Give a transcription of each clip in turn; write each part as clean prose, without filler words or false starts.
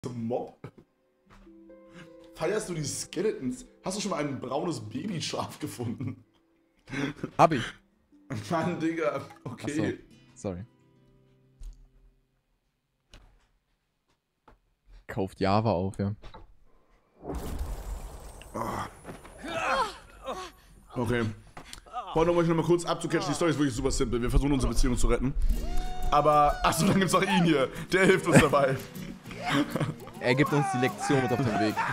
Mob. Feierst du die Skeletons? Hast du schon mal ein braunes Babyschaf gefunden? Hab ich. Mann, Digga. Okay. Ach so. Sorry. Kauft Java auf, ja. Okay. Freunde, um euch nochmal kurz abzucatchen, die Story ist wirklich super simpel. Wir versuchen unsere Beziehung zu retten. Aber, achso, dann gibt's auch ihn hier. Der hilft uns dabei. Er gibt uns die Lektion mit auf den Weg.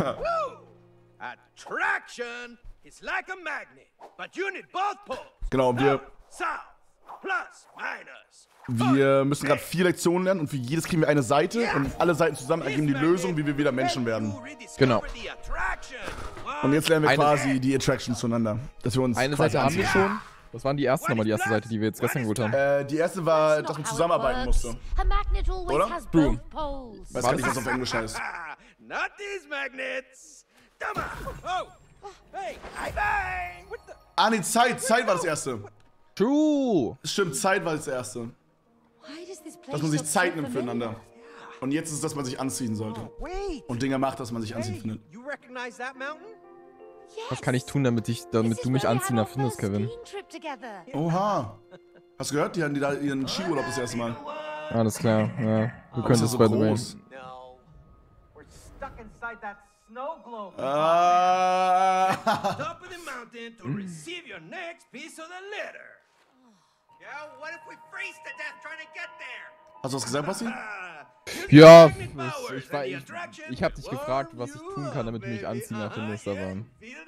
Attraction is like a magnet, but you need both poles. Genau, und South, plus, minus. wir müssen gerade 4 Lektionen lernen und für jedes kriegen wir eine Seite und alle Seiten zusammen ergeben die Lösung, wie wir wieder Menschen werden. Genau. Und jetzt lernen wir quasi die Attraction zueinander. Dass wir uns Eine quasi Seite haben wir anziehen. schon. Was waren die ersten nochmal, die erste Seite, die wir jetzt gestern geholt haben? Die erste war, dass man zusammenarbeiten musste. Oder? True. Weiß gar nicht, was auf Englisch heißt. Not these magnets. Come on. Oh, hey, bang. What the? Ah, nee, Zeit war das erste. True. Stimmt, Zeit war das erste. Dass man sich Zeit nimmt füreinander. Und jetzt ist es, dass man sich anziehen sollte. Wait. Und Dinge macht, dass man sich anziehen findet. You recognize that mountain? Was kann ich tun, damit du mich anziehender findest, Kevin? Oha. Hast du gehört? Die hatten da ihren Skiurlaub das erste Mal. Alles klar, ja. Du Warum ist das könntest so by the way. groß? No. We're stuck inside that snow globe. Ah. Top of the mountain to receive your next piece of the litter. Yeah, what if we freeze to death trying to get there? Hast du was gesagt, Basti? Ja, ich hab dich gefragt, was ich tun kann, damit du mich anziehender findest, aber...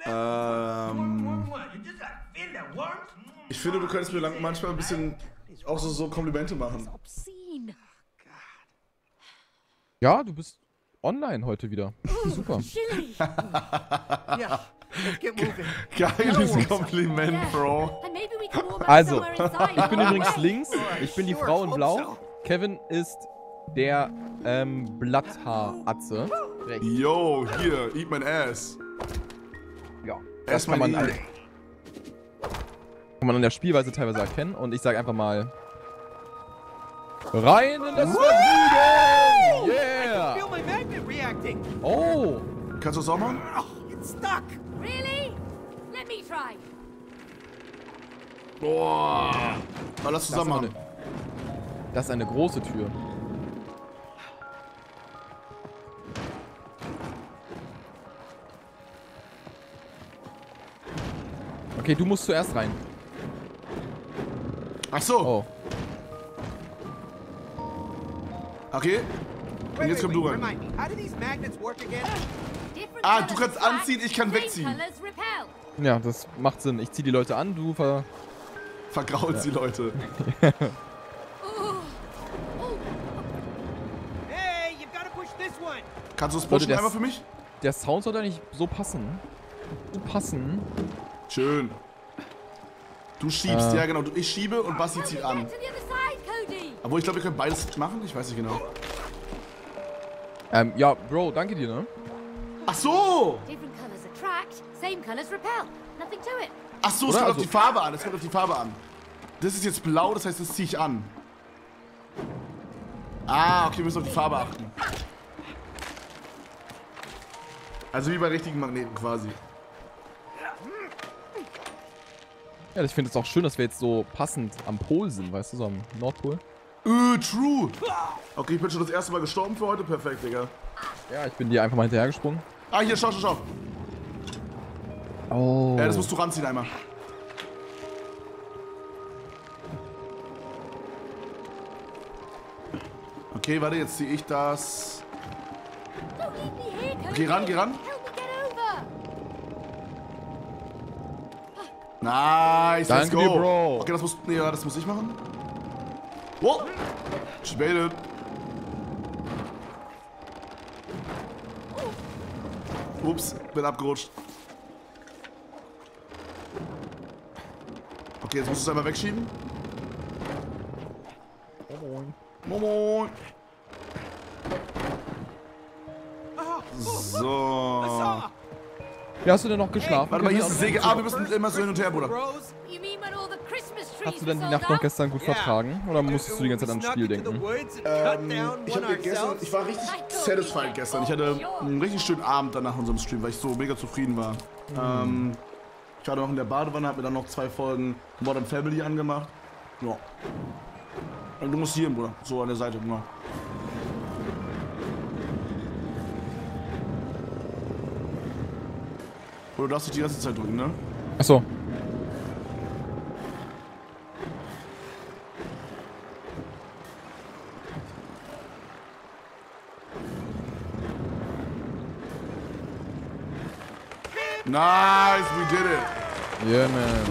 Ich finde, du könntest mir manchmal ein bisschen auch so Komplimente machen. Ja, du bist online heute wieder. Super. Yeah, let's get moving. Geiles Kompliment, Bro. Also, ich bin übrigens links, ich bin die Frau in Blau. Kevin ist der Blatthaar-Atze. Yo, hier, eat my ass. Ja, Das kann man an der Spielweise teilweise erkennen. Und ich sage einfach mal... Rein in das Vergnügen! Yeah! Feel my magnet reacting. Oh! Kannst du das auch machen? Oh, it's stuck. Really? Let me try. Boah. Aber lass zusammen machen. Das ist eine große Tür. Okay, du musst zuerst rein. Ach so. Oh. Okay. Und jetzt komm du rein. Remind me, how do these magnets work again? Ah, du kannst anziehen, ich kann wegziehen. Ja, das macht Sinn. Ich zieh die Leute an, du Vergraulst die Leute. Hey, you've got to push this one. Kannst du das Leute, pushen einmal für mich? Der Sound sollte eigentlich so passen. Schön. Du schiebst, ja genau. Ich schiebe und Basti zieht an. Obwohl, ich glaube, wir können beides machen. Ich weiß nicht genau. Ja, Bro, danke dir, ne? Ach so! Ach so, es Oder? kommt auf die Farbe an. Es kommt auf die Farbe an. Das ist jetzt blau, das heißt, das ziehe ich an. Ah, okay, wir müssen auf die Farbe achten. Also wie bei richtigen Magneten quasi. Ja, ich finde es auch schön, dass wir jetzt so passend am Pol sind, weißt du, so am Nordpol. True. Okay, ich bin schon das erste Mal gestorben für heute. Perfekt, Digga. Ja, ich bin dir einfach mal hinterhergesprungen. Ah, hier, schau. Oh. Ja, das musst du ranziehen einmal. Okay, warte, jetzt ziehe ich das. Geh ran. Nice, let's Danke go. dir, Bro. Okay, das muss ich machen. Wow. Spätet. Ups, bin abgerutscht. Okay, jetzt musst du es einmal wegschieben. Moin. So. Wie hast du denn noch geschlafen? Warte mal, hier ist eine Säge. Ah, wir müssen immer so hin und her, Bruder. Bros, You mean when all the Christmas Hast du denn die Nacht noch gestern gut vertragen? Oder musstest du die ganze Zeit ans Spiel denken? Ich war richtig satisfied gestern. Ich hatte einen richtig schönen Abend dann nach unserem Stream, weil ich so mega zufrieden war. Ich war noch in der Badewanne, hab mir dann noch 2 Folgen Modern Family angemacht. Ja. Du musst hier, Bruder. So an der Seite, genau. Oder du darfst dich die ganze Zeit drücken, ne? Achso. Nice, we did it. Yeah, man.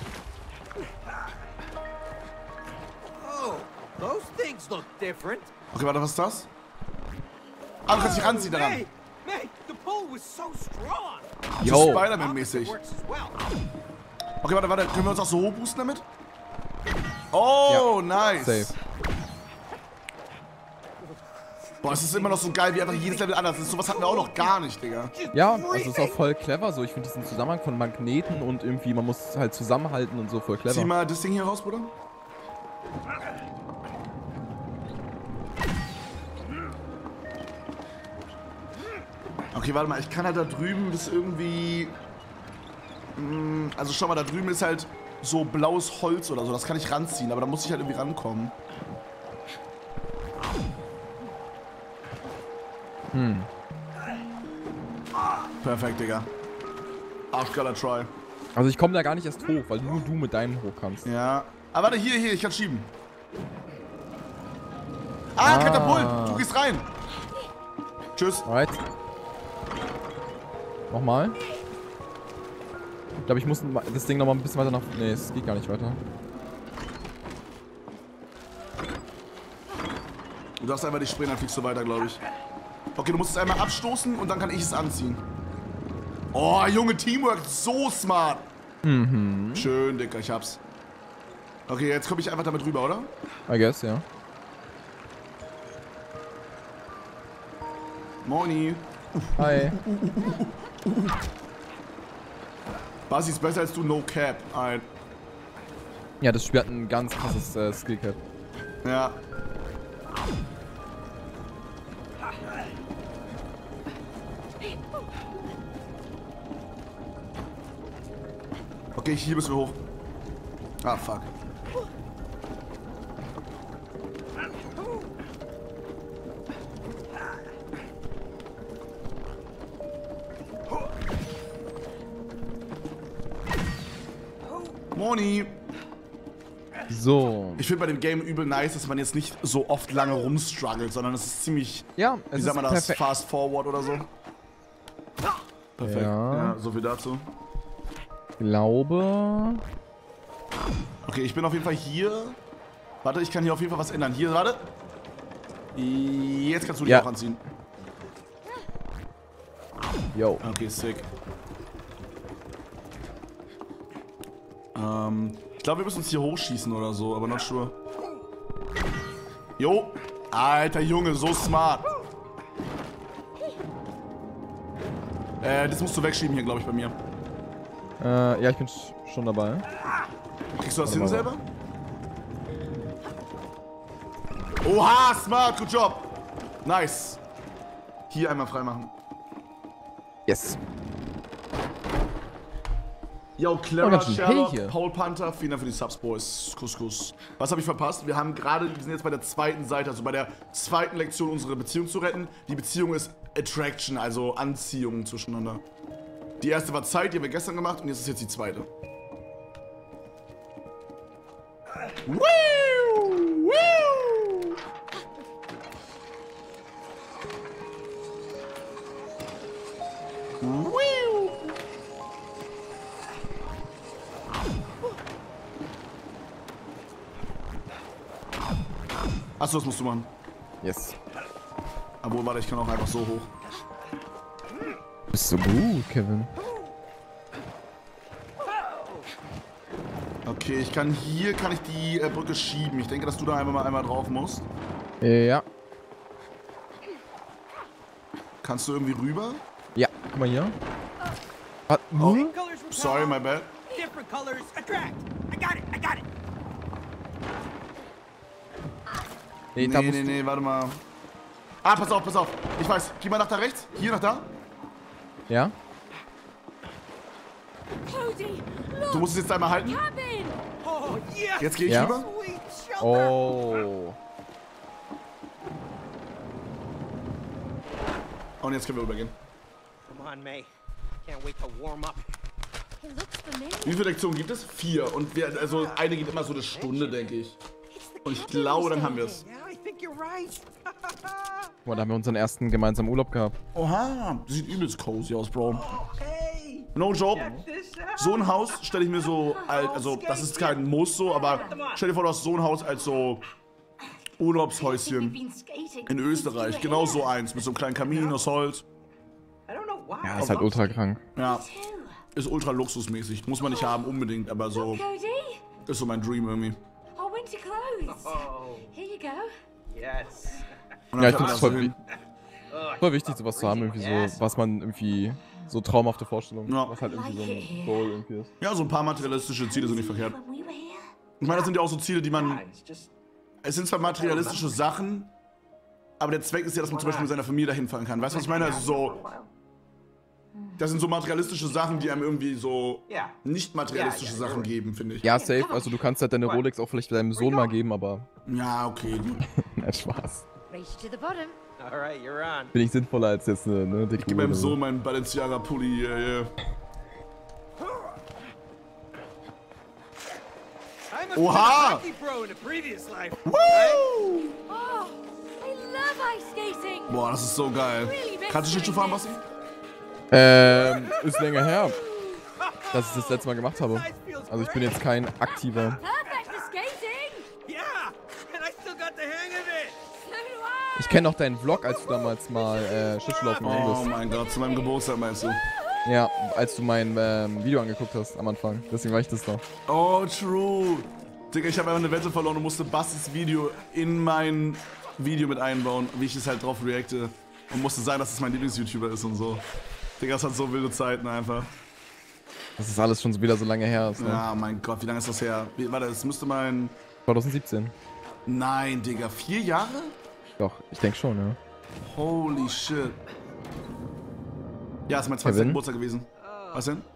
Oh, those things look different. Okay, warte, was ist das? Ah, du kannst dich ranziehen daran. May, the pull was so strong. So Yo. Spider-Man-mäßig. Works as well. Okay, warte, können wir uns auch so hochboosten damit? Oh, nice. Safe. Boah, es ist immer noch so geil, wie einfach jedes Level anders ist. Sowas hatten wir auch noch gar nicht, Digga. Ja, also es ist auch voll clever so. Ich finde diesen Zusammenhang von Magneten und irgendwie, man muss halt zusammenhalten und so, voll clever. Zieh mal das Ding hier raus, Bruder. Okay, warte mal, ich kann halt da drüben das irgendwie... Also schau mal, da drüben ist halt so blaues Holz oder so, das kann ich ranziehen, aber da muss ich halt irgendwie rankommen. Perfekt, Digga. I've gotta try. Also ich komme da gar nicht erst hoch, weil nur du mit deinem hoch kannst. Ja. Aber warte, hier, ich kann schieben. Ah, Katapult, du gehst rein. Tschüss. Alright. Nochmal. Ich glaube, ich muss das Ding nochmal ein bisschen weiter nach... Nee, es geht gar nicht weiter. Du darfst einfach nicht springen, dann fliegst du weiter, glaube ich. Okay, du musst es einmal abstoßen und dann kann ich es anziehen. Oh, Junge, Teamwork, so smart. Schön, Dicker, ich hab's. Okay, jetzt komme ich einfach damit rüber, oder? I guess, ja. Moni. Hi. Basi ist besser als du, no cap. Alright. Ja, das Spiel hat ein ganz krasses Skillcap. Ja. Okay, hier müssen wir hoch. Ah, fuck. Moni. So. Ich finde bei dem Game übel nice, dass man jetzt nicht so oft lange rumstruggelt, sondern es ist ziemlich, Ja, wie es sagt ist man das, perfekt. fast forward oder so. Perfekt. Ja. Ja, so viel dazu. Glaube... Okay, ich bin auf jeden Fall hier. Warte, ich kann hier auf jeden Fall was ändern. Hier, warte. Jetzt kannst du dich Ja. auch anziehen. Yo. Okay, sick. Ich glaube, wir müssen uns hier hochschießen oder so, aber not sure. Jo. Alter Junge, so smart. Das musst du wegschieben hier, glaube ich, bei mir. Ja, ich bin schon dabei. Kriegst du das hin selber? Oha, smart, good job. Nice. Hier einmal freimachen. Yes. Yo, Oh, Clara, ganz schön hell Sherlock, hier. Paul Panther, vielen Dank für die Subs, Boys. Kuss, Kuss. Was habe ich verpasst? Wir sind jetzt bei der zweiten Seite, also bei der zweiten Lektion, unsere Beziehung zu retten. Die Beziehung ist Attraction, also Anziehung zwischeneinander. Die erste war Zeit, die haben wir gestern gemacht und jetzt die zweite. Woo! Woo! Woo! Achso, das musst du machen. Yes. Aber warte, ich kann auch einfach so hoch. Bist so gut, Kevin. Okay, hier kann ich die Brücke schieben. Ich denke, dass du da einmal drauf musst. Ja. Kannst du irgendwie rüber? Ja, guck mal hier. Ah, Oh, Colors repel, sorry, my bad. different colors attract. I got it. Nee, da musst nee, warte mal. Ah, pass auf. Ich weiß. Geh mal nach da rechts. Hier, nach da. du... Ja? Cody, Du look! musst es jetzt einmal halten. Cabin! Oh, yes! Jetzt gehe ich Ja? rüber. Sweet shelter! Oh. Und jetzt können wir rübergehen. Come on, May. Can't wait to warm up. It looks familiar. Wie viele Lektionen gibt es? 4. Und wir, also eine geht immer so eine Stunde, denke ich. Und ich glaube, dann haben wir es. Yeah, I think you're right. Guck mal, da haben wir unseren ersten gemeinsamen Urlaub gehabt. Oha, das sieht übelst cozy aus, Bro. Hey! No joke. Check this out! So ein Haus stelle ich mir so, also das ist kein Muss so, aber stell dir vor, du hast so ein Haus als so Urlaubshäuschen in Österreich. Genau so eins, mit so einem kleinen Kamin aus Holz. I don't know why. Ja, ist halt ultra krank. Ja, Too. ist ultra luxusmäßig. Muss man nicht haben unbedingt, aber so Cody, ist so mein Dream irgendwie. our winter clothes. Oh, Here you go. yes. Und Ja, dann ich kann find's man voll, so hin. voll wichtig, sowas zu haben, irgendwie so, was man irgendwie, so traumhafte Vorstellungen, Ja. was halt irgendwie so ein Goal irgendwie ist. Ja, so ein paar materialistische Ziele sind nicht verkehrt. When we were here. Ich meine, das sind ja auch so Ziele, die man... Yeah, it's just Es sind zwar materialistische Sachen, aber der Zweck ist ja, dass man zum Beispiel mit seiner Familie dahin fahren kann. Weißt du, was ich meine? Also so... Das sind so materialistische Sachen, die einem irgendwie so yeah. nicht materialistische Ja, Sachen geben, finde ich. Ja, safe, also du kannst halt deine Rolex auch vielleicht deinem Sohn mal geben, aber... Ja, okay. Nein, Spaß. Race to the bottom. All right, you're on. Bin ich sinnvoller als jetzt eine dicke Gib Uhr meinem oder so. Sohn meinen Balenciaga-Pulli. Yeah. I must Oha! have been a hockey pro in a previous life. Woo! Oh, I love ice skating. Boah, das ist so geil. Kannst du Schlittschuh fahren, Basti? Ist länger her, dass ich das letzte Mal gemacht habe. Also ich bin jetzt kein aktiver. Perfect for skating. Yeah, and I still got the hang of it. So do I. Ich kenne noch deinen Vlog, als du damals mal Schlittschuhlaufen gegangen Oh bist. mein Gott, zu meinem Geburtstag meinst du? Ja, als du mein Video angeguckt hast am Anfang. Deswegen war ich das noch. Oh, true. Digga, ich habe einfach eine Wette verloren und musste Bastis Video in mein Video mit einbauen, wie ich es halt drauf reacte. Und musste sagen, dass es mein Lieblings-YouTuber ist und so. Digga, es hat so wilde Zeiten einfach. Das ist alles schon so wieder so lange her. Ist, ne? Ja, mein Gott, wie lange ist das her? Warte, es müsste mein... 2017. Nein, Digga, 4 Jahre? Doch, ich denke schon, ja. Holy shit. Ja, ist mein 20. Kevin? Geburtstag gewesen. Was denn?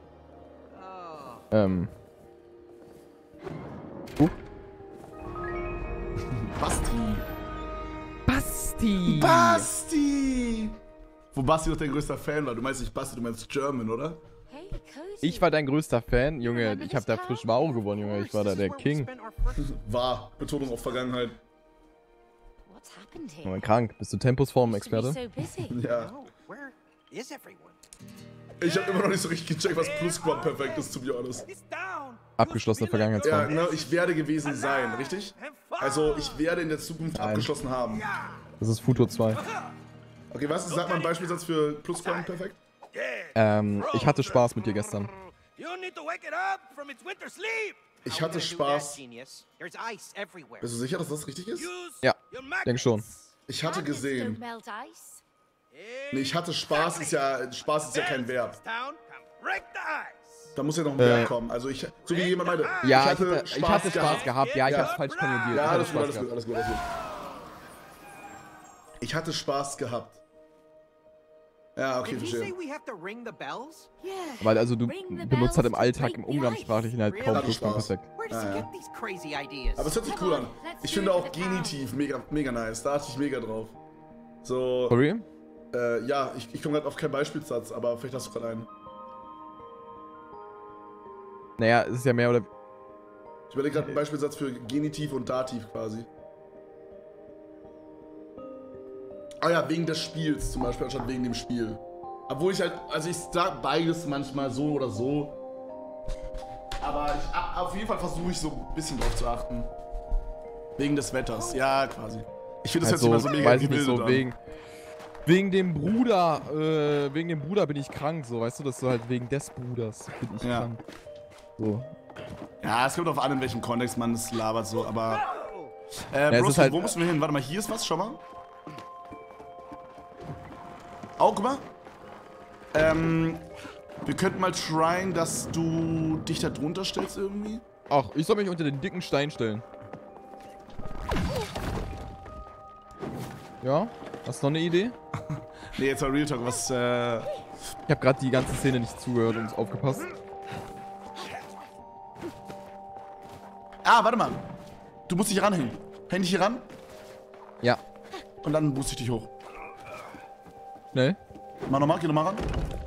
Basti. Basti! Basti! Wo Basti doch dein größter Fan war. Du meinst nicht Basti, du meinst German, oder? Hey, Cody. Ich war dein größter Fan, Junge. Ich habe da frisch Wow gewonnen, Junge. Ich war da der King. War. Betonung auf Vergangenheit. What's happened here? Junge, krank. Bist du Tempusform-Experte? So busy. Ja. Oh, where is everyone? Ich hab immer noch nicht so richtig gecheckt, was Plusquamperfekt ist, to be honest. He's down. Abgeschlossene Ja, Vergangenheitsform. ne, ich werde gewesen sein, richtig? Also, ich werde in der Zukunft abgeschlossen haben. Das ist Futur 2. Okay, was? Sag mal einen Beispielsatz für Plusquamperfekt. Ich hatte Spaß mit dir gestern. You need to wake it up from its winter sleep. Ich hatte Spaß. Genius. There's ice everywhere. Bist du sicher, dass das richtig ist? Use Ja, your magnets. denke schon. Ich hatte Magnets don't gesehen. melt ice. Nee, ich hatte Spaß ist ja kein Verb. Town, come break the ice. Da muss ja noch ein Verb kommen. Also ich, so wie jemand meinte. Ja, ich hatte Spaß gehabt. Ja, ich Ja. hab's falsch konjugiert. Ja, Ich hatte alles gut, Spaß alles gut, gehabt. alles gut, alles gut. Ich hatte Spaß gehabt. Ja, okay, Did he say verstehe. we have to ring the bells? Yeah. Weil also du Ring the benutzt halt bells im to Alltag break im the Umgangssprachlichen halt kaum Hatte Plusquamperfekt. Spaß. Where does he get these crazy ideas? Aber es hört sich cool an. Ich finde auch Genitiv mega nice. Da achte ich mega drauf. So, For real? ja, ich komme gerade auf keinen Beispielsatz, aber vielleicht hast du gerade einen. Naja, es ist ja mehr oder... Ich überlege gerade einen Beispielsatz für Genitiv und Dativ quasi. Ah ja, wegen des Spiels zum Beispiel, anstatt wegen dem Spiel. Obwohl ich halt, also ich sag beides manchmal so oder so. Aber auf jeden Fall versuche ich so ein bisschen drauf zu achten. Wegen des Wetters, ja quasi. Ich finde das Also, jetzt immer so mega weiß ich nicht, so gebildet an. wegen dem Bruder, wegen dem Bruder bin ich krank, so, weißt du, das ist so halt wegen des Bruders bin ich Ja. krank. So. Ja, es kommt drauf an, in welchem Kontext man es labert so, aber... es Bros, ist halt- wo müssen wir hin? Warte mal, hier ist was, schau mal. Oh, guck mal. Wir könnten mal tryen, dass du dich da drunter stellst irgendwie. Ach, ich soll mich unter den dicken Stein stellen. Ja? Hast du noch eine Idee? Nee, jetzt mal Real Talk, was, Ich habe gerade die ganze Szene nicht zugehört und aufgepasst. Ah, warte mal. Du musst dich ranhängen. Häng dich hier ran Ja. und dann boost ich dich hoch. Schnell. Mach nochmal, geh nochmal ran.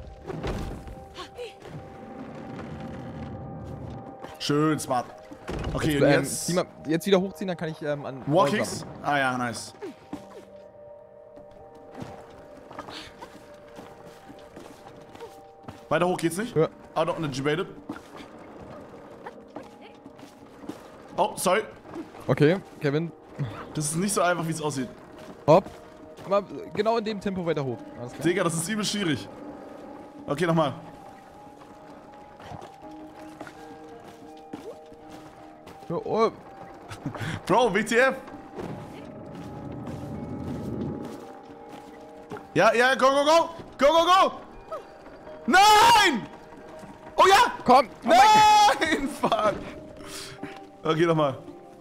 Schön, smart. Okay, und jetzt... zieh mal, jetzt wieder hochziehen, dann kann ich an... Warkicks? Ah ja, nice. Weiter hoch geht's nicht? Ja. Out of debated. Oh, sorry. Okay, Kevin. Das ist nicht so einfach, wie es aussieht. Hopp. Mal genau in dem Tempo weiter hoch. Alles klar. Digga, das ist übel schwierig. Okay, nochmal. Oh. Bro, WTF? Ja, ja, go, go, go! Go, go, go! Nein! Oh ja! Komm! Nein! Fuck! Okay, nochmal.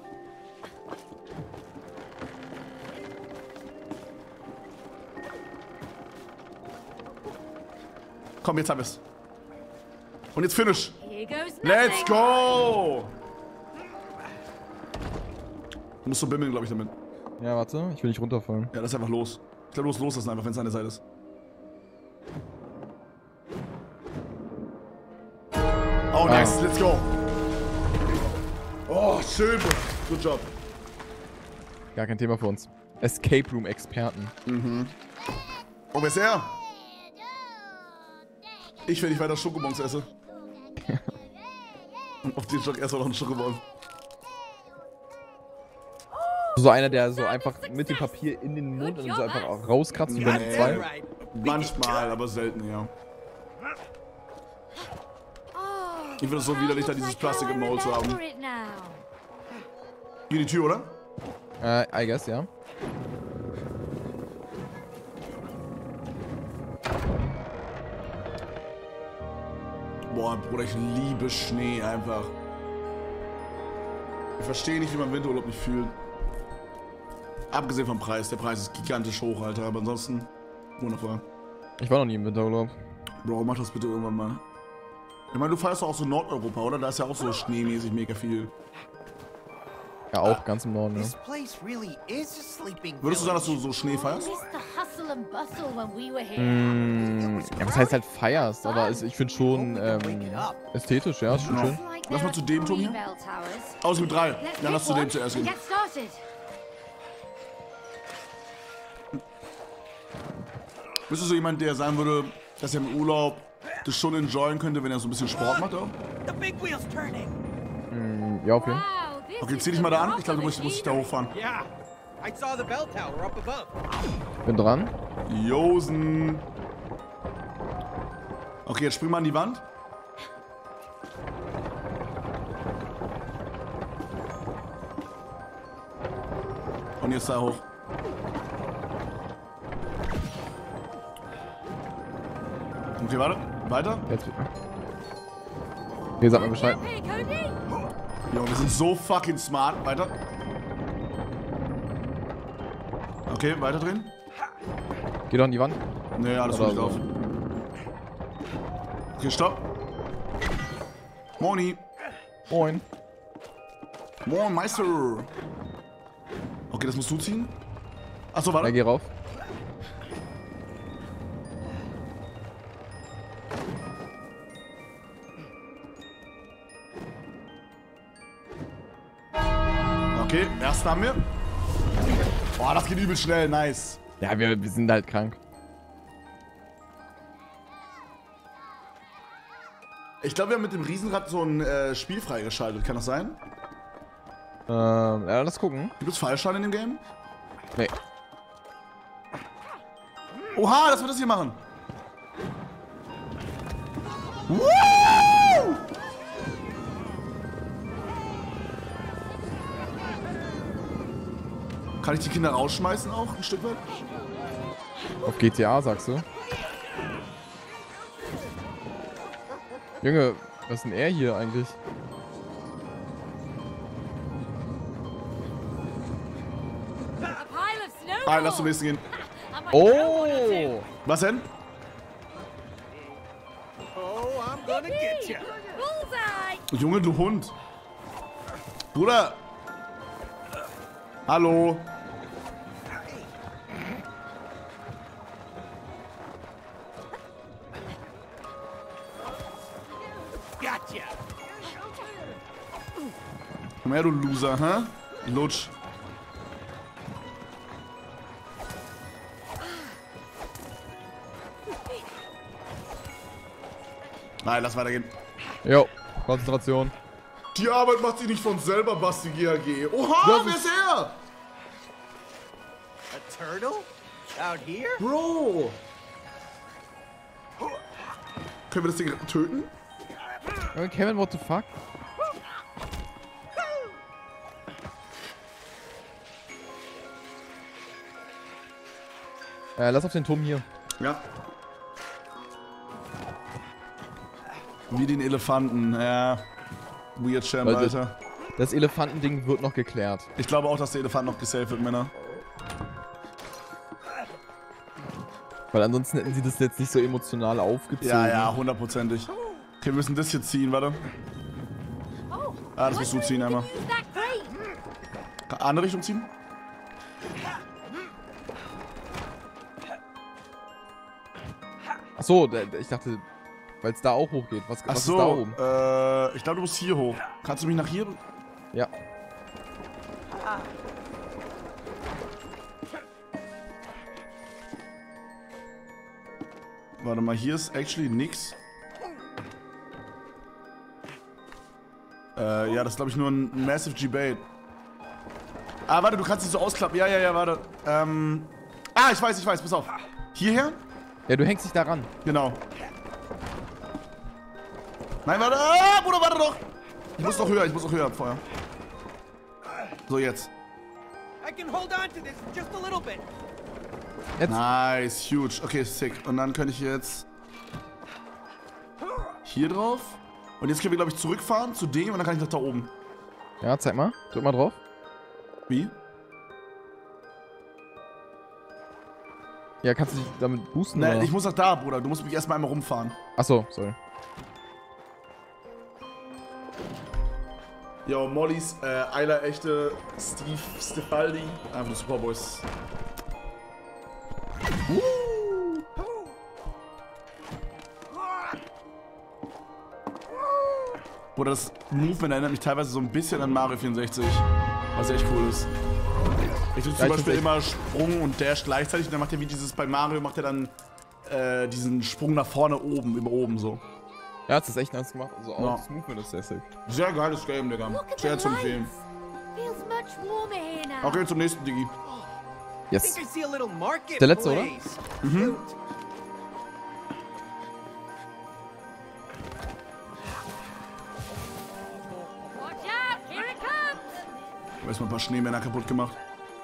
Komm, jetzt hab ich's. Und jetzt finish. Here goes Let's nothing. go! Du musst so bimmeln, glaube ich, damit. Ja, warte. Ich will nicht runterfallen. Ja, das ist einfach los. Ich glaube, du musst loslassen, einfach, wenn es an der Seite ist. Oh, nice. Let's go. Oh, schön. Good job. Gar kein Thema für uns. Escape Room Experten. Oh, wer ist er? Ich, wenn ich weiter Schokobons esse. Und auf den Schock erstmal noch einen Schokobon. So einer, der so einfach mit dem Papier in den Mund und so einfach auch rauskratzt wie bei den zwei. Right. Manchmal, aber selten, ja. Oh, Ich finde es so widerlich, da dieses Plastik im Maul zu haben. remember it now. Hier die Tür, oder? I guess, ja. Boah, Bruder, ich liebe Schnee einfach. Ich verstehe nicht, wie man Winterurlaub nicht fühlt. Abgesehen vom Preis. Der Preis ist gigantisch hoch, Alter. Aber ansonsten wundervoll. Ich war noch nie im Winterurlaub. Bro, mach das bitte irgendwann mal. Ich meine, du feierst doch auch so Nordeuropa, oder? Da ist ja auch so schneemäßig mega viel. Ja, auch ganz im Norden, ne? This place really is a sleeping Würdest du sagen, dass village. du so Schnee feierst? Missed the hustle and bustle when we were here. Ja, was heißt halt feierst, aber ich finde schon ästhetisch, ja, ist schon schön. Like Lass mal there zu dem are Turm 3 hier. bell towers. Aus mit 3. Let's Ja, pick lass zu dem one zuerst and gehen. get started. Bist du so jemand, der sagen würde, dass er im Urlaub das schon enjoyen könnte, wenn er so ein bisschen Sport macht auch? The big wheel's turning. Ja, okay. Wow, this Okay, is zieh dich the mal da an. rock Ich glaube, du of musst dich da hochfahren. Yeah, I saw the bell tower up above. Bin dran. Josen. Okay, jetzt spring mal an die Wand. Und jetzt da hoch. Okay, warte. Weiter. Jetzt. Okay, sag mal Bescheid. Hey, Cody. Jo, wir sind so fucking smart. Weiter. Okay, weiter drehen. Geh doch an die Wand. Nee, alles Oder gut drauf. so. Okay, stopp. Moni. Moin. Moin, Meister. Okay, das musst du ziehen. Achso, Ja, warte. geh rauf. Okay, ersten haben wir. Boah, das geht übel schnell. Nice. Ja, wir sind halt krank. Ich glaube, wir haben mit dem Riesenrad so ein Spiel freigeschaltet. Kann das sein? Ja, lass gucken. Gibt es Fallschaden in dem Game? Nee. Oha, dass wir das hier machen. Woo! Kann ich die Kinder rausschmeißen auch ein Stück weit? Auf GTA, sagst du? Junge, was ist denn er hier eigentlich? A pile of snow. Nein, lass zum nächsten gehen. Oh! Was denn? Oh, I'm gonna get you. Bullseye! Junge, du Hund. Bruder. Hallo. Gotcha. Komm her, du Loser, hä? Lutsch. Nein, lass weitergehen. Jo, Konzentration. Die Arbeit macht sich nicht von selber, Basti GAG. Oha, Das wer ist er? A turtle? Out here? Bro. Können wir das Ding töten? Kevin, what the fuck? Lass auf den Turm hier. Ja. Wie den Elefanten, ja. Weird Champ, Leute. Alter. Das Elefantending wird noch geklärt. Ich glaube auch, dass der Elefant noch gesaved wird, Männer. Weil ansonsten hätten sie das jetzt nicht so emotional aufgezogen. Ja, ja, hundertprozentig. Okay, wir müssen das hier ziehen, warte. Oh, Ah, das musst du ziehen einmal. use that crate. Andere Richtung ziehen? Achso, ich dachte, weil es da auch hochgeht. Was ist da Achso, oben? ich glaube, du musst hier hoch. Kannst du mich nach hier? Ja. Warte mal, hier ist actually nix. Ja, das ist glaube ich nur ein Massive G-Bait. Ah, warte, du kannst dich so ausklappen. Ja, ja, ja, warte. Ich weiß, pass auf. Hierher? Ja, du hängst dich da ran. Genau. Nein, warte. Ah, Bruder, warte doch. Ich muss noch höher vorher. So, jetzt. I can hold on to this just a little bit. Jetzt. Nice, huge. Okay, sick. Und dann könnte ich jetzt hier drauf. Und jetzt können wir, glaube ich, zurückfahren zu dem und dann kann ich nach da oben. Ja, zeig mal. Drück mal drauf. Wie? Ja, kannst du dich damit boosten? Nein, oder? ich muss nach da, Bruder. Du musst mich erstmal einmal rumfahren. Achso, sorry. Yo, Mollys, Eiler, echte Steve Stefaldi. Einfach Superboys. Bruder, das Movement erinnert mich teilweise so ein bisschen an Mario 64. Was echt cool ist. Ich tue zum Beispiel immer Sprung und Dash gleichzeitig und dann macht er wie dieses, bei Mario macht er dann diesen Sprung nach vorne oben, über oben so. Ja, das ist echt nice gemacht. Also auch Ja. das Movement ist sehr sick. Sehr geiles Game, Digga. Look at Sehr the zu empfehlen. lights. Feels much warmer here now. Okay, zum nächsten, Digi. I Yes. think I see a little market Der letzte, oder? place. Mhm. Watch out, here it comes. Ich hab erstmal ein paar Schneemänner kaputt gemacht.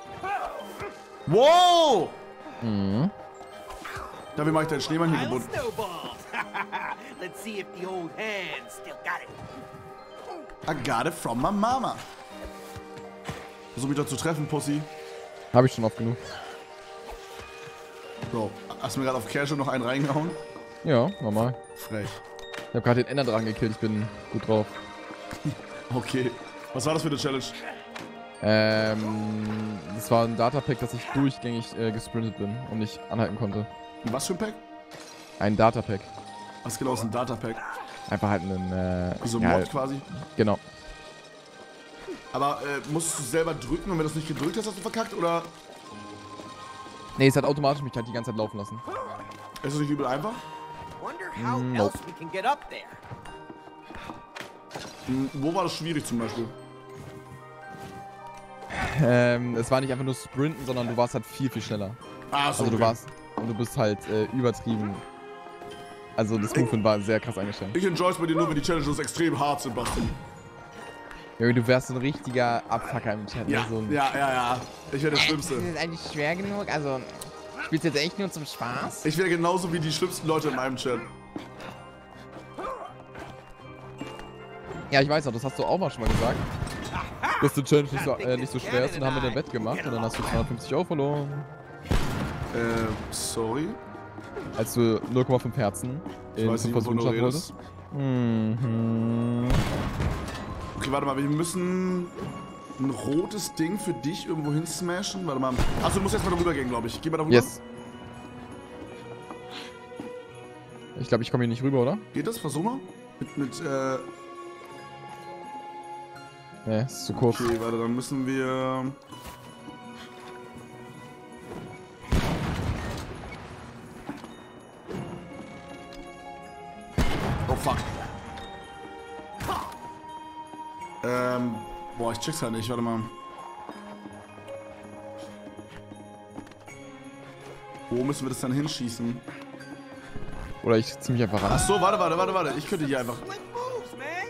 Wow! Mhm. Ja, wie mach ich deinen Schneemann hier Pile of kaputt? snowballs. Let's see if the old hand still got it. I got it from my mama. Versuch mich doch zu treffen, Pussy. Habe ich schon oft genug. Bro, hast du mir gerade auf Casual noch einen reingehauen? Ja, normal. Frech. Ich habe gerade den Enderdrachen gekillt. Ich bin gut drauf. Okay. Was war das für eine Challenge? Das war ein Datapack, dass ich durchgängig gesprintet bin und nicht anhalten konnte. Was für ein Pack? Ein Datapack. Was genau ist ein Datapack? Einfach halt ein, Wie so ein ja, Mod quasi. genau. Aber musst du selber drücken und wenn du es nicht gedrückt hast, hast du verkackt? Oder Nee, es hat automatisch mich halt die ganze Zeit laufen lassen. ist es nicht übel einfach? Wonder how Nope. else we can get up there. Wo war das schwierig zum Beispiel? Es war nicht einfach nur Sprinten, sondern du warst halt viel, viel schneller. Ah, so, Also du okay. warst und du bist halt übertrieben. Also das Movement war sehr krass eingestellt. Ich enjoy es bei dir nur, wenn die Challenges extrem hart sind, Basti. Junge, du wärst so ein richtiger Abfucker im Chat. Ja, ne? So ein ja. Ich wäre der Schlimmste. Ist eigentlich schwer genug? Also, spielst du jetzt echt nur zum Spaß? Ich wäre genauso wie die schlimmsten Leute in meinem Chat. Ja, ich weiß noch, das hast du auch mal schon mal gesagt. Dass die Challenge nicht so schwer ist und dann haben wir dein Bett gemacht und dann hast du 250 € verloren. Sorry. Als du 0,5 Herzen in weiß nicht, wovon du Versuchschaft redest. wolltest. Okay, warte mal, wir müssen ein rotes Ding für dich irgendwo hin smashen. Warte mal. Achso, du musst erstmal darüber gehen, glaube ich. Geh mal darüber. Yes. Ich glaube, ich komme hier nicht rüber, oder? Geht das? Versuch mal. Ne, ist zu kurz. Okay, warte, dann müssen wir... Oh, fuck. Boah, ich check's halt nicht. Warte mal. Wo müssen wir das dann hinschießen? Oder ich zieh mich einfach ran. Achso, warte. Ich könnte hier einfach... Slick moves, man.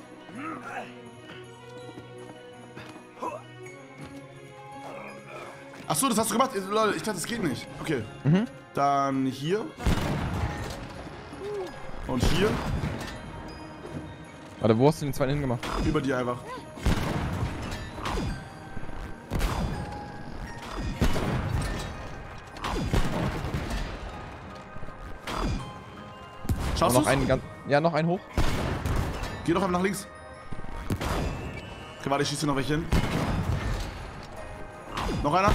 Achso, das hast du gemacht? Leute, ich dachte, das geht nicht. Okay. Dann hier. Und hier. Warte, wo hast du den zweiten hingemacht? Über dir einfach. Schaffst Noch du's? einen ganz. Ja, noch einen hoch. Geh doch einfach nach links. Okay, warte, ich schieße noch welche hin. Noch einer?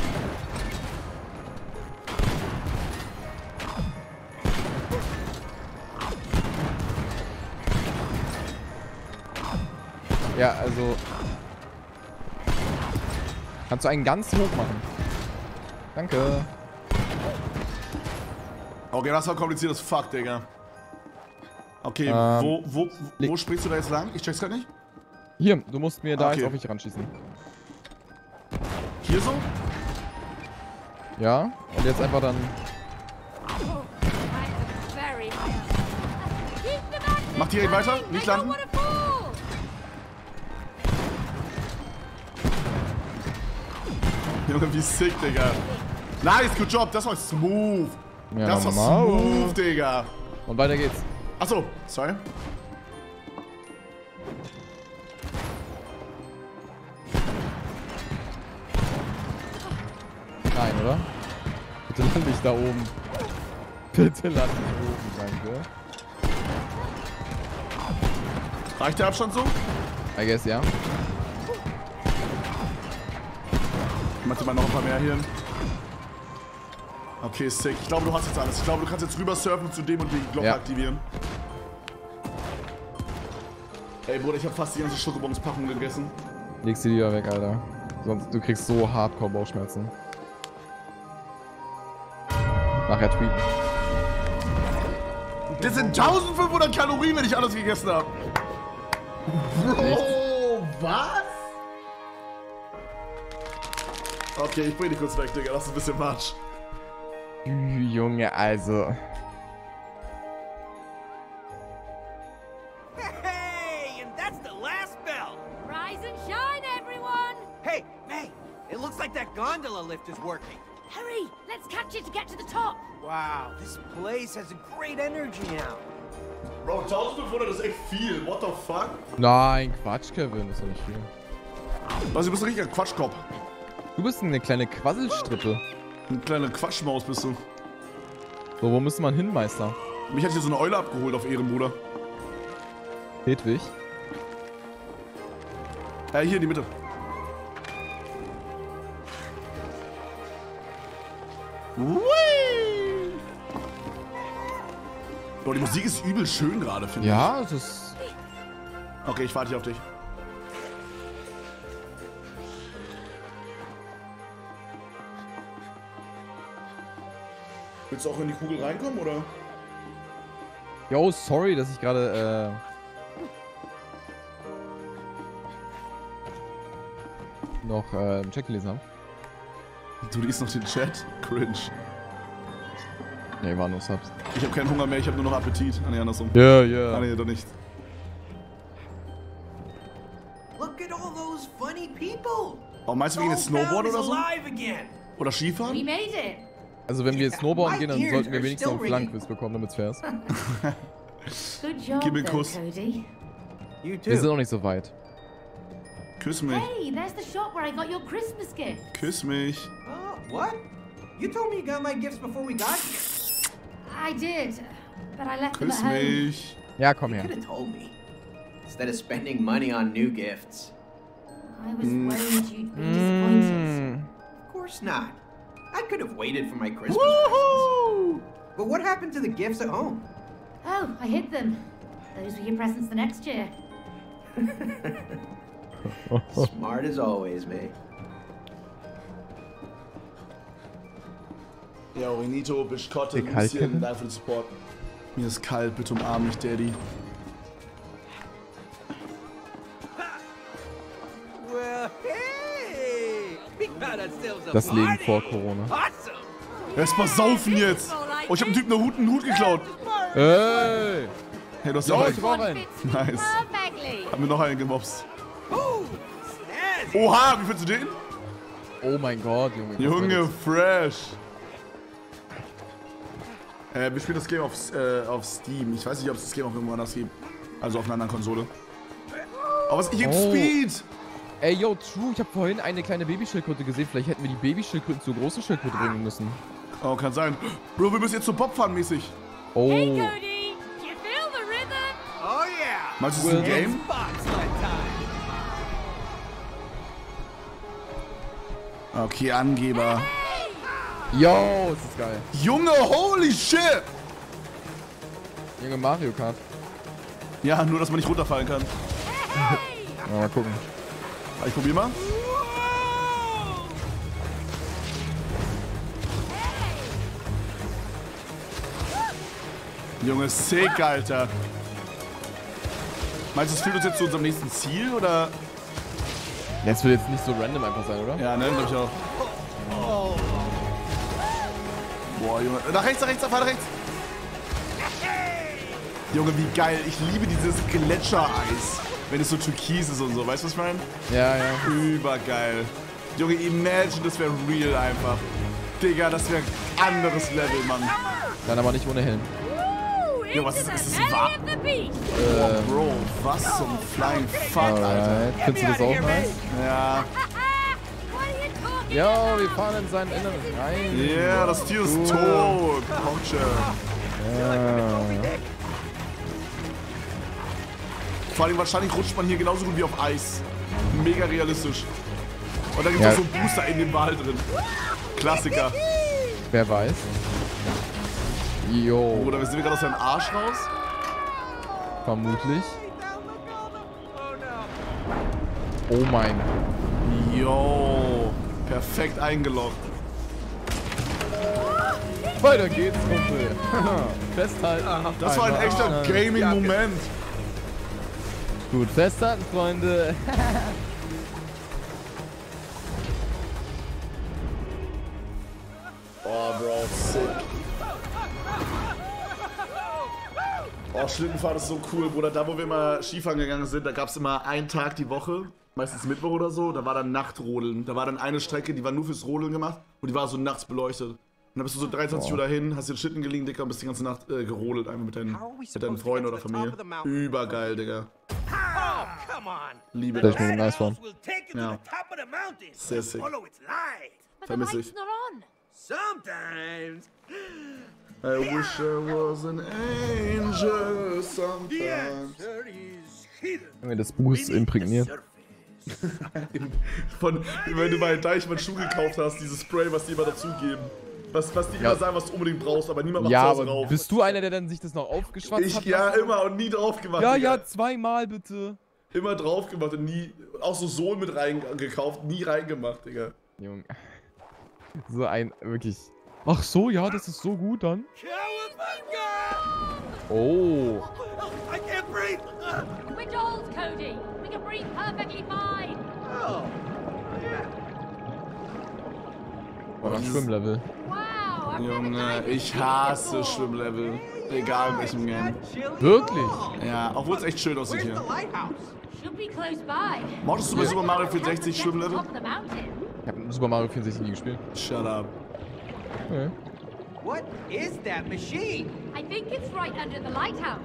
Ja, also. Kannst du einen ganz hoch machen? Danke. Okay, das war kompliziertes Fuck, Digga. Okay, wo springst du da jetzt lang? Ich check's grad nicht. Hier, du musst mir da Okay. jetzt auf mich ranschießen. Hier so? Ja, und jetzt einfach dann. Very high up. Keep the magnet Mach direkt weiter, coming. nicht I don't landen. wanna fall. Junge, wie sick, Digga. Nice, good job, das war smooth. Ja, Das war normal. smooth, Digga. Und weiter geht's. Achso, sorry. Nein, oder? Bitte lande ich da oben. Bitte lande ich oben, danke. Reicht der Abstand so? I guess, ja. Ich mach dir mal noch ein paar mehr hier hin. Okay, sick. Ich glaube, du hast jetzt alles. Ich glaube, du kannst jetzt rüber surfen zu dem und die Glocke Ja. aktivieren. Ey, Bruder, ich habe fast die ganze Schokobons-Packung gegessen. Leg sie lieber weg, Alter. Sonst du kriegst so hardcore Bauchschmerzen. Nachher tweeten. Das sind 1500 Kalorien, wenn ich alles gegessen habe. Bro, was? Okay, ich bring dich kurz weg, Digga. Das ist ein bisschen Matsch. Junge, also. Hey, and that's the last bell. Rise and shine, everyone. Hey, May, it looks like that gondola lift is working. Hurry, let's catch it to get to the top. Wow, this place has a great energy now. Bro, 1500 ist echt viel. What the fuck? Nein, Quatsch, Kevin, das ist ja nicht viel. Also, du bist ein richtiger Quatschkopf. Du bist eine kleine Quasselstrippe. Eine kleine Quatschmaus bist du. So, wo müsste man hin, Meister? Mich hat hier so eine Eule abgeholt auf Ehrenbruder. Hedwig? Hier in die Mitte. Whee! Bro, die Musik ist übel schön gerade, finde ich. Ja, es ist. Okay, ich warte hier auf dich. Willst du auch in die Kugel reinkommen, oder? Yo, sorry, dass ich gerade, noch, im Chat gelesen habe. Du liest noch den Chat? Cringe. Nee, war nur Subs. Ich habe keinen Hunger mehr, ich habe nur noch Appetit. Ah, nee, andersrum. Ja, Ah, ja. nee, doch nicht. Look at all those funny people. Oh, meinst du wegen jetzt Snowboard oder so? alive again. Oder We Skifahren? made it. Also, wenn wir jetzt Snowboarden gehen, dann My sollten wir ears wenigstens are noch einen still Flankquiz bekommen, damit's fair ist. Good job, Gib mir einen though, Kuss. Cody. You Wir sind too. noch nicht so weit. Küss mich. Hey, there's the shop where I got your Christmas gift. Küss mich. Oh, what? You told me you got my gifts before we got here. I did, but I left them at Küss home. mich. Ja, komm You her. could have told me. Instead of spending money on new gifts. I was worried you'd be disappointed. Of course not. I could have waited for my Christmas Woohoo! presents. But what happened to the gifts at home? Oh, I hid them. Those were your presents the next year. Smart as always, mate. Ja, Renito, Bischkotte, Dir kalt, Lucien, Kevin? danke für den Support. Mir ist kalt, bitte umarm mich, Daddy. Well, hey! We got ourselves a Das Leben party. vor Corona. Awesome! Erstmal saufen jetzt! Oh, ich hab dem Typen einen Hut geklaut. Ey! Hey, du hast ja Ja, auch ich einen. brauch einen. Fits me Nice. perfectly. Hab mir noch einen gemobst. Ooh, snazzy! Oha, wie findest du den? Oh mein Gott, Junge. was war Junge, das? fresh. Wir spielen das Game auf Steam. Ich weiß nicht, ob es das Game auch irgendwo anders gibt. Also auf einer anderen Konsole. Aber was ich im Oh. Speed! Ey, yo, true, ich habe vorhin eine kleine Babyschildkröte gesehen. Vielleicht hätten wir die Babyschildkröte zur großen Schildkröte bringen müssen. Oh, kann sein. Bro, wir müssen jetzt zum Bob fahren mäßig. Oh. Hey, Cody, you feel the rhythm? Oh yeah! Meinst du, das ist ein Well, Game? Bobsled time! Okay, Angeber. Yo, ist das geil. Junge, holy shit! Junge, Mario Kart. Ja, nur, dass man nicht runterfallen kann. Ja, mal gucken. Ich probier mal. Junge, sick, Alter. Meinst du, es führt uns jetzt zu unserem nächsten Ziel, oder? Das wird jetzt nicht so random einfach sein, oder? Ja, ne, glaub ich auch. Boah, Junge. Nach rechts, fahr nach rechts. Junge, wie geil. Ich liebe dieses Gletschereis. Wenn es so türkis ist und so. Weißt du, was ich meine? Ja, ja. Übergeil. Junge, imagine, das wäre real einfach. Digga, das wäre anderes Level, Mann. Dann aber nicht ohne Helm. Ooh, Jo, was into ist the das wahr? belly of the beast. Boah, Bro, was zum Flying Fuck, Alter. Alright. Findest du das auch nice? Ja. What are you talking Ja, about? wir fahren in seinen Inneren rein. Yeah, das Tier ist tot. Porsche. Vor allem wahrscheinlich rutscht man hier genauso gut wie auf Eis. Mega realistisch. Und da gibt es Ja. auch so einen Booster in dem Wal drin. Klassiker. Wer weiß. Jo, Oder wir sind gerade aus seinem Arsch raus. vermutlich. Oh mein. Yo. Perfekt eingeloggt. Weiter geht's, Kumpel. Festhalten. Das war ein echter Gaming-Moment. Gut, festhalten, Freunde. Oh, Bro, sick. Oh, Schlittenfahren ist so cool, Bruder. Da, wo wir immer Skifahren gegangen sind, da gab es immer einen Tag die Woche, meistens Mittwoch oder so, da war dann Nachtrodeln. Da war dann eine Strecke, die war nur fürs Rodeln gemacht und die war so nachts beleuchtet. Und dann bist du so 23 Uhr dahin, hast dir den Schlitten geliehen, Digga, und bist die ganze Nacht gerodelt, einfach mit deinen Freunden oder Familie. Übergeil, Digga. Oh, come on! Liebe Das das. ist mir nice one. We'll take you Ja. to the top of the mountain. Sehr sick. Follow its light. But the Vermiss light's ich. not on. Sometimes I wish I was an angel the sometimes. answer is hidden Junge, das Buch ist imprägniert. surface. Von, wenn du bei Deichmann Schuh gekauft hast, dieses Spray, was die immer dazugeben. Was die immer sagen, was du unbedingt brauchst, aber niemand macht Ja, zu Hause aber drauf. bist du einer, der dann sich das noch aufgeschwatzt Ich hat? ja immer und nie drauf gemacht. Ja, Digga. ja, zweimal bitte. Immer drauf gemacht und nie. Auch so Sohlen mit reingekauft, nie reingemacht, Digga. Junge. So ein, wirklich. Ach so, ja, das ist so gut dann. Cowabunga! Oh. I can't breathe! We're dolls, Cody. We can breathe perfectly fine. Oh, yeah. Oh, ein Schwimmlevel. Wow, I've never Junge, dived in ich here hasse before. Schwimmlevel. Egal in welchem Game. Wirklich? Ja, obwohl es echt schön aussieht Where's the hier. lighthouse? Should be close by. Mochtest du bei Super Mario 64 Schwimmlevel? Top of the mountain. Ich hab Super Mario 64 nie gespielt. Shut up. Okay. What is that machine? I think it's right under the lighthouse.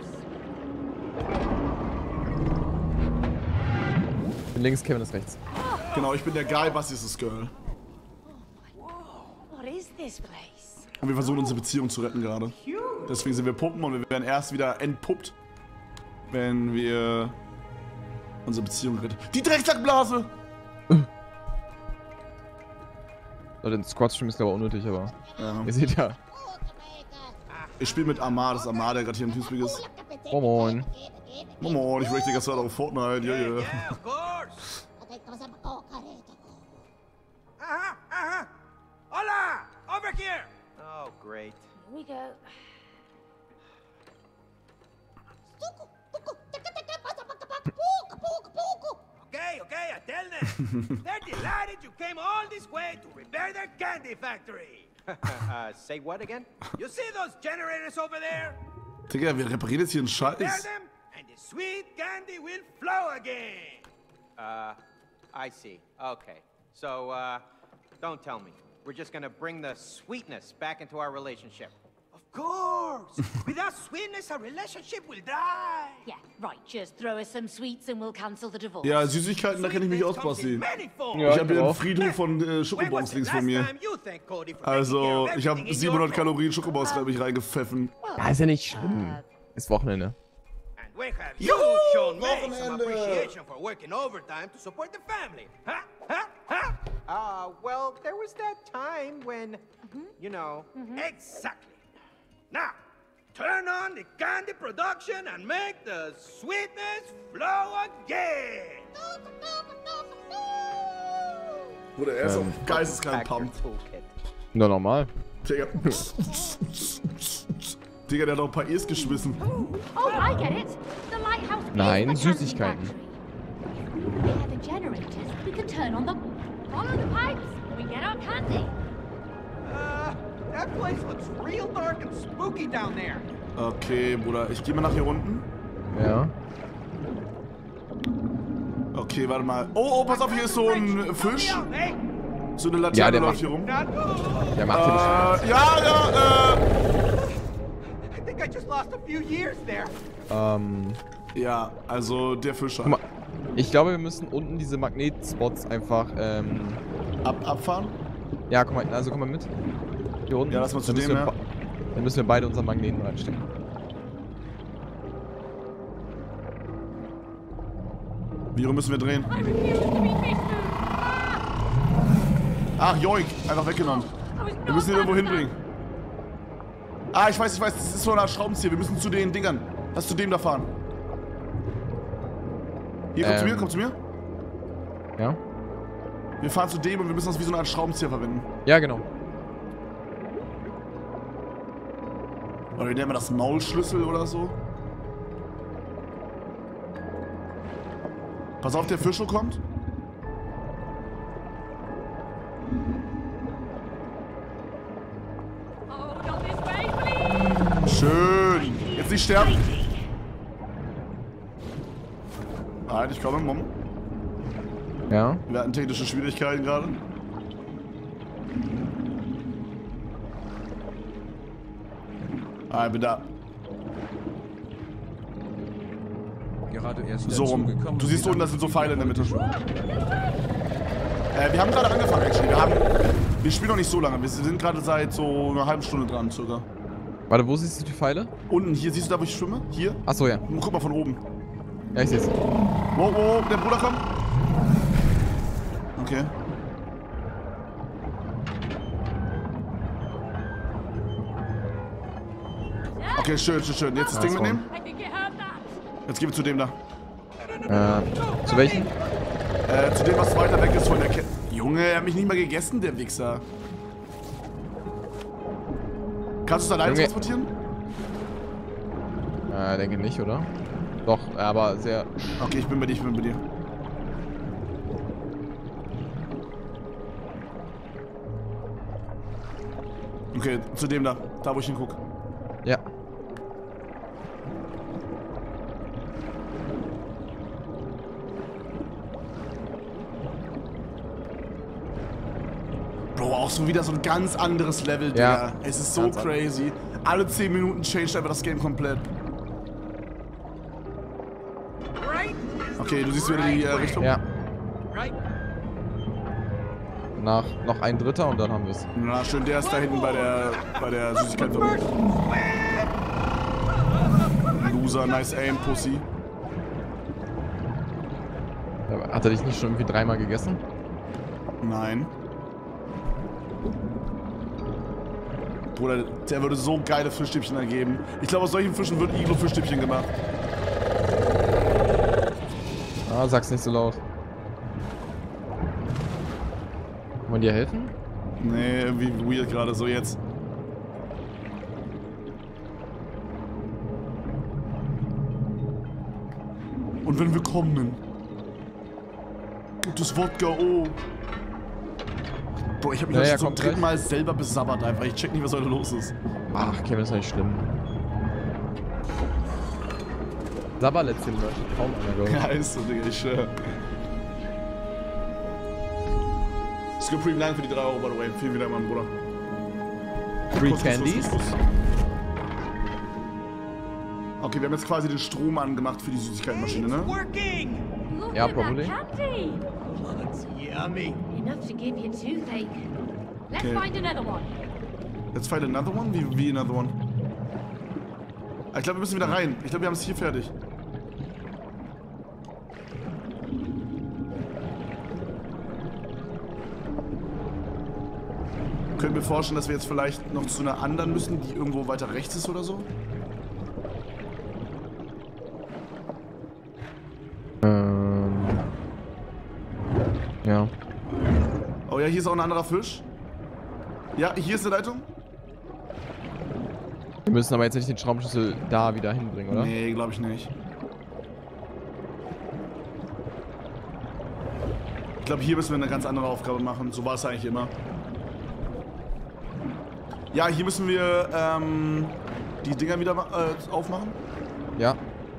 Ich bin links, Kevin ist rechts. Genau, ich bin der Guy, Basti ist das Girl. What is this place. Und wir versuchen unsere Beziehung zu retten gerade. Deswegen sind wir Puppen und wir werden erst wieder entpuppt, wenn wir unsere Beziehung retten. Die Drecksackblase! So, den Squad-Stream ist glaube ich unnötig, aber Ja. ihr seht ja. Ich spiele mit Amar, das ist Amar, der gerade hier im Teamspeak ist. Oh moin. Moin, ich rate die ganze Zeit auf Fortnite, yeah, yeah. Yeah, of course. Hola! Over here! Oh, great. Here we go. Okay, I tell them. They're delighted you came all this way to repair their candy factory. Say what again? You see those generators over there? Digga, wir reparieren jetzt hier einen Repair Scheiß. them, and the sweet candy will flow again. I see. Okay. So, don't tell me. We're just gonna bring the sweetness back into our relationship. Of course! Without sweetness, our relationship will die. Yeah, right. Just throw us some sweets and we'll cancel the divorce. Ja, Süßigkeiten, da kenne ich mich aus, Basti. Ja, Ich habe hier einen auch. Friedhof von Schokobons links von mir. Also, ich habe 700 Kalorien Schokobons mich reingepfeffen. Ja, ist ja nicht schlimm. Ist Wochenende. And where have you shown me some appreciation for working overtime to support the family? Huh? Huh? Huh? Well, there was that time when, you know. Exactly. Now, turn on the candy production and make the sweetness flow again. Bruder, er ist auch geisteskrank pumped. Na normal. Digga. Digga, der hat auch ein paar E's geschmissen. Oh, I get it. The lighthouse Nein, is the candy Süßigkeiten. factory. We have the generators. We can turn on them. Follow the pipes. We get our candy. That place looks real dark and spooky down there. Okay, Bruder, ich gehe mal nach hier unten. Ja. Okay, warte mal. Oh, pass auf, hier ist so ein Fisch. Hey, So eine Ja, Laterne der läuft macht- hier rum. Der macht den Spaß. I think I just lost a few years there. Ja, also der Fischer. Guck mal. Ich glaube, wir müssen unten diese Magnetspots einfach, Abfahren? ja, komm mal mit. Hier unten. Ja, lass mal zu Dann müssen dem, wir ja. Dann müssen wir beide unseren Magneten reinstecken. Wie rum müssen wir drehen? Ach, joink. Einfach weggenommen. Wir müssen ihn irgendwo hinbringen. Ah, ich weiß. Das ist so eine Art Schraubenzieher. Wir müssen zu den Dingern. Lass zu dem da fahren. Hier, komm zu mir. Ja? Wir fahren zu dem und wir müssen das wie so eine Art Schraubenzieher verwenden. Ja, genau. Oder wie nennt man das? Maulschlüssel oder so? Pass auf, der Fischo kommt. Oh, not this way, please. Schön. Jetzt nicht sterben. Nein, ich komme, Mom. Ja. Wir hatten technische Schwierigkeiten gerade. Ah, ich bin da. Gerade erst So rum. dazugekommen. Du siehst unten, das sind so Pfeile in der Mitte. Wir haben gerade angefangen, actually. Wir spielen noch nicht so lange. Wir sind gerade seit so einer halben Stunde dran, circa. Warte, wo siehst du die Pfeile? Unten, hier, siehst du da, wo ich schwimme? Hier? Achso, ja. Guck mal von oben. Ja, ich seh's. Wow, der Bruder kommt. Okay. Okay, schön. Jetzt das Ding mitnehmen. I think you heard that. Jetzt gehen wir zu dem da. Zu welchen? Zu dem, was weiter weg ist von der Kette. Junge, er hat mich nicht mal gegessen, der Wichser. Kannst du es alleine Junge. transportieren? Denke nicht, oder? Doch, aber sehr... Okay, ich bin bei dir. Okay, zu dem da. Da, wo ich hinguck. Ja. Bro, auch so wieder so ein ganz anderes Level, Ja. Digga. Es ist so Ganz crazy. Alle 10 Minuten changed einfach das Game komplett. Right? Okay, du siehst wieder die Richtung. Ja. Right? noch ein Dritter und dann haben wir es. Na schön, der ist da hinten bei der Süßigkeitenfabrik. Loser, nice aim, Pussy. Hat er dich nicht schon irgendwie 3-mal gegessen? Nein. Bruder, der würde so geile Fischstäbchen ergeben. Ich glaube, aus solchen Fischen wird Iglo-Fischstäbchen gemacht. Ah, sag's nicht so laut. Wollen die dir helfen? Nee, irgendwie weird gerade so jetzt. Und wenn wir kommen, gibt es Wodka, oh. Bro, ich hab mich Ja, schon zum dritten Mal selber besabbert einfach. Ich check nicht, was heute los ist. Ach, Kevin, das ist nicht schlimm. Sabberlätzchen Leute, kaum einer, glaube ich. Ja, ist so, Digga, ich schwör. Supreme, danke für die 3 Euro, by the way. Vielen Dank, Mann, Bruder. Free Candies? Okay, wir haben jetzt quasi den Strom angemacht für die Süßigkeitenmaschine, ne? Working! Look Yeah, at probably. that candy. It's yummy. Enough to give you toothache. Let's Okay. find another one. Let's find another one? Wie another one? Ah, ich glaube, wir müssen wieder rein. Ich glaube, wir haben es hier fertig. Können wir vorstellen, dass wir jetzt vielleicht noch zu einer anderen müssen, die irgendwo weiter rechts ist oder so? Ja. Oh ja, hier ist auch ein anderer Fisch. Ja, hier ist eine Leitung. Wir müssen aber jetzt nicht den Schraubenschlüssel da wieder hinbringen, oder? Nee, glaube ich nicht. Ich glaube, hier müssen wir eine ganz andere Aufgabe machen. So war es eigentlich immer. Ja, hier müssen wir die Dinger wieder aufmachen. Ja.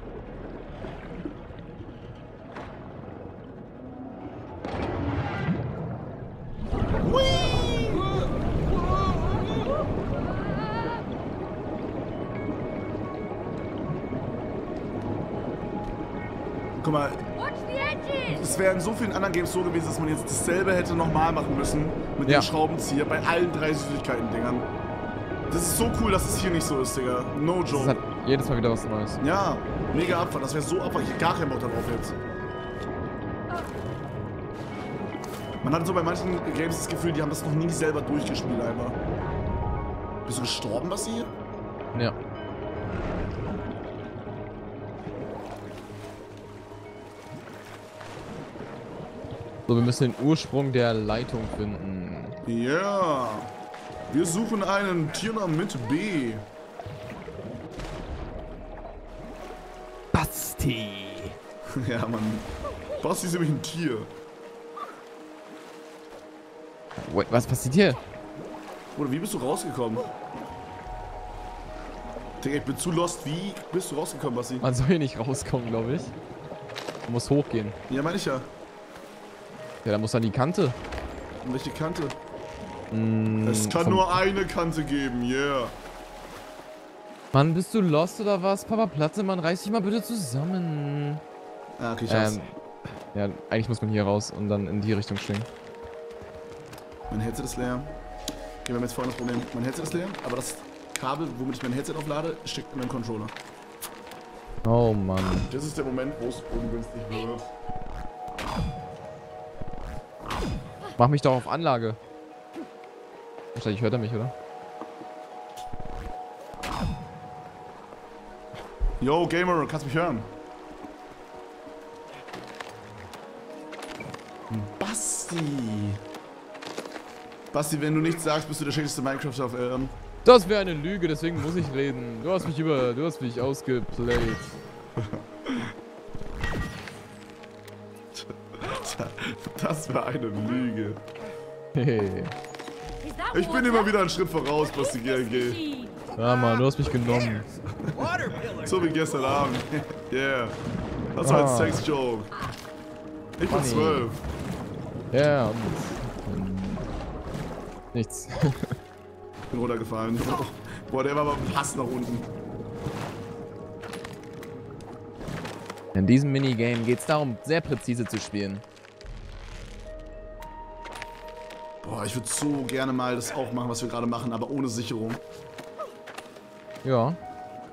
Guck mal, Watch the edges. es wäre in so vielen anderen Games so gewesen, dass man jetzt dasselbe hätte nochmal machen müssen mit Ja. dem Schraubenzieher bei allen 3 Süßigkeiten-Dingern. Das ist so cool, dass es hier nicht so ist, Digga. No Das ist joke. halt jedes Mal wieder was Neues. Ja, mega Abfall. Das wäre so Abfall. Ich hab gar keinen Bock darauf jetzt. Man hat so bei manchen Games das Gefühl, die haben das noch nie selber durchgespielt einfach. Bist du gestorben, Basti? Ja. So, wir müssen den Ursprung der Leitung finden. Ja. Wir suchen einen Tiernamen mit B. Basti! Ja, Mann. Basti ist nämlich ein Tier. Wait, was passiert hier? Oder wie bist du rausgekommen? Digga, ich bin zu lost. Wie bist du rausgekommen, Basti? Man soll hier nicht rauskommen, glaube ich. Man muss hochgehen. Ja, meine ich ja. Ja, da muss an die Kante. Und welche Kante? Mm, Es kann vom- nur eine Kante geben, yeah. Mann, bist du lost oder was? Papa Plattemann, reiß dich mal bitte zusammen. Ah, okay, ich hab's. Ja, eigentlich muss man hier raus und dann in die Richtung schwingen. Mein Headset ist leer. Okay, wir haben jetzt vorhin das Problem. Mein Headset ist leer, aber das Kabel, womit ich mein Headset auflade, steckt in meinem Controller. Oh Mann. Das ist der Moment, wo es ungünstig wird. Mach mich doch auf Anlage. Wahrscheinlich hört er mich, oder? Yo, Gamer, kannst du mich hören? Basti! Basti, wenn du nichts sagst, bist du der schlechteste Minecrafter auf Erden. Das wäre eine Lüge, deswegen muss ich reden. Du hast mich ausgeplayt. Das war eine Lüge. Hey. Is that Ich bin water? immer wieder einen Schritt voraus, What is Basti this GLG. machine? Ja, Mann, du hast mich genommen. Water pillars. So wie gestern Abend. Yeah. Das war ein Ah. Sex-Joke. Ich bin Funny. 12. Ja, nichts. Bin runtergefallen. Boah, der war aber fast nach unten. In diesem Minigame geht es darum, sehr präzise zu spielen. Oh, ich würde so gerne mal das auch machen, was wir gerade machen, aber ohne Sicherung. Ja.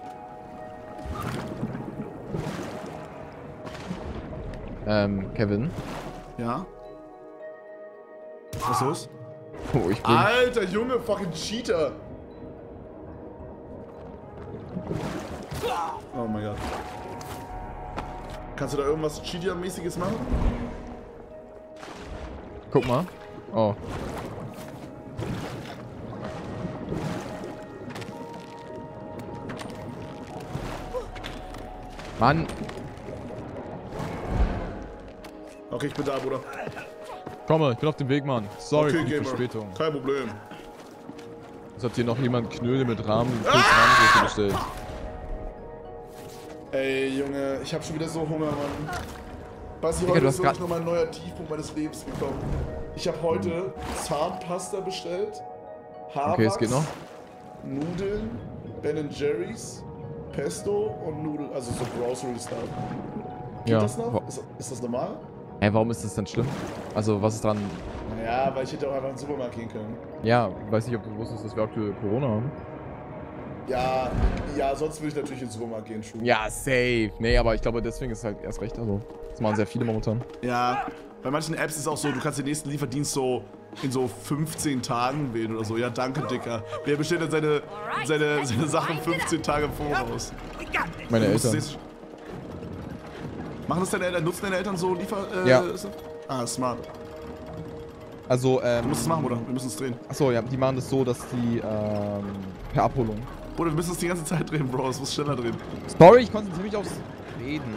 Kevin. Ja? Was ist los? Oh, ich bin... Alter, Junge, fucking Cheater! Oh mein Gott. Kannst du da irgendwas Cheater-mäßiges machen? Guck mal. Oh. Mann. Okay, ich bin da, Bruder. Komm, ich bin auf dem Weg, Mann. Sorry Okay, für die Gamer. Verspätung. Kein Problem. Es hat hier noch jemand Knödel mit Rahmensoße bestellt. Ey, Junge, ich hab schon wieder so Hunger, Mann. Basti, Digga, heute du ist hast wirklich nochmal ein neuer Tiefpunkt meines Lebens gekommen. Ich habe heute Zahnpasta bestellt, Haarwachs, Okay, es geht noch. Nudeln, Ben & Jerry's, Pesto und Nudeln, also so Grocery-Stuff. Geht Ja. das noch? Ist das normal? Hä, warum ist das denn schlimm? Also, was ist dran? Naja, weil ich hätte auch einfach in den Supermarkt gehen können. Ja, weiß nicht, ob du wusstest, dass wir aktuell Corona haben. Ja, sonst würde ich natürlich in den Supermarkt gehen, Schuh. Ja, safe. Nee, aber ich glaube, deswegen ist es halt erst recht. Also, das machen sehr viele momentan. Ja, bei manchen Apps ist es auch so, du kannst den nächsten Lieferdienst so in so 15 Tagen wählen oder so. Ja, danke, Dicker. Wer bestellt denn seine Sachen 15 Tage im Voraus? Meine Du musst Eltern. es- Machen das deine Eltern? Nutzen deine Eltern so Ja. Ah, smart. Also, Du musst es machen, Bruder. Wir müssen es drehen. achso, ja, die machen das so, dass die, per Abholung. Bruder, wir müssen es die ganze Zeit drehen, Bro. Es muss schneller drehen. Sorry, ich konzentriere mich aufs Reden.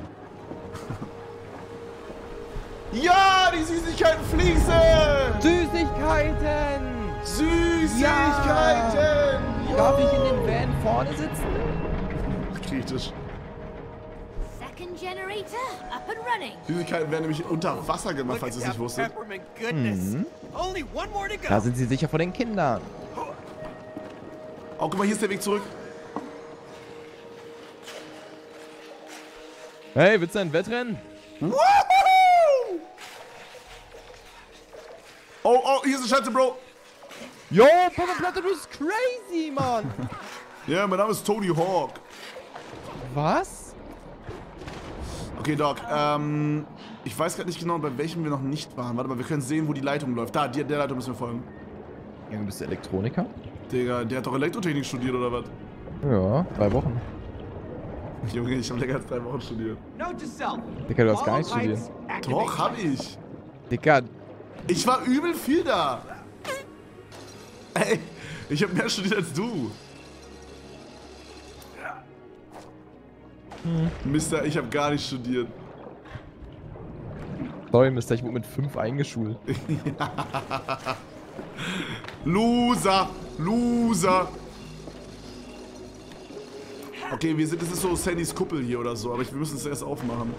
Ja, die Süßigkeiten fließen! Süßigkeiten! Süßigkeiten! Ja. Darf ich in den Van vorne sitzen? Kritisch. Second generator up and running. Süßigkeiten werden nämlich unter Wasser gemacht, falls ihr es nicht wusstet. Peppermint goodness. Only one more to go. Da sind sie sicher vor den Kindern. Oh, guck mal, hier ist der Weg zurück. Hey, willst du ein Wettrennen? Woohoo! Oh, hier ist eine Schatze, Bro. Yo, Papa Platte, du bist crazy, Mann. Ja, mein Name ist Tony Hawk. Was? Okay, Doc, ich weiß gerade nicht genau, bei welchem wir noch nicht waren. Warte mal, wir können sehen, wo die Leitung läuft. Da, der Leitung müssen wir folgen. Junge, bist du Elektroniker? Digga, der hat doch Elektrotechnik studiert, oder was? Ja, 3 Wochen. Junge, ich habe länger als 3 Wochen studiert. Note to self. Digga, du hast gar nicht Follow studiert. pipes, activate Doch, hab pipes. ich. Digga, Ich war übel viel da. Ey, ich habe mehr studiert als du. Mister, ich habe gar nicht studiert. sorry, Mister, ich wurde mit 5 eingeschult. Loser! Loser! Okay, das ist so Sandys Kuppel hier oder so, aber wir müssen es erst aufmachen.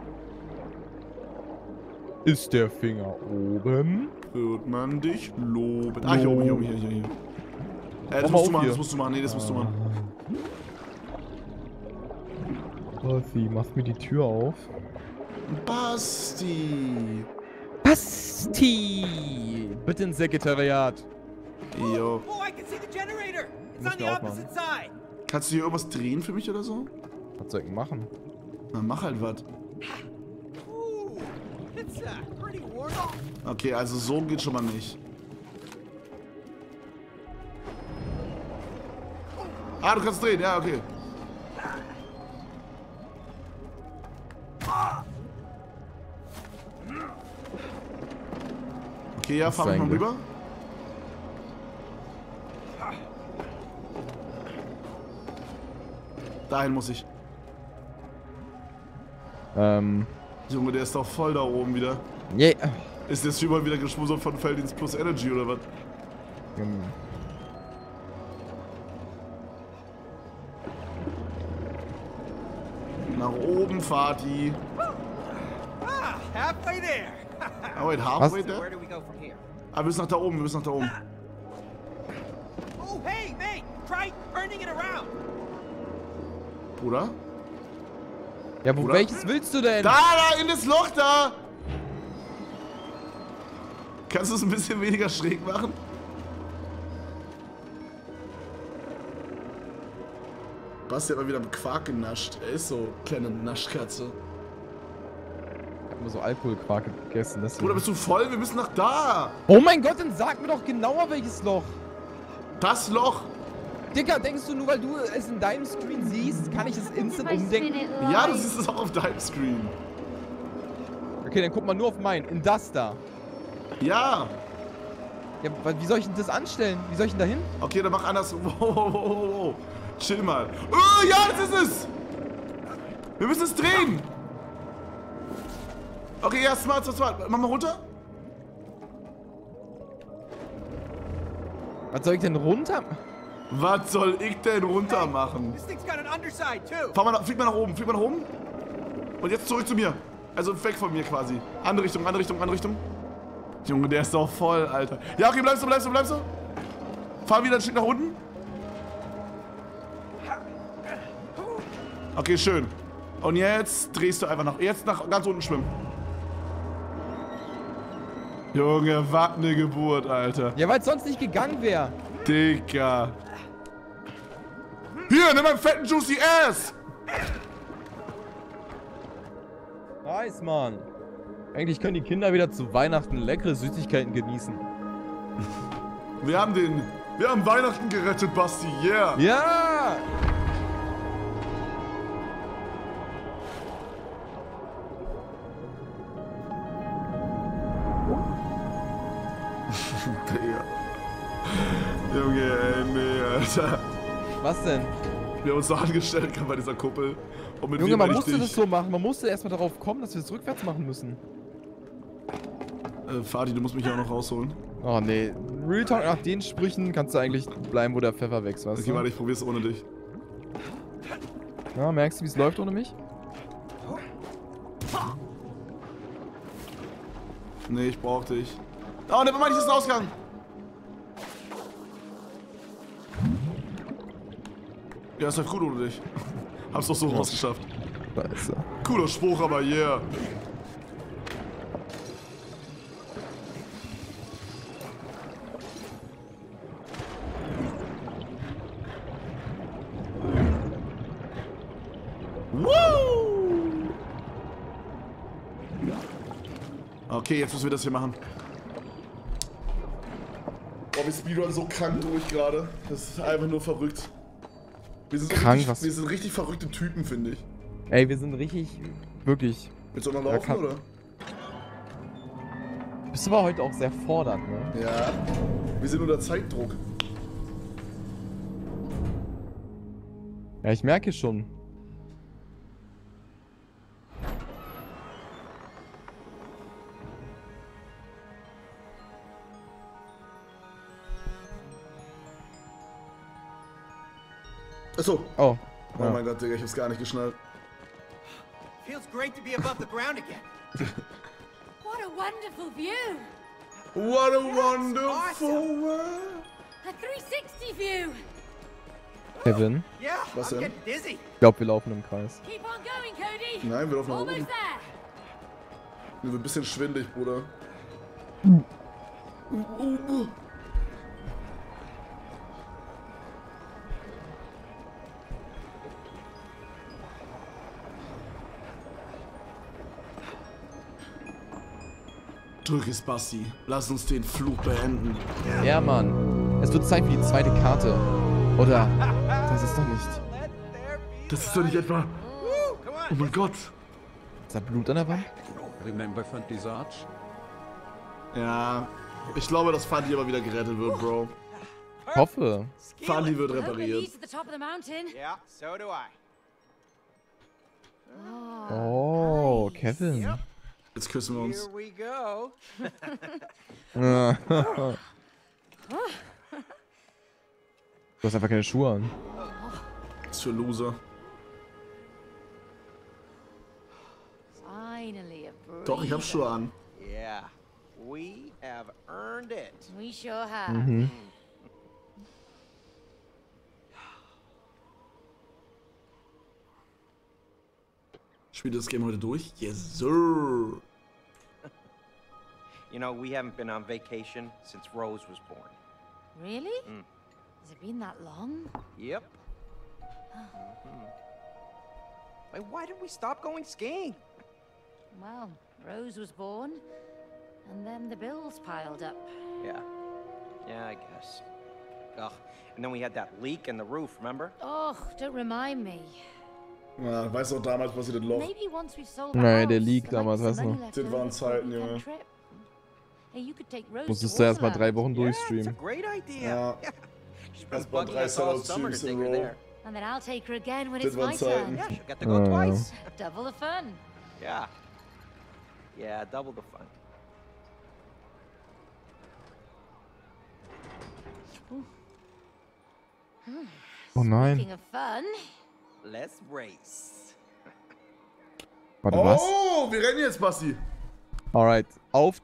Ist der Finger oben? Wird man dich loben. Ah, hier oben, hier. Das Mach musst mal du auf machen, hier. das musst du machen. Nee, das musst du machen. Basti, machst mir die Tür auf? Basti! Basti! Bitte ins Sekretariat. Jo. Oh, I can see the generator. It's Muss on the mir aufmachen. opposite side. Kannst du hier irgendwas drehen für mich oder so? Was soll ich denn machen? Na, mach halt was. Ooh, it's pretty warm. Okay, also so geht schon mal nicht. Ah, du kannst drehen, ja, okay. Okay, ja, Was fahr mich mal eigentlich? rüber. Dahin muss ich. Junge, der ist doch voll da oben wieder. Yeah. Ist jetzt überall wieder geschmusert von Felddienst plus Energy oder was? Nach oben, Fatih. Ah, halfway there. Oh, wait, halfway Was? there? Where do we go from here? Ah, wir müssen nach da oben, wir müssen nach da oben. Oh, hey, mate, try turning it around. Bruder? Ja, wo, Oder? welches willst du denn? Da, in das Loch da! Kannst du es ein bisschen weniger schräg machen? Basti hat mal wieder Quark genascht. Er ist so kleine Naschkatze. Ich hab immer so Alkoholquark gegessen. Deswegen. Bruder, bist du voll? Wir müssen nach da. Oh mein Gott, dann sag mir doch genauer welches Loch. Das Loch. Dicker, denkst du, nur weil du es in deinem Screen siehst, kann ich es instant umdenken? Ja, du siehst es auch auf deinem Screen. Okay, dann guck mal nur auf meinen. In das da. Ja. Ja, wie soll ich denn das anstellen? Wie soll ich denn da hin? Okay, dann mach anders. Wow. Chill mal. Oh, ja, das ist es. Wir müssen es drehen. Okay, ja, smart. Mach mal runter. Was soll ich denn runter? Was soll ich denn runter machen? This thing's got an underside, too. Flieg mal nach oben. Und jetzt zurück zu mir. Also weg von mir quasi. Andere Richtung. Junge, der ist doch voll, Alter. Ja, okay, bleibst du. Fahr wieder ein Stück nach unten. Okay, schön. Und jetzt drehst du einfach jetzt nach ganz unten schwimmen. Junge, was eine Geburt, Alter. Ja, weil es sonst nicht gegangen wäre. Digga. Hier, nimm meinen fetten Juicy Ass. Nice, Mann. Eigentlich können die Kinder wieder zu Weihnachten leckere Süßigkeiten genießen. Wir haben Weihnachten gerettet, Basti, yeah. Ja! Junge, ey, nee, Alter. Was denn? Wir haben uns so angestellt bei dieser Kuppel. Und mit Junge, man musste das so machen. Man musste erstmal darauf kommen, dass wir es rückwärts machen müssen. Fadi, du musst mich ja auch noch rausholen. Oh, nee. Real Talk, nach den Sprüchen kannst du eigentlich bleiben, wo der Pfeffer wächst, weißt Okay, du? warte, ich probier's ohne dich. Ja, merkst du, wie es läuft ohne mich? Nee, ich brauch dich. Oh, ne, mal, das ist ein Ausgang. Ja, ist doch gut ohne dich. Hab's doch so rausgeschafft. Scheiße. Cooler Spruch, aber yeah. Woo! Okay, jetzt müssen wir das hier machen. Boah, wir speedrun so krank durch gerade. Das ist einfach nur verrückt. Wir sind, Krank, wir sind richtig verrückte Typen, finde ich. Ey, wir sind richtig, wirklich. Willst du noch laufen, Ja, oder? Bist aber heute auch sehr fordernd, ne? Ja. Wir sind unter Zeitdruck. Ja, ich merke schon. Achso. Oh. Oh Ja. mein Gott, Digga, ich hab's gar nicht geschnallt. Feels great to be above the ground again. What a wonderful view! What a Yes, wonderful awesome. world. A 360 view! Kevin, Yeah, Was I'm denn? getting dizzy. ich glaube, wir laufen im Kreis. Keep on going, Cody! Nein, wir laufen nach Almost oben. there! Mir wird ein bisschen schwindelig, Bruder. Drück es, Basti. Lass uns den Fluch beenden. Ja, Mann. Es wird Zeit für die zweite Karte. Oder? Das ist doch nicht. Let there be Das ist doch nicht etwa... Woo, come Oh on. mein Gott. Ist da Blut an der Wand? Remember Friendly's Arch? Ja. Ich glaube, dass Fadi aber wieder gerettet wird, Bro. Ich hoffe. Fadi wird I hope it repariert. leads to the top of the mountain. Yeah, so do I. Oh, Kevin. Jetzt küssen wir uns. Here we go. Du hast einfach keine Schuhe an. Was für Loser. Finally a breather. Doch, ich hab Schuhe an. Yeah, we have earned it. We sure have. Mhm. Spielt das Game heute durch? Yes, sir. You know, we haven't been on vacation since Rose was born. Really? Has it been that long? Yep. Like, why did we stop going skiing? Well, Rose was born, and then the bills piled up. Yeah. Yeah, I guess. Ugh. And then we had that leak in the roof, remember? Oh, don't remind me. Ja, weißt du auch damals passiert ein Loch. Maybe once we've sold the Nee, house, der liegt there might damals, be weißt some du. money left Das waren over for a Zeiten, weekend Junge. trip. Hey, you could take Rose Musstest to du erstmal 3 Waterland. Wochen Yeah, it's a durchstreamen. great idea. Ja. She's been Erstmal bugging 3 us all summer to Sellout-Tubes in take a her row. there. And then I'll take her again when Das it's waren my Zeiten. turn. Yeah, she'll get to go twice. Double the fun. Yeah. Yeah, double the fun. Oh nein. Speaking of fun, Let's race. Warte, was? Oh, wir rennen jetzt, Basti. Alright, auf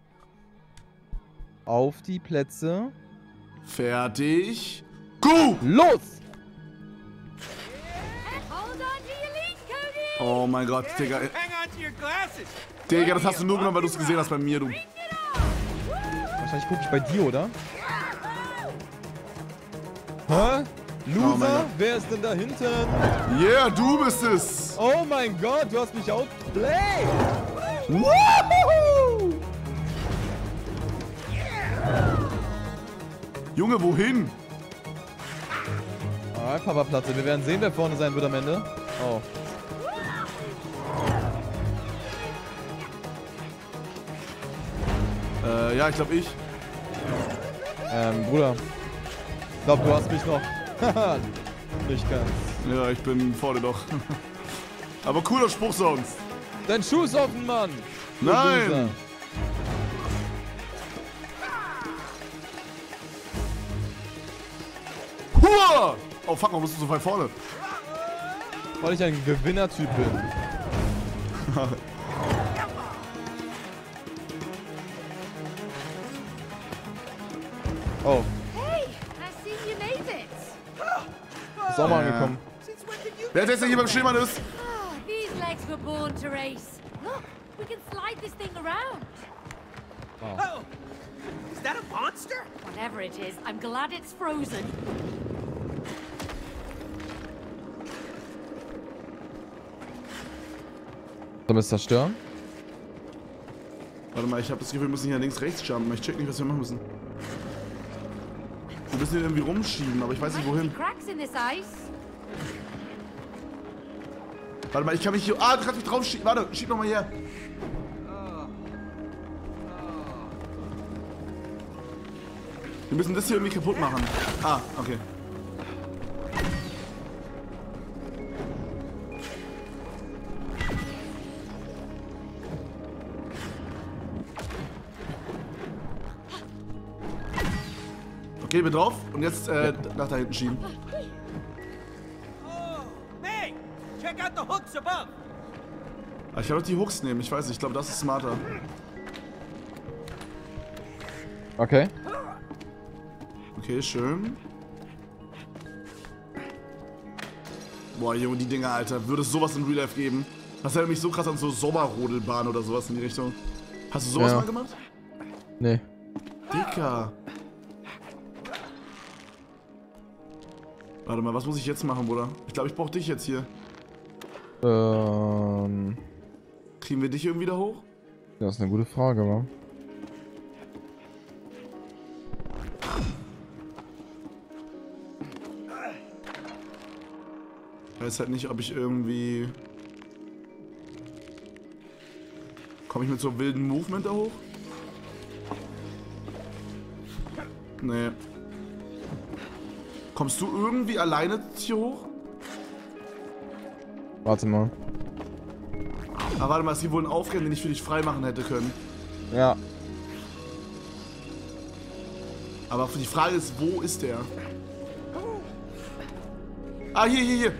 die Plätze. Fertig. Go! Los! hold on to your lead, Cody. Oh mein Gott, Digga. Hang on to your glasses. Digga, das hast du nur genommen, weil du es gesehen hast bei mir, du. Bring it on. Wahrscheinlich gucke ich bei dir, oder? Hä? Oh mein Loser? Gott. Wer ist denn da hinten? Yeah, du bist es. Oh mein Gott, du hast mich outplayed! Woohoo! Junge, wohin? Alright, Papa-Platte. Wir werden sehen, wer vorne sein wird am Ende. Oh. Ja, ich glaube ich. Bruder. Ich glaube, du hast mich noch. Haha. Nicht ganz. Ja, ich bin vor dir doch. Aber cooler Spruch sonst. Dein Schuh ist offen, Mann! Du Nein! Loser. Hua! Oh fuck, warum bist du so weit vorne? Weil ich ein Gewinnertyp bin. Oh, Hey, I see you made it. ist auch mal angekommen. Since when did you Wer jetzt hier beim Schneemann ist? Ah, these legs were born to race. Look, we can slide this thing around. Oh, is that a monster? Whatever it is, I'm glad it's frozen. Sollen wir es zerstören? Warte mal, ich habe das Gefühl, wir müssen hier links, rechts jumpen. Ich check nicht, was wir machen müssen. Wir müssen ihn irgendwie rumschieben, aber ich weiß nicht Might be wohin. cracks in this ice. Warte mal, ich kann mich hier... Ah, du kannst mich drauf schieben. Warte, schieb noch mal her. Wir müssen das hier irgendwie kaputt machen. Ah, okay. Okay, wir drauf und jetzt nach da hinten schieben. Oh, Meg, check out the hooks above. Ah, ich kann doch die Hooks nehmen, ich weiß nicht, ich glaube, das ist smarter. Okay. Okay, schön. Boah, Junge, die Dinger, Alter. Würde es sowas in Real Life geben? Das erinnert mich so krass an so Sommerrodelbahn oder sowas in die Richtung. Hast du sowas Ja. mal gemacht? Nee. Dicker. Warte mal, was muss ich jetzt machen, Bruder? Ich glaube, ich brauche dich jetzt hier. Kriegen wir dich irgendwie da hoch? Das ist eine gute Frage, wa? Ich weiß halt nicht, ob ich irgendwie... Komme ich mit so wilden Movement da hoch? Nee. Kommst du irgendwie alleine hier hoch? Warte mal. Ah, warte mal, es gibt wohl einen Aufgaben, den ich für dich freimachen hätte können. Ja. Aber die Frage ist, wo ist der? Ah, hier.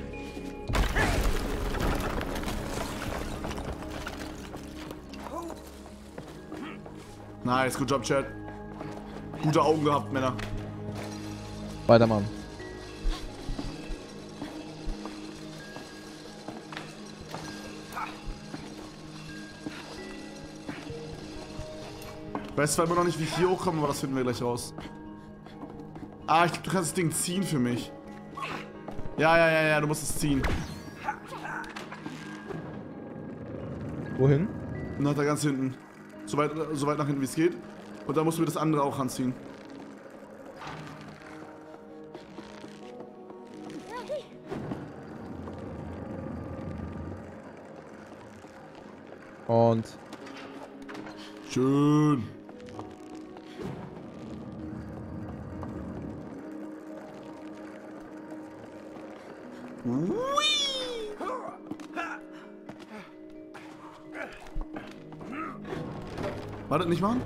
Nice, good job, Chat. Gute Augen gehabt, Männer. Weiter, Mann. weiß zwar immer noch nicht, wie ich hier hochkomme, aber das finden wir gleich raus. Ah, ich glaube, du kannst das Ding ziehen für mich. Ja, du musst es ziehen. Wohin? Nach da ganz hinten. So weit nach hinten, wie es geht. Und dann musst du mir das andere auch ranziehen. Und... Schön. Wartet, nicht machen?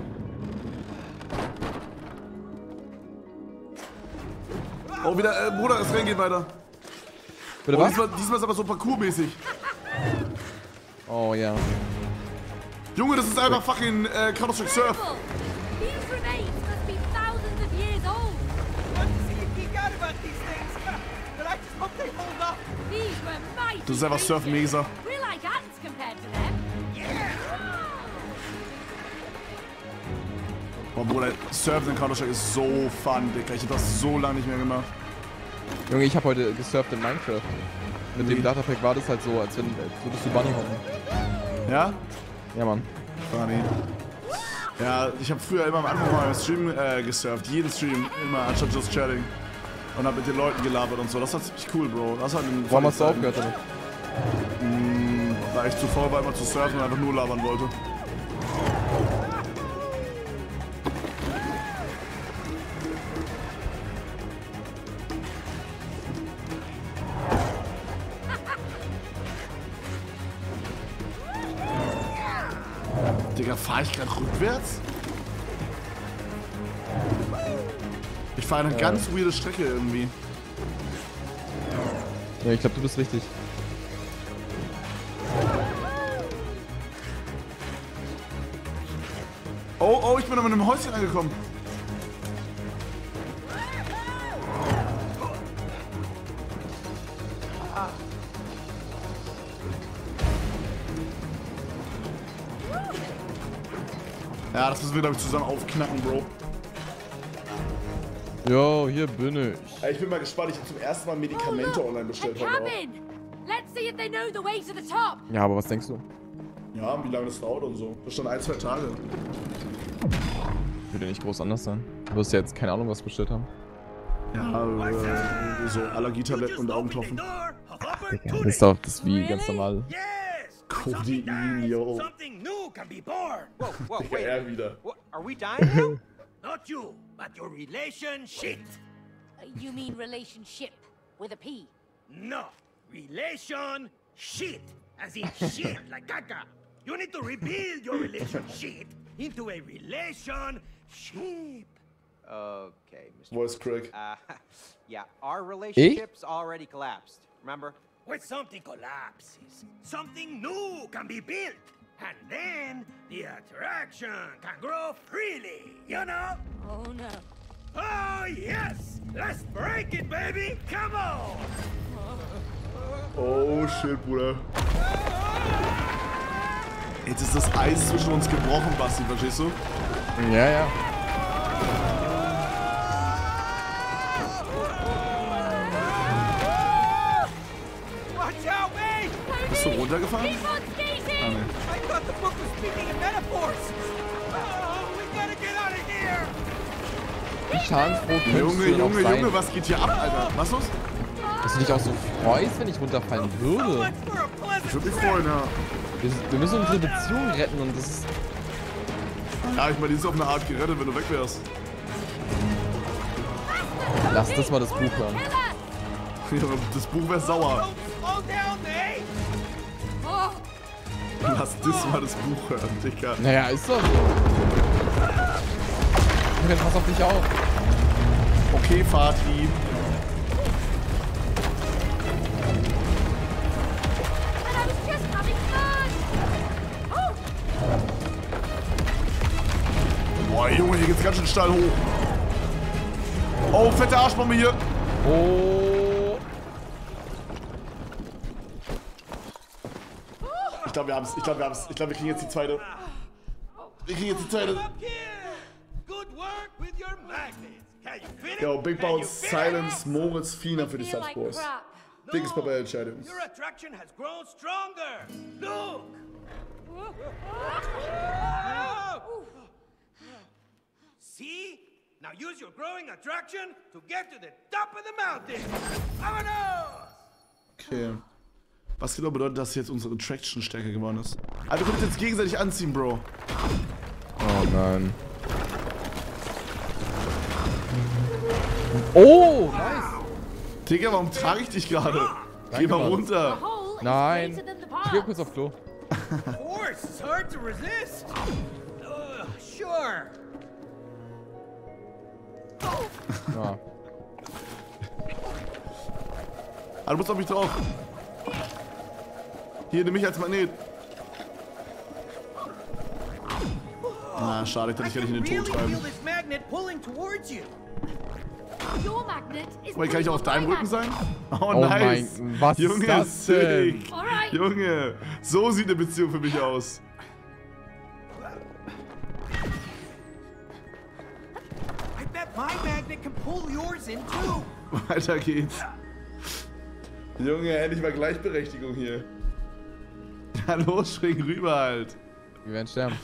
Oh, wieder, Bruder, das Rennen geht weiter. Bitte Oh, was? diesmal ist aber so parkourmäßig. Oh ja. Junge, das ist einfach fucking Counter-Strike Surf. These remains must be thousands of years old. Want to see you geek out about these things. But I just hope they hold up. These were mighty Das ist einfach creatures. Surf-Mesa. We're like ants compared to them. Boah, Bruder, Surfen in Counter-Strike ist so fun, Digga. Ich hab das so lange nicht mehr gemacht. Junge, ich habe heute gesurft in Minecraft. Mit dem Datapack war das halt so, als würdest du Bunny hoppen. Ja? Ja, Mann. Funny. Ja, ich habe früher immer am Anfang mal im Stream gesurft. Jeden Stream, immer, anstatt just chatting. Und hab mit den Leuten gelabert und so. Das war ziemlich cool, Bro. Das hat einen Warum hast du aufgehört damit? Weil ich zu faul war, immer zu surfen und einfach nur labern wollte. Digga, fahr ich gerade rückwärts? Ich fahre eine ganz weirde Strecke irgendwie. Ja, ich glaube, du bist richtig. Oh, ich bin aber in einem Häuschen angekommen. Ja, das müssen wir, glaube ich, zusammen aufknacken, Bro. Jo, hier bin ich. Ich bin mal gespannt, ich habe zum ersten Mal Medikamente online bestellt A heute auch. cabin. Let's see if they know the way to the top. Ja, aber was denkst du? Ja, wie lange das dauert und so. Das ist schon 1-2 Tage. Würde nicht groß anders sein. Du wirst ja jetzt keine Ahnung, was bestellt haben. Ja, so Allergietabletten und Augentropfen. Das ist doch das ist wie ganz normal. Codein, yo. Something new can be born. Whoa, whoa, Digga, wait. er wieder. What, are we dying now? Not you, but your relationship. You mean relationship with a P? No, relation shit. As in shit, like caca. You need to rebuild your relationship into a relationship. Okay, Mr. Voice crack. Yeah, our relationship's already collapsed. Remember? When something collapses, something new can be built. And then the attraction can grow freely, you know? Oh no. Oh, yes! Let's break it, baby! Come on! Oh shit, Bruder. Jetzt ist das Eis zwischen uns gebrochen, Basti, verstehst du? Ja, ja. Watch out, wait! Bist du runtergefahren? Keep on skating! Ah, nee. I thought the book was speaking in metaphors! Oh, we gotta get out of here! Wie schadensfroh könntest du Junge, denn auch Junge, sein, Junge, was geht hier ab, Alter? Was los? dass du dich auch so freust, wenn ich runterfallen So würde? much for a pleasant Ich würde mich freuen, ja. Wir müssen unsere Beziehung retten und das ist... Ja, ich meine, die ist auf eine Art gerettet, wenn du weg wärst. Lass das mal das Buch hören. Das Buch wäre sauer. Don't slow down, eh? Oh, Lass das mal das Buch hören, Digga. Naja, ist doch so. Junge, pass auf dich auf. Okay, Fatih. and I was just having fun! Oh, Boah, Junge, hier geht's ganz schön steil hoch. Oh, fette Arschbombe hier. Oh. Ich glaube, wir haben's. Ich glaube, wir kriegen jetzt die zweite. Wir kriegen jetzt die zweite. Up here! Yo, Big Bounce, Silence, Moritz, Fina für die Feel like Subspores. crap. Dickes Papa-Entscheidung. Your attraction has grown stronger. Look. See? Now use your growing attraction to get to the top of the mountain. Vámonos! Okay. Was genau bedeutet, dass jetzt unsere Attraction stärker geworden ist? Also wir können uns jetzt gegenseitig anziehen, Bro. Oh nein. Oh, nice. Digga, warum trage ich dich gerade? Geh Danke, mal Mann. runter. The hole is Nein. greater than the Ich geh parts. kurz auf Klo. Of course, it's hard to resist. Sure. Ja. Ah, du musst auf mich drauf. Hier, nimm mich als Magnet. Ah, schade, ich dachte, ich werde dich in den Tod treiben. this magnet pulling towards you. Your magnet is Wait, kann ich auch auf deinem Rücken sein? Oh, Oh nice. mein, was Junge, ist das denn? sick. Alright. Junge, so sieht eine Beziehung für mich aus. I bet my magnet can pull yours in too. Weiter geht's. Junge, endlich mal Gleichberechtigung hier. Ja, los, spring rüber halt. Wir werden sterben.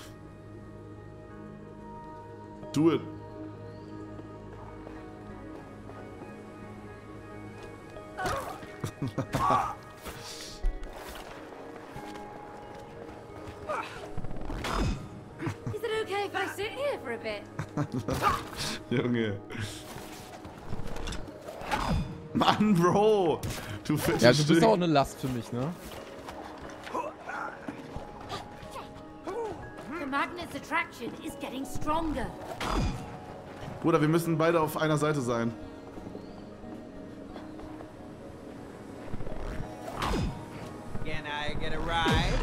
Do it. Is it okay if I sit here for a bit? Junge. Mann, Bro. Du fettes Ja, du bist Stück. auch eine Last für mich, ne? The magnet's attraction is getting stronger. Bruder, wir müssen beide auf einer Seite sein. Can I get a ride?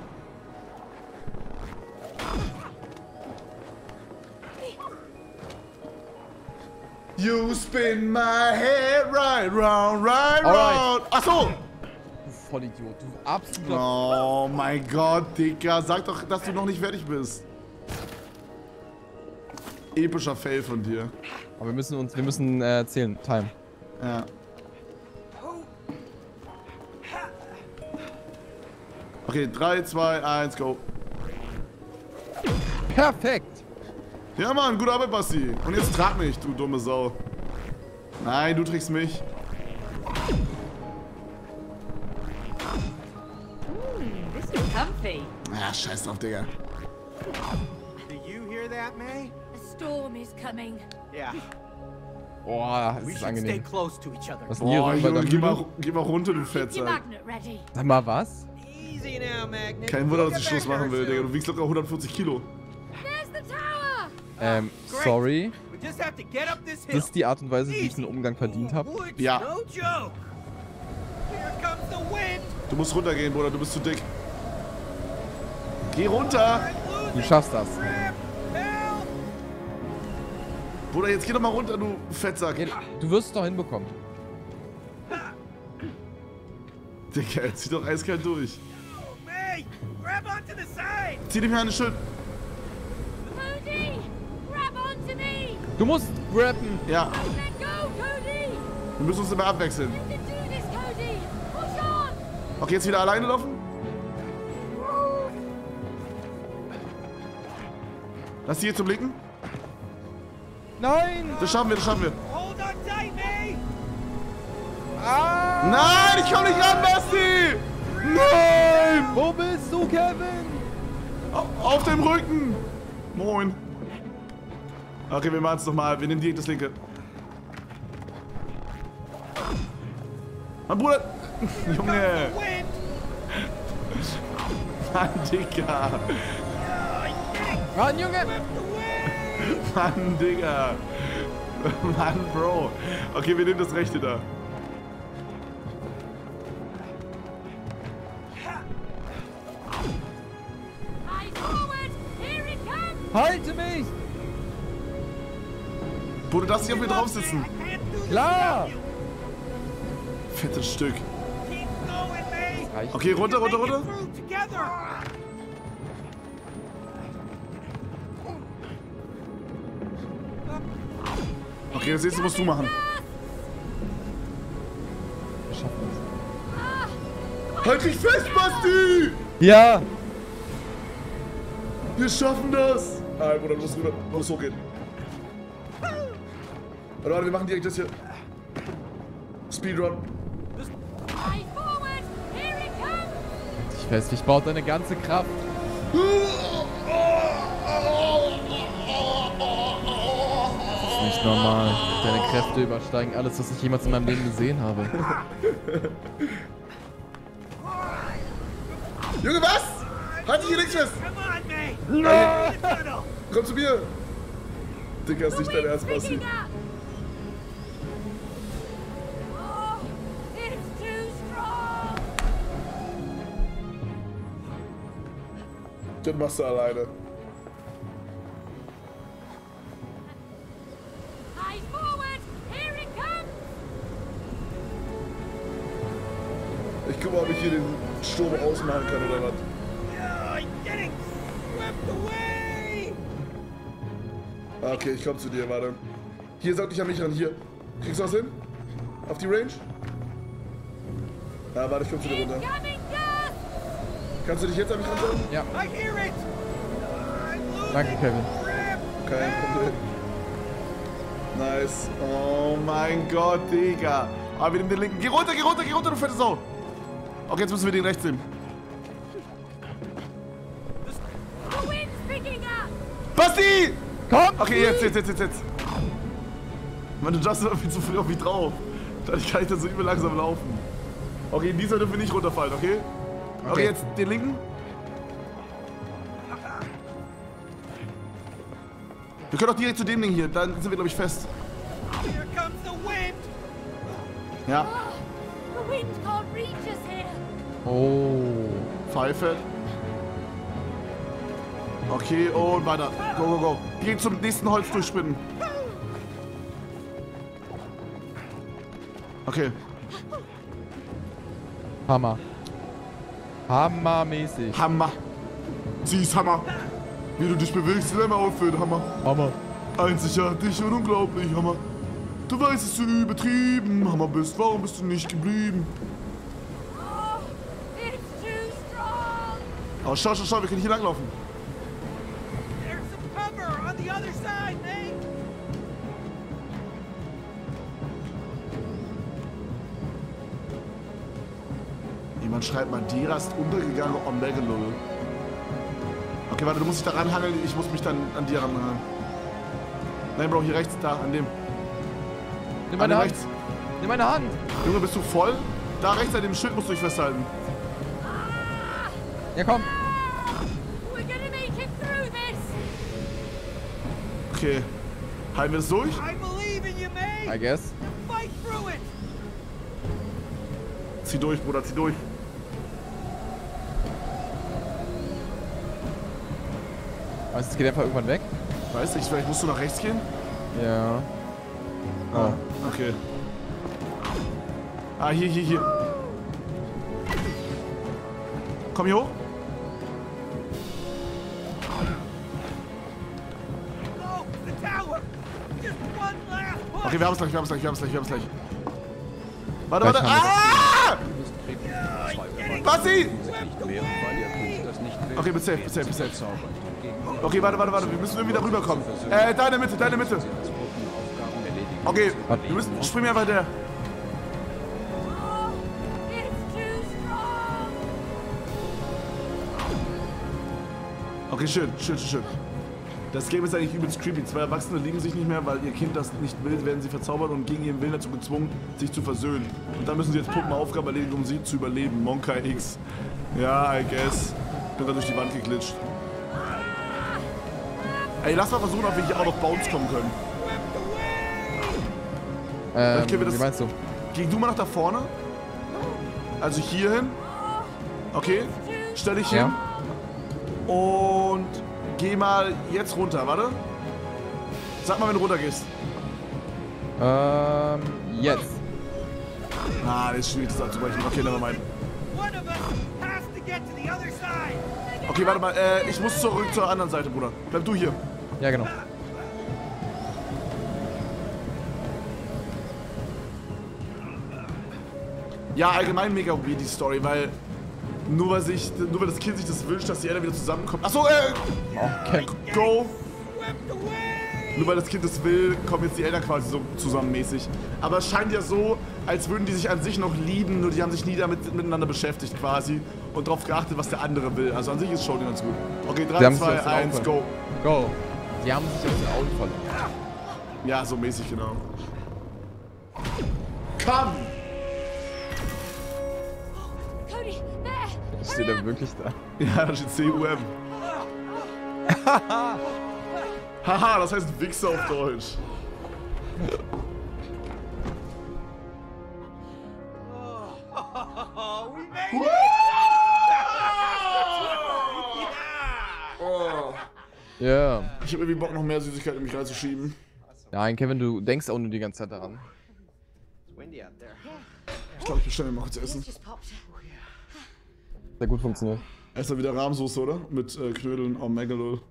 You spin my head right round, right round. Alright. Achso. Du Vollidiot, du absoluter... Oh mein Gott, Digga. Sag doch, dass du noch nicht fertig bist. Epischer Fail von dir. Aber wir müssen zählen. Time. Ja. Okay, 3, 2, 1, go. Perfekt! Ja, Mann, gute Arbeit, Basti. Und jetzt trag mich, du dumme Sau. Nein, du trägst mich. This is comfy. Ja, scheiß drauf, Digga. Do you hear that, May? A storm is coming. Yeah. Boah, das We ist should stay angenehm. close to each other. Was ist denn hier Boah, bei Junge, der Mühle? geh mal runter, du Keep your Fetzer. magnet ready. Sag mal, was? Easy now, Magnet. Kein Wunder, dass Get ich Schluss back machen will, there Digga. soon. Du wiegst locker 140 Kilo. There's the tower. Sorry. We just have to get up this hill. Das ist die Art und Weise, wie ich einen Umgang verdient habe. Oh, it's Ja. no joke. Here comes the wind. Du musst runtergehen, Bruder, du bist zu dick. Geh runter! I'm losing Du schaffst das. grip. Help! Bruder, jetzt geh doch mal runter, du Fettsack. Du wirst es doch hinbekommen. Digga, jetzt zieh doch eiskalt durch. May, grab onto the side. Zieh dich mir an den Schild. Cody, grab onto me. Du musst grappen. Ja, Let go, Cody. wir müssen uns immer abwechseln. You can do this, Cody. Push on. Okay, jetzt wieder alleine laufen? Lass die hier zum Blicken. Nein! Das schaffen wir, das schaffen wir. Hold on tight, May. Nein, ich komm nicht ran, Basti! Nein! Wo bist du, Kevin? Auf dem Rücken! Moin. Okay, wir machen es nochmal. Wir nehmen direkt das linke. Mein Bruder! Junge! Wind. Mann, Digga! Ran, Junge! Mann, Digga! Mann, Bro! Okay, wir nehmen das rechte da. Eyes forward. Here it comes. Halte mich! Bruder, darfst nicht auf mir drauf sitzen. I can't do this Klar! without you. Fettes Stück. Keep going, May. Reicht. Okay, runter, runter, Make it runter. through together. Okay, das nächste musst du machen. Wir schaffen das. Halt dich fest, Basti! Ja! Wir schaffen das! Ah, Bruder, du musst rüber. Du musst hochgehen. Warte, wir machen direkt das hier. Speedrun. Fly forward! Here it comes! Ich fest, ich baue deine ganze Kraft. Das ist nicht normal. Deine Kräfte übersteigen alles, was ich jemals in meinem Leben gesehen habe. Junge, was? Halt dich hier links fest! Come on, mate! Komm zu mir! Dicker, ist nicht dein Ernst, Basti. Picking up! Oh, it's too strong! Das machst du alleine. Fly forward! Here it comes! Ich guck mal, ob ich hier den Sturm ausmachen kann oder was. I'm getting swept away! Okay, ich komm zu dir, warte. Hier, sag dich an mich ran, hier. Kriegst du was hin? Auf die Range? Ja, warte, ich komm zu dir runter. Incoming gas! Kannst du dich jetzt an mich ransetzen? Ja, I hear it! I'm losing danke, Kevin. grip! Kein Problem. Nice. Oh mein Gott, Digga. Ah, wir nehmen den linken. Geh runter, du fette Sau. Okay, jetzt müssen wir den rechts nehmen. The wind's picking up! Basti! Komm! Okay, jetzt. Mann, du just viel zu früh auf mich drauf. Dadurch kann ich dann so übel langsam laufen. Okay, in dieser dürfen wir nicht runterfallen, okay? Okay, jetzt den linken. Wir können auch direkt zu dem Ding hier, dann sind wir, glaube ich, fest. Here comes the wind! Ja, The wind can't reach us here! Oh. Pfeife. Okay, und weiter. Go. Direkt zum nächsten Holz durchspringen. Okay. Hammer. Hammermäßig. Hammer. Sie ist Hammer. Wie du dich bewegst, in deinem Outfit, Hammer. Hammer. Einzigartig und unglaublich, Hammer. Du weißt, dass du übertrieben Hammer bist. Warum bist du nicht geblieben? Oh, it's too strong! Oh, schau, wir können hier langlaufen. There's some cover on the other side, mate! Jemand schreibt mal, Dira ist untergegangen, Omegalol. Okay, warte, du musst dich da ranhangeln, ich muss mich dann an dir ranhangeln. Nein, Bro, hier rechts, da, an dem. Nimm meine Hand. rechts. Nimm meine Hand. Junge, bist du voll? Da rechts an dem Schild musst du dich festhalten. Ja, komm. We're gonna make it through this! Okay. Halten wir es durch? I believe in you, mate! I guess. Fight through it! Zieh durch, Bruder, zieh durch. Weißt du, es geht einfach irgendwann weg? Weiß nicht, vielleicht musst du nach rechts gehen? Ja. Oh, okay. Ah, hier. Komm hier hoch. Go! The tower! Just one last push! Okay, wir haben es gleich. Warte. Gleich haben wir Ah! Getting Basti! swept Mehr, weil ihr away! König das nicht will. Okay, bis safe. Zaubern. Okay, warte. Wir müssen irgendwie da rüberkommen. Deine Mitte. Aufgaben erledigen. Okay, wir müssen. Spring mir einfach der. Oh, it's too strong! Okay, schön. Das Game ist eigentlich übelst creepy. Zwei Erwachsene lieben sich nicht mehr, weil ihr Kind das nicht will, werden sie verzaubert und gegen ihren Willen dazu gezwungen, sich zu versöhnen. Und dann müssen sie jetzt Puppenaufgaben erledigen, um sie zu überleben. Monkai X. Ja, I guess. Bin da durch die Wand geglitscht. Ey, lass mal versuchen, ob wir hier auch noch Bounce kommen können. Okay, wir das- Wie meinst du? Geh du mal nach da vorne. Also hier hin. Okay. Stell dich Ja. hin. Und geh mal jetzt runter, warte. Sag mal, wenn du runter gehst. Jetzt. Ah, das ist schwierig, das anzubrechen. Okay, nevermind. One of us has to get to the other side! Okay, warte mal. Ich muss zurück zur anderen Seite, Bruder. Bleib du hier. Ja, genau. Ja, allgemein mega weird die Story, weil nur weil das Kind sich das wünscht, dass die Eltern wieder zusammenkommen. Achso, Okay. go! Nur weil das Kind das will, kommen jetzt die Eltern quasi so zusammenmäßig. Aber es scheint ja so, als würden die sich an sich noch lieben, nur die haben sich nie damit miteinander beschäftigt quasi und darauf geachtet, was der andere will. Also an sich ist schon ganz gut. Okay, 3, 2, 1, go. Go. Die haben sich aus den Augen verloren. Ja, so mäßig, genau. Komm! Cody, there! Steht er wirklich da? Ja, da steht CUM. Haha, das heißt Wichser auf Deutsch. Oh, we made it! Oh. Ja. Ich hab irgendwie Bock, noch mehr Süßigkeiten in mich reinzuschieben. Nein, Kevin, du denkst auch nur die ganze Zeit daran. It's windy out there. Ich glaube, ich bestelle mir mal kurz Essen. Just popped. Sehr gut funktioniert. Erstmal wieder Rahmsoße, oder? Mit Knödeln, oh, Megalol.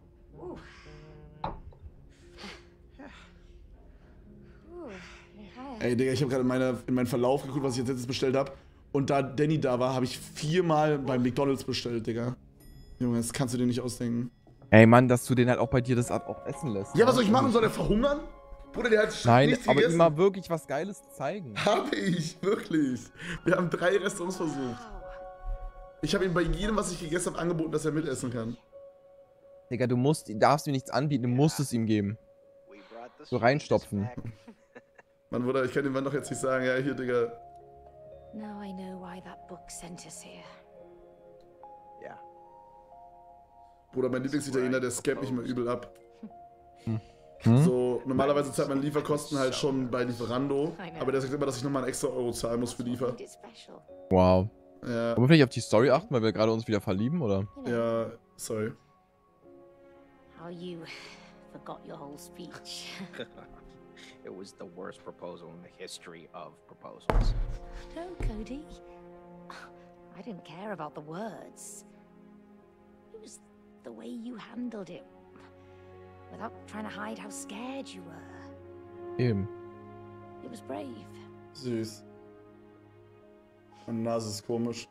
Ey, Digga, ich habe gerade in meinen Verlauf geguckt, was ich jetzt bestellt habe. Und da Danny da war, habe ich 4-mal beim McDonald's bestellt, Digga. Junge, das kannst du dir nicht ausdenken. Ey, Mann, dass du den halt auch bei dir das auch essen lässt. Ja, was soll ich machen? Soll der verhungern? Bruder, der hat Nein, nichts aber gegessen. ihm mal wirklich was Geiles zeigen. Hab ich, wirklich. Wir haben 3 Restaurants versucht. Ich habe ihm bei jedem, was ich gegessen habe, angeboten, dass er mitessen kann. Digga, darfst ihm nichts anbieten, du musst es ihm geben. So reinstopfen. Mann, Bruder, ich kann dem Mann doch jetzt nicht sagen, ja, hier, Digga. Now I know why that book sent us here. Yeah. Bruder, mein Lieblingsitaliener, der scampt mich mal übel ab. Hm? So, normalerweise zahlt man Lieferkosten halt schon bei Lieferando, aber der sagt immer, dass ich nochmal einen extra Euro zahlen muss für Liefer. It's special. Wow. Ja, Wollen wir vielleicht auf die Story achten, weil wir gerade uns wieder verlieben, oder? You know, ja, sorry. how you forgot your whole speech. It was the worst proposal in the history of proposals. No, Cody. I didn't care about the words. It was the way you handled it. Without trying to hide how scared you were. Eben. It was brave. Süß. Meine Nase ist komisch.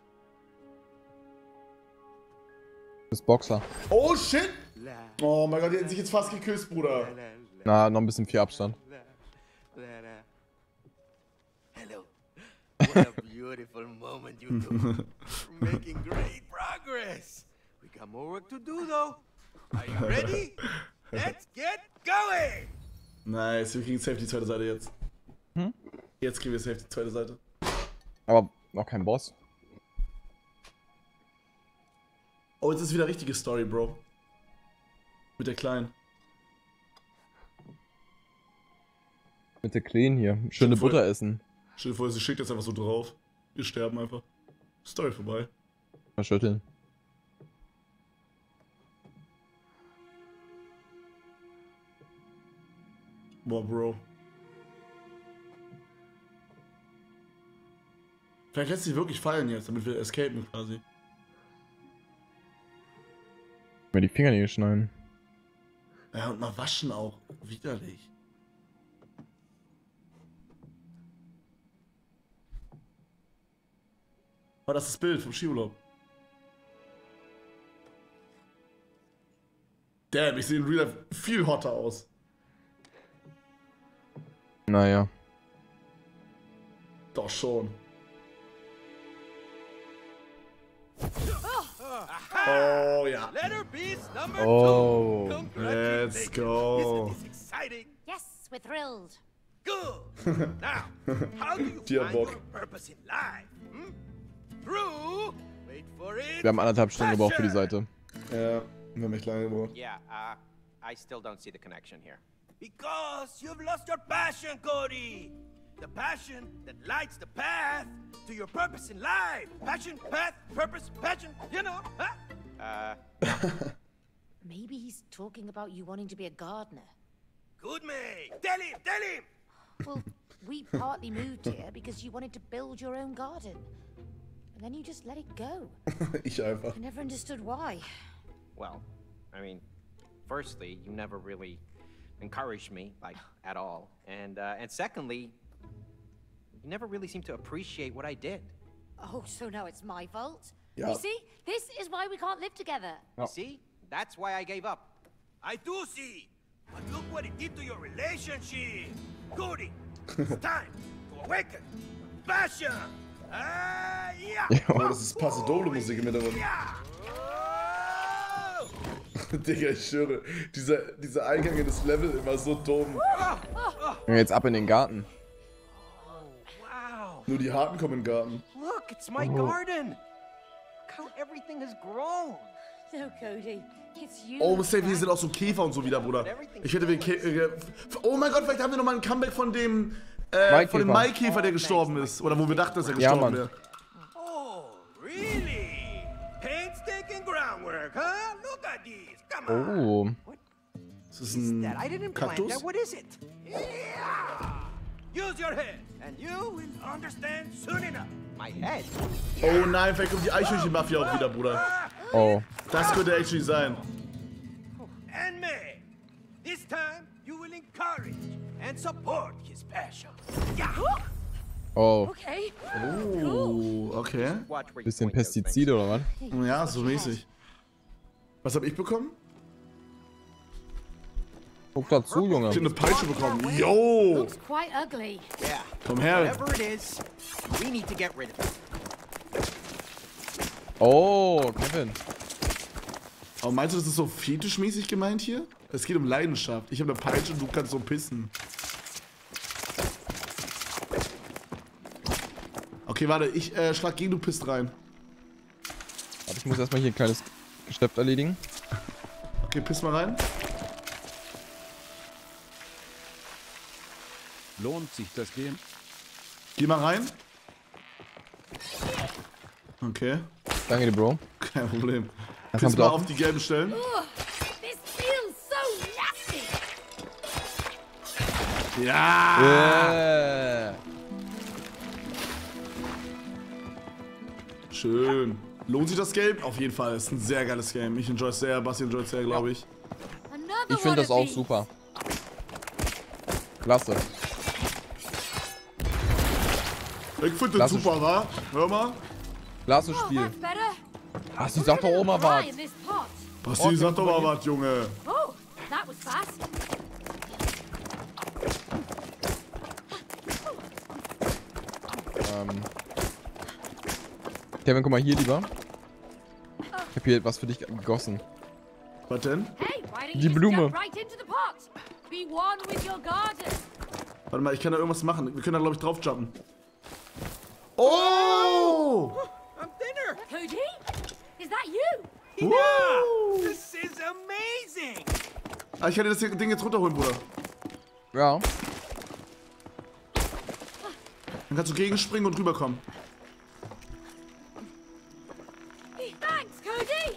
Du bist Boxer. Oh, shit! Oh mein Gott, die hätten sich jetzt fast geküsst, Bruder. Na, noch ein bisschen viel Abstand. Hello. What a beautiful moment, you two. We're making great progress. We got more work to do, though. Are you ready? Let's get going! Nice, wir kriegen safe die zweite Seite jetzt. Hm? Jetzt kriegen wir safe die zweite Seite. Aber noch kein Boss. Oh, jetzt ist wieder richtige Story, Bro. Mit der Kleinen. Mit der Kleen hier. Schöne Voll. Butter essen. Stell dir vor, sie schickt jetzt einfach so drauf. Wir sterben einfach. Story vorbei. Mal schütteln. Boah, Bro. Vielleicht lässt sie wirklich fallen jetzt, damit wir escapen quasi. Mir die Fingernägel schneiden. Ja, und mal waschen auch. Widerlich. Oh, das ist das Bild vom Skiurlaub. Damn, ich sehe in Real Life viel hotter aus. Naja. Doch schon. Oh ja. Letter B's number Oh. 2. Congratulations. Let's go. Isn't this exciting? Yes, we're thrilled. Good. Now, how do you Dir find Bock. your purpose in life? Hmm? Through, wait for it. Wir haben 1,5 Stunden gebraucht für die Seite. Ja, wir haben echt lange gebraucht. Yeah, I still don't see the connection here. Because you've lost your passion, Cody. The passion that lights the path to your purpose in life. Passion, path, purpose, passion, you know, huh? Maybe he's talking about you wanting to be a gardener. Good man. Tell him. Well, we partly moved here because you wanted to build your own garden. And then you just let it go. Ich einfach. I never understood why. Well, I mean, firstly, you never really encouraged me, like, at all. And secondly, you never really seemed to appreciate what I did. Oh, so now it's my fault? Ja. You see, this is why we can't live together. You see? That's why I gave up. I do see. But look what it did to your relationship. Cody, it's time to awaken. Passion. Yeah. Oh, das ist Paso-Doble-Musik im Hintergrund. Yeah. Digga, ich schwöre, dieser Eingang in das Level immer so dumm. Jetzt ab in den Garten. Wow. Nur die Harten kommen in den Garten. Look, it's my garden. Look how everything has grown. No, Cody. It's you. Oh, safe, hier sind auch so Käfer und so wieder, Bruder. Ich hätte oh mein Gott, vielleicht haben wir nochmal ein Comeback von dem Maikäfer, der gestorben ist. Oder wo wir dachten, dass er gestorben wäre. Oh, really? Painstaking groundwork, huh? Look at these. Come on. Oh. Das ist ein That I didn't plant Kaktus? that. What is it? Yeah. Use your head, and you will understand soon enough. My head. Oh nein, vielleicht kommt die Eichhörnchen-Mafia auch wieder, Bruder. Oh. Das könnte actually sein. And May, this time you will encourage and support his passion. Yeah. Oh. Okay. Oh, okay. Watch where you Bisschen point those things. Pestizide oder was? Ja, so mäßig. Was habe ich bekommen? Guck dazu, Junge. Ich habe eine Peitsche bekommen. Yo! Looks quite ugly. Yeah. Komm her. Whatever it is, we need to get rid of it. Oh, Kevin. Aber meinst du, das ist so fetischmäßig gemeint hier? Es geht um Leidenschaft. Ich habe eine Peitsche und du kannst so pissen. Okay, warte, ich schlag gegen, du pisst rein. Aber ich muss erstmal hier ein kleines Geschäft erledigen. Okay, piss mal rein. Lohnt sich das Gehen? Geh mal rein. Okay, Danke dir, Bro. kein Problem. Das Piss haben mal wir auf die gelben Stellen. This feels so nasty. Ja! Schön. Lohnt sich das Game? Auf jeden Fall. Ist ein sehr geiles Game. Ich enjoy es sehr. Basti enjoy es sehr, glaube ich. Another Ich finde das one auch of super. Klasse. Ich finde Lass das es- super, wa? Hör mal. Klasse these. Oh, Spiel. that's better. Ach, sie sagt doch auch mal was. Fry in this pot. Basti, sag doch mal was, Junge. Oh, that was fast. Kevin, guck mal hier lieber. Ich hab hier was für dich gegossen. Was denn? Hey, why don't Die you just Blume. jump right into the pot? Be one with your garden. Warte mal, ich kann da irgendwas machen. Wir können da, glaube ich, drauf jumpen. Oh! I'm thinner. Cody, is that you? Woo! This is amazing. Ah, ich kann dir das Ding jetzt runterholen, Bruder. Ja. Dann kannst du gegenspringen und rüberkommen. Thanks, Cody.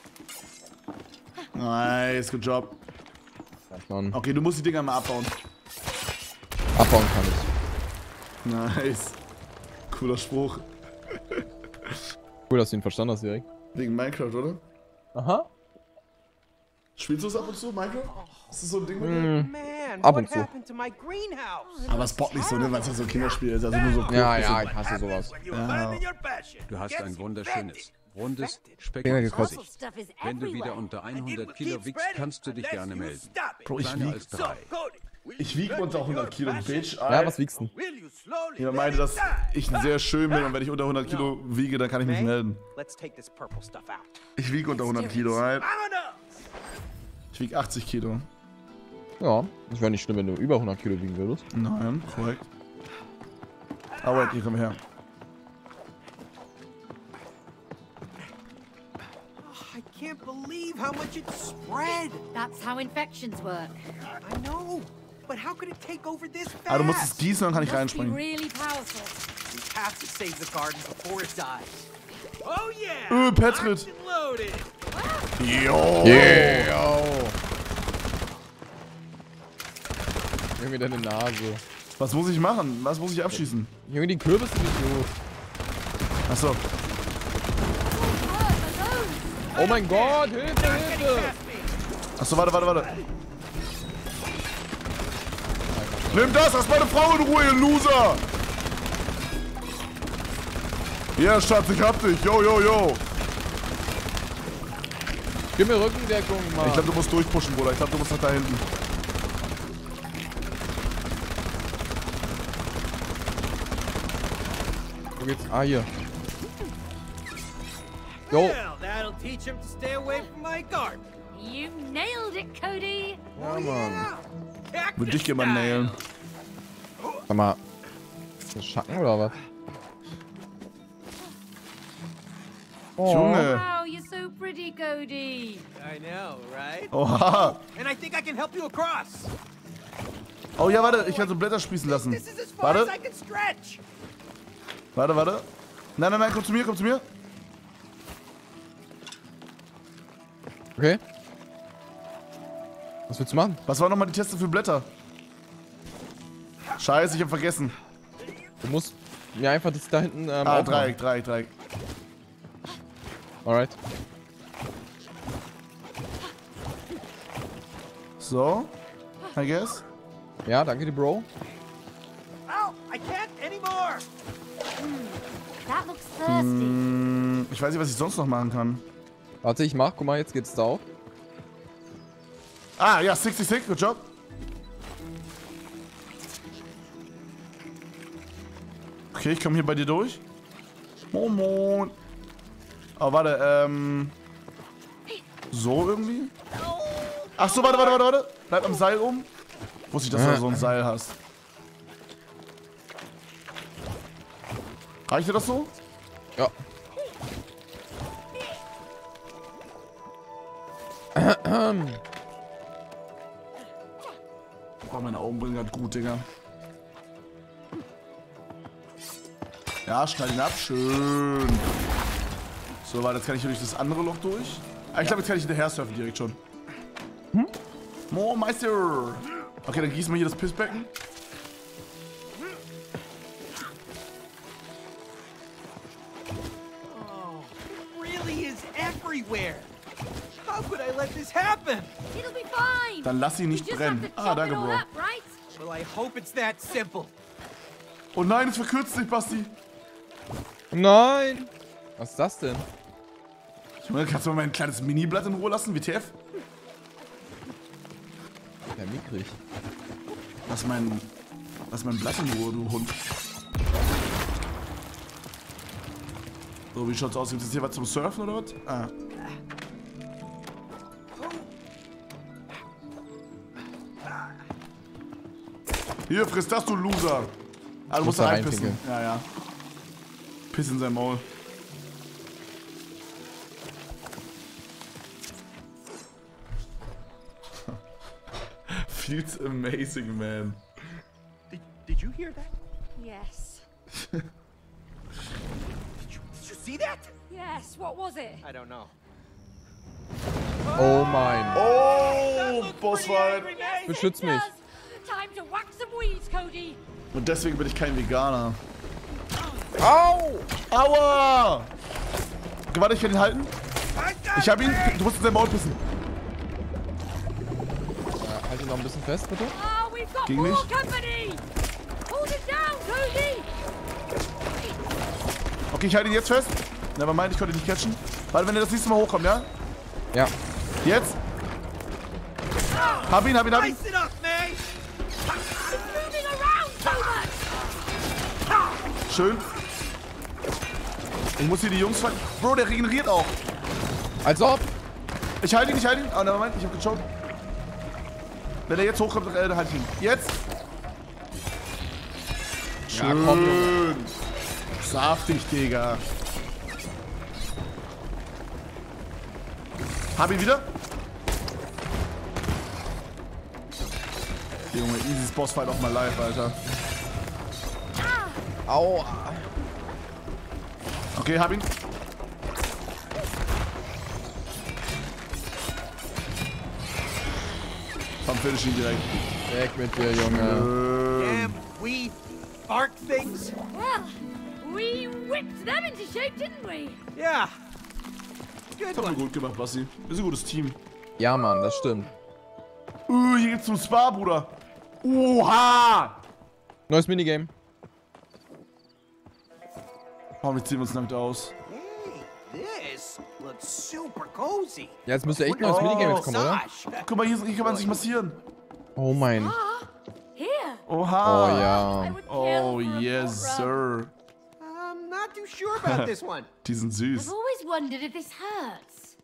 Nice, good job. Mann. Okay, du musst die Dinger mal abbauen. Abbauen kann ich. Nice. Cooler Spruch. Cool, dass du ihn verstanden hast direkt. Wegen Minecraft, oder? Aha. Spielst du es ab und zu, Minecraft? Ist das so ein Ding mit dir? Man, Ab what und zu. happened to my greenhouse? Aber es bockt nicht so, ne? Weil es ja so ein Kinderspiel ist. Also nur so Ja, kurz ja, bisschen- ich hasse sowas. When you abandon your passion, Du hast gets ein infected. wunderschönes, rundes, Finger speckiges gekotzt. Gesicht. Stuff is Wenn du wieder everywhere. unter And it 100 will Kilo keep wiegst, spreading kannst du dich unless gerne you melden. stop it. Bro, ich Kleiner wieg, als So, 3. Cody, will ich you wieg turn unter to 100 your Kilo, passion? Bitch. Ja, was wiegst du? Will you slowly Jemand let meinte, it dass die? ich sehr schön bin und wenn ich unter 100 Kilo wiege, dann kann ich mich May, melden. let's take this purple stuff out. Ich wiege unter 100 Kilo, halt. Vámonos! Ich wiege 80 Kilo. Ja, das wäre nicht schlimm, wenn du über 100 Kilo wiegen würdest. Nein, korrekt. Ah, wait, hier, komm her. I can't believe how much it spread. That's how infections work. I know, but how could it take over this fast? Ah, du musst es gießen, dann kann ich Must be reinspringen. really powerful. We have to save the garden before it dies. Oh yeah! Patrick. Locked and loaded. Jo! Yeah! Junge, deine Nase. Was muss ich machen? Was muss ich abschießen? Junge, die Kürbisse nicht los. Achso. Oh mein Gott, Hilfe, Hilfe! Achso, warte. Nimm das, lass meine Frau in Ruhe, ihr Loser! Ja, Schatz, ich hab dich. Yo, yo, yo. Gib mir Rückendeckung, Mann. Ich glaube, du musst durchpushen, Bruder. Ich glaube, du musst nach da hinten. Wo geht's? Ah, hier. Jo. Well, that'll teach him to stay away from my garden. You nailed it, Cody. Ja, Mann. Würde dich gerne mal nailen. Sag mal. Ist das Schatten oder was? Oh. Junge. Wow, you're so pretty, Cody. I know, right? Oha. And I think I can help you across. Oh ja, warte. Ich kann so Blätter sprießen lassen. This is as far Warte. as I can stretch. Warte, warte. Nein, nein, nein. Komm zu mir, komm zu mir. Okay. Was willst du machen? Was waren nochmal die Teste für Blätter? Scheiße, ich hab vergessen. Du musst mir einfach das da hinten Ah, aufmachen. Dreieck. Alright. So. I guess. Ja, danke dir, Bro. Oh, I can't anymore. That looks thirsty. Ich weiß nicht, was ich sonst noch machen kann. Warte, ich mach. Guck mal, jetzt geht's da auf. Ah, ja, 66. Good job. Okay, ich komme hier bei dir durch. Moin. Oh, warte, so irgendwie? Ach so, warte. Bleib am Seil um. Wusste ich, dass du so ein Seil hast. Reicht dir das so? Ja. Oh, meine Augen bringen grad gut, Digga. Ja, schneid ihn ab. Schön. So, warte, jetzt kann ich hier durch das andere Loch durch. Ah, ich glaube, jetzt kann ich hinterher surfen direkt schon. Meister. Okay, dann gießen wir hier das Pissbecken. Oh, it really is everywhere. How could I let this happen? It'll be fine. Dann lass ihn nicht You just have brennen. to Ah, chop danke, it all Bro. up, right? Well, I hope it's that simple. Oh nein, es verkürzt sich, Basti. Nein! Was ist das denn? Junge, kannst du mal mein kleines Mini-Blatt in Ruhe lassen, WTF? Ja, mickrig. Lass mein Blatt in Ruhe, du Hund. So, wie schaut's aus? Gibt es hier was zum Surfen oder was? Ah. Hier, friss das, du Loser. Ah, du musst da da reinpissen. reinpinkeln. Ja, ja. Piss in sein Maul. Feels amazing, man. Did you hear that? Yes. Did you see that? Yes, what was it? I don't know. Oh mein. Oh, Bossfight. Beschütz mich. Time to whack some weeds, Cody. Und deswegen bin ich kein Veganer. Au! Aua! Okay, warte, ich kann ihn halten. Ich hab ihn. Du musst in sein Maul pissen. Halt ihn noch ein bisschen fest, bitte. Oh, we've got Ging more nicht. company. Hold it down, Cody. Okay, ich halte ihn jetzt fest. Nevermind, ich konnte ihn nicht catchen. Warte, wenn er das nächste Mal hochkommt, ja? Ja. Jetzt. Hab ihn. Ice it up, man! It's moving around so much. Schön. Ich muss hier die Jungs fangen. Bro, der regeneriert auch. Als ob. Ich halte ihn. Ah, nevermind, ich hab gechoked. Wenn er jetzt hochkommt, dann halte ich ihn. Jetzt. Ja, komm, Junge. Schön. Saftig, Digga. Hab ihn wieder. Junge, easy Bossfight auch mal live, Alter. Aua. Okay, hab ihn. Komm, finish ihn direkt. Weg mit dir, Junge. Damn weed bark things. Well, we whipped them into shape, didn't we? Yeah. Good Das haben wir one. gut gemacht, Basti. Wir sind ein gutes Team. Ja, Mann, das stimmt. Hier geht's zum Spa, Bruder. Oha! Neues Minigame. Oh, wir ziehen uns nackt aus. Hey, this looks super cozy. Ja, jetzt müsste echt neues Minigame jetzt kommen, oder? Guck mal, hier kann man sich massieren. Oh mein. Here. Oha. Oh ja. I would kill Oh, for a yes, foot rub. sir. I'm not too sure about this one. Die sind I've süß. always wondered if this hurts.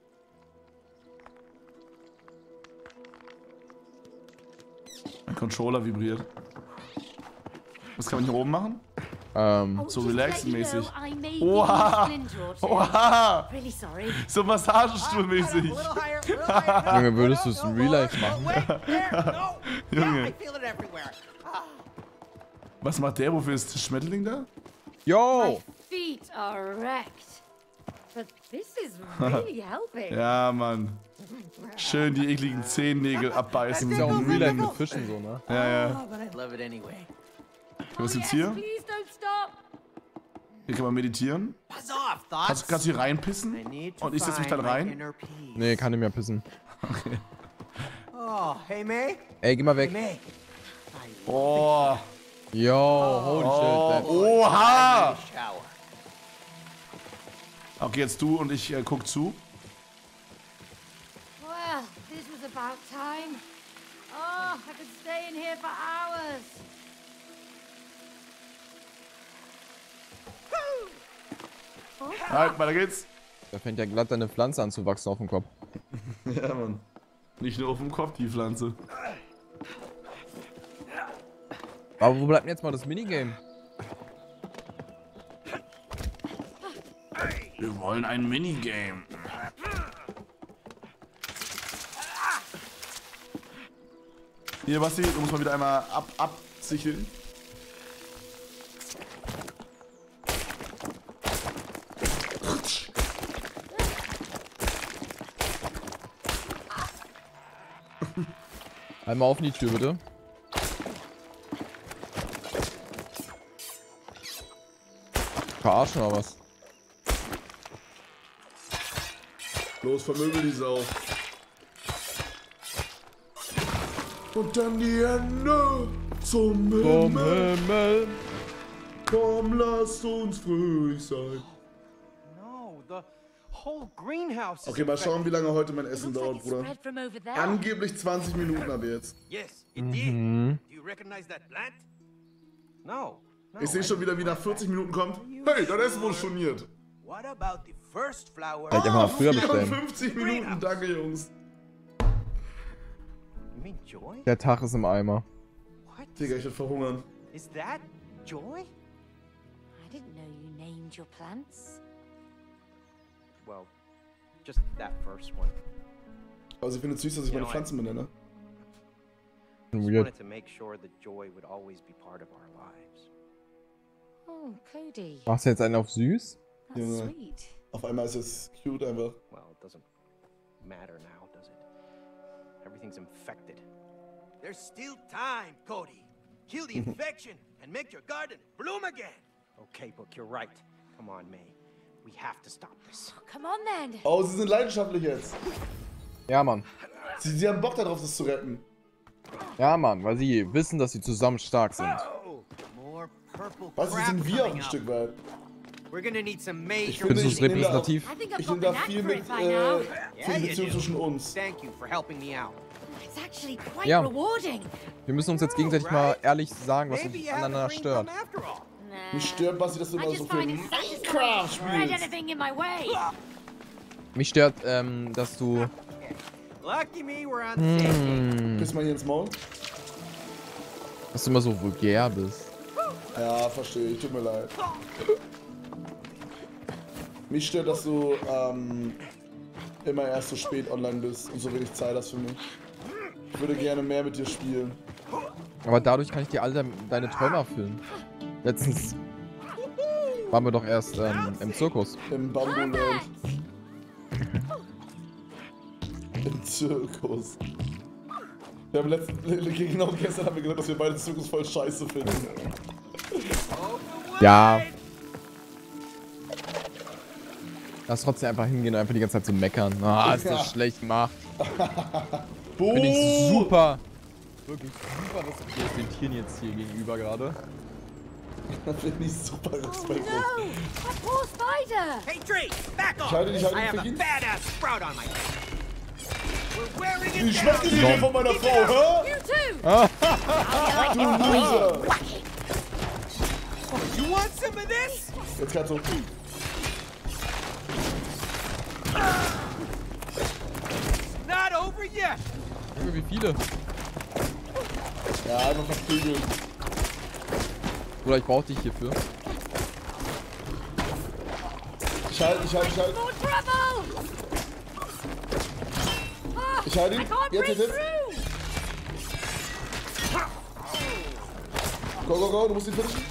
Mein Controller vibriert. Was kann man hier oben machen? Oh, So just to let you relaxen-mäßig. know, I may Oha. be a splinter or two. Oha! Really sorry. So Massagestuhlmäßig. Junge, würdest du es in Real Life machen? Wait, there, no. Yeah, Junge. I feel it everywhere. Ah. Was macht der? Wofür ist das Schmetterling da? Yo! Feet are wrecked. But this is really helping. Ja, Mann. Schön die ekligen Zehennägel abbeißen. Das ist ja auch in Real Life mit Fischen so, ne? Ja, ja. Oh, but I love it anyway. Was gibt's Yes, hier? please don't stop. Hier kann man meditieren. Buzz off, thoughts. Kannst du hier reinpissen? I need to Und ich setz mich dann find my rein? inner peace. Nee, kann nicht mehr pissen. Oh, hey May. Ey, geh mal weg. May. Oh. Yo, holy shit. Oha! Shower. Okay, jetzt du und ich guck zu. Well, this was about time. Oh, I could stay in here for hours. Halt, weiter geht's. Da fängt ja glatt deine Pflanze an zu wachsen auf dem Kopf. Ja, Mann. Nicht nur auf dem Kopf, die Pflanze. Aber wo bleibt denn jetzt mal das Minigame? Wir wollen ein Minigame. Hier, Basti, du musst mal wieder einmal absicheln. Einmal auf die Tür, bitte. Verarschen oder was? Los, vermöbel die Sau. Und dann die Hände zum Himmel. Himmel. Komm, lasst uns fröhlich sein. No, the whole greenhouse is Okay, mal schauen, wie lange heute mein It Essen looks like dauert, it's Bruder. spread from over there. Angeblich 20 Minuten ab jetzt. Yes, it did. Do you recognize that plant? No. No, Ich sehe schon wieder, wie nach 40 Minuten kommt. Hey, dein Essen wurde storniert. What about the first flower? Vielleicht einfach mal früher bestellen. 54 Minuten, danke Jungs. You mean Joy? Der Tag ist im Eimer. What? Digga, ich werde verhungern. Is that Joy? I didn't know you named your plants. Well, just that first one. Also ich finde es süß, dass ich meine Pflanzen benenne. Just Weird. wanted to make sure that Joy would always be part of our lives. Oh, Cody. Machst du jetzt einen auf süß? That's Junge. sweet. Auf einmal ist es cute einfach. Well, it doesn't matter now, does it? Everything's infected. There's still time, Cody. Kill the infection and make your garden bloom again. Okay, Book, you're right. Come on, May. We have to stop this. Come on then. Oh, sie sind leidenschaftlich jetzt. Ja, Mann. Sie haben Bock darauf, das zu retten. Ja, Mann, weil sie wissen, dass sie zusammen stark sind. Oh, more purple Weißt du, crap sind wir auch coming ein up. Stück weit. We're gonna need some major finde, Findest du ich es nehme da auch- repräsentativ? I think I've Ich got nehme the da knack viel for mit it by now. für die Beziehung zwischen uns. Thank you for helping me out. It's actually quite Ja. rewarding. Wir müssen uns jetzt gegenseitig mal ehrlich sagen, was Maybe uns you have a aneinander green stört. thumb after all. Nah. Mich stört, Basti, dass du I immer so just für find it satisfying Minecraft to spread spielst. anything in my way. Mich stört, dass du... Lucky me, we're on the same page. Piss mal hier ins Maul. Dass du immer so vulgär bist. Ja, verstehe ich. Tut mir leid. Mich stört, dass du immer erst so spät online bist und so wenig Zeit hast für mich. Ich würde gerne mehr mit dir spielen. Aber dadurch kann ich dir alle deine Träume erfüllen. Letztens waren wir doch erst im Zirkus. Im Bambuland. Im Zirkus. Wir haben genau gestern haben wir gesagt, dass wir beide Zirkus voll scheiße finden. Ja. Lass trotzdem einfach hingehen und einfach die ganze Zeit so meckern. Ah, ist das schlecht gemacht. Finde ich super. Wirklich super, dass wir den Tieren jetzt hier gegenüber gerade. Das finde ich super respektlos. No! A poor spider! Hey, Drake, back off! Schade, ich halte I have a ihn. badass sprout on my head. We're wearing it Ich schmecke die down. Idee von meiner Frau, hä? You too! Ah, Du Loser! You want some of this? Jetzt kannst du. Not over yet. Junge, wie viele? Ja, einfach verprügeln. Bruder, ich brauch dich hierfür. Ich halte. More trouble! Oh, Ich halte ihn. I can't Jetzt, break jetzt. through! Go, go, go, du musst ihn finishen.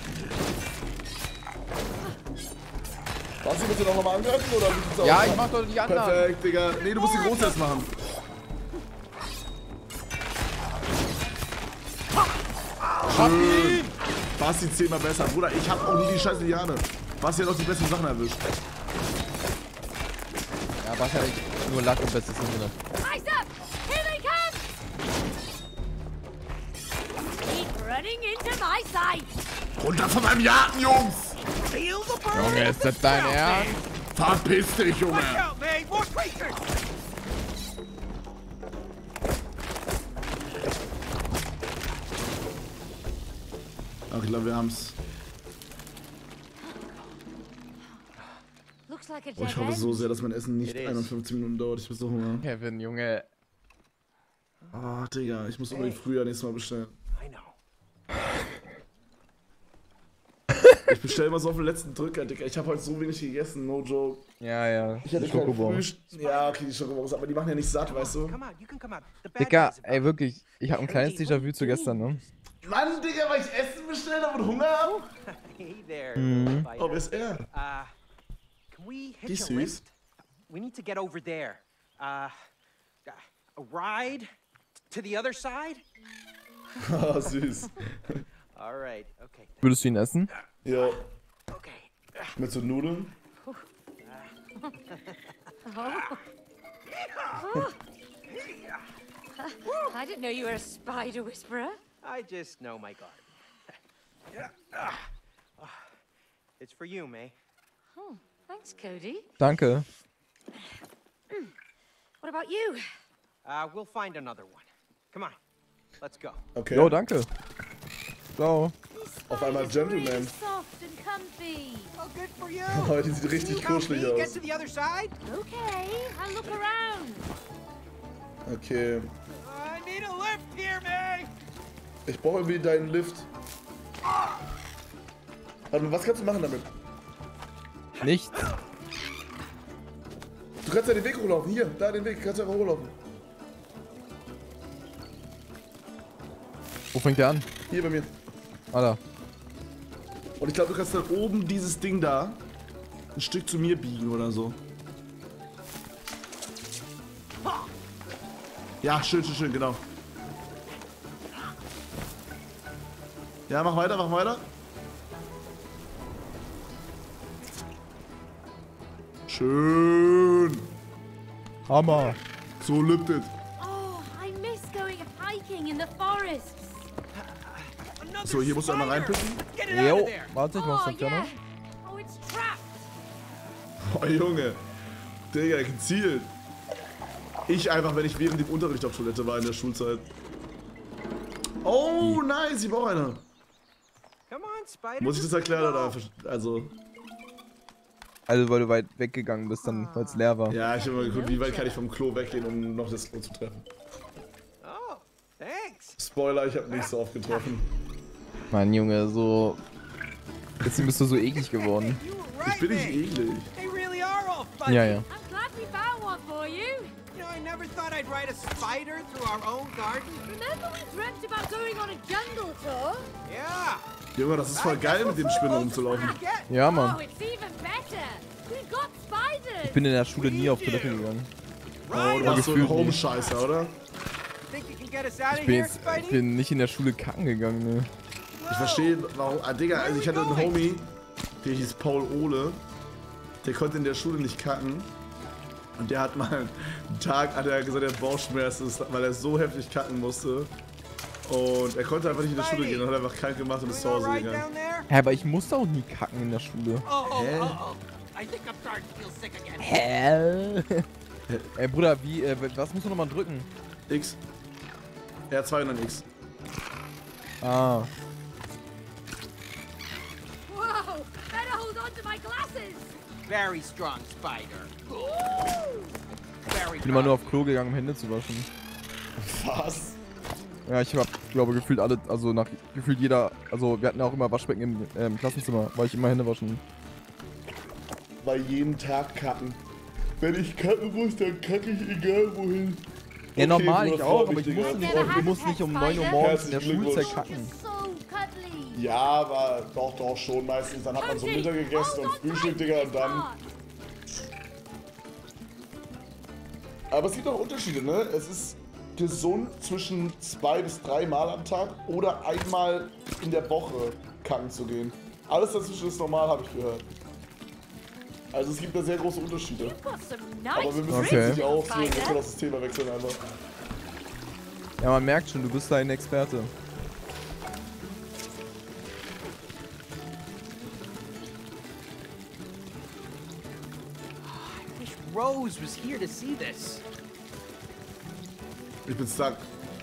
Was, willst du noch mal angreifen oder wie sieht's aus? Ja, ich mach doch die anderen. Perfekt, Digga. Nee, du musst die große jetzt machen. Schön. Basti 10-mal besser. Bruder, ich hab auch nie die scheiß Liane. Basti hat auch die besten Sachen erwischt. Ja, was hat ich nur Lack und bestes Internet. Eyes up! Here they come! Keep running into my sight! Runter von meinem Garten, Jungs! Feel the burn. Junge, ist das dein Ernst? Verpiss dich, Junge! Watch out, man. More creatures. Ach, ich glaube, wir haben's. Looks like a Oh, ich dead hoffe so end. sehr, dass mein Essen nicht It is. 51 Minuten dauert. Ich bin so Hunger. Kevin, Junge. Oh, Digga, ich muss unbedingt früher nächstes Mal bestellen. I know. Ich bestelle immer so auf den letzten Drücker, Digga. Ich habe heute so wenig gegessen, no joke. Ja, ja. Ich hatte kein Schokobon. Frühstück. Ja, okay, die Schokobons, aber die machen ja nicht satt, weißt du? Come on, you can come out. The bad Digga, guys have ey, wirklich. Ich hab ein kleines Déjà-vu zu gestern, ne? Mann, Digga, weil ich Essen bestellt habe und Hunger habe? Hey there, Mhm. spider. Oh, wer ist er? Can we Die hitch a süß. lift? We need to get over there. A ride to the other side? Oh, süß. All right, okay. Würdest du ihn essen? Ja, Okay. mit so Nudeln. I didn't know you were a spider whisperer. I just know my garden. It's for you, May. Oh, thanks, Cody. Danke. What about you? We'll find another one. Come on, let's go. Okay. Jo, danke. So. Auf einmal Gentleman. Soft and comfy. Oh, good for you. Oh, die sieht Can you richtig help kuschelig me get aus. to the other side? Okay, I'll look around. Okay. I need a lift here, May. Ich brauche irgendwie deinen Lift. Warte mal, was kannst du machen damit? Nichts. Du kannst ja den Weg hochlaufen. Hier, da den Weg. Kannst du einfach hochlaufen. Wo fängt der an? Hier bei mir. Ah, da. Und ich glaube, du kannst dann oben dieses Ding da ein Stück zu mir biegen oder so. Ja, schön, schön, schön, genau. Ja, mach weiter, mach weiter. Schön. Hammer. So lebt es. Oh, I miss going hiking in the forests. Another So, hier musst du einmal spider. reinpissen. Get it out Jo, of there. warte, ich mach's Oh, noch, ja, yeah. ne? Oh, it's trapped. Oh, Junge. Digga, gezielt. Ich einfach, wenn ich während dem Unterricht auf Toilette war in der Schulzeit. Oh, nice, ich brauche eine. Come on, spider. Muss ich das just erklären go. oder? Also, Also, weil du weit weggegangen bist, dann, weil es leer war. ja, ich habe mal geguckt, wie weit kann ich vom Klo weggehen, um noch das Klo zu treffen. Oh, thanks. Spoiler, ich habe nicht so oft getroffen. Mann, Junge, so. Jetzt bist du so eklig geworden. You were right, Ich bin nicht May. eklig. They really are all fuzzy. Ja, ja. I'm glad we found one for you. You know, I never thought I'd ride a spider through our own garden. Remember we dreamt about going on a jungle tour? Yeah. Junge, das ist voll geil, mit dem Spinnen rumzulaufen. Forget. Ja, Oh, Mann. it's even better. We've got spiders. Ich bin in der Schule nie auf Toilette gegangen. Oh, Right du on. bist so ein gefühlt Home-Scheißer, oder? Think you can get us out of Ich bin, here, jetzt, Spidey? ich bin nicht in der Schule kacken gegangen, ne? Ich verstehe, warum. Ah, Digga, also ich hatte einen Homie, der hieß Paul Ohle. Der konnte in der Schule nicht kacken. Und der hat mal einen Tag, hat er gesagt, er hat Bauchschmerzen, weil er so heftig kacken musste. Und er konnte einfach nicht in die Schule gehen und hat einfach krank gemacht und ist zu Doing all Hause right gegangen. down there? Hä, aber ich musste auch nie kacken in der Schule. I think I'm starting to feel sick again. Hä? Ey, Bruder, wie, was musst du nochmal drücken? X. R2 und dann X. Ah. Whoa! Better hold on to my glasses! Very strong spider. Very Ich bin immer nur auf Klo gegangen, um Hände zu waschen. Was? Ja, ich glaube gefühlt alle, also nach gefühlt jeder, also wir hatten ja auch immer Waschbecken im Klassenzimmer, weil ich immer Hände waschen. Weil jeden Tag kacken. Wenn ich kacken muss, dann kacke ich egal wohin. Ja, normal, Bruder, ich auch, freut aber mich, ich musste Digga. nicht, du musst nicht um 9 Uhr morgens in der Herzlichen Schulzeit Glückwunsch. kacken. So cuddly! Ja, aber doch schon meistens. Dann hat man so Mittag gegessen und Frühstück, Digga, und dann... Aber es gibt auch Unterschiede, ne? Es ist gesund zwischen 2 bis 3 Mal am Tag oder einmal in der Woche kacken zu gehen. Alles dazwischen ist normal, habe ich gehört. Also es gibt da sehr große Unterschiede. You've got some Aber nice wir müssen Okay. jetzt nicht ausführen, wir Spider. können auch das Thema wechseln einfach. Ja, man merkt schon, du bist da ein Experte. I wish Rose was here to see this. Ich bin stuck.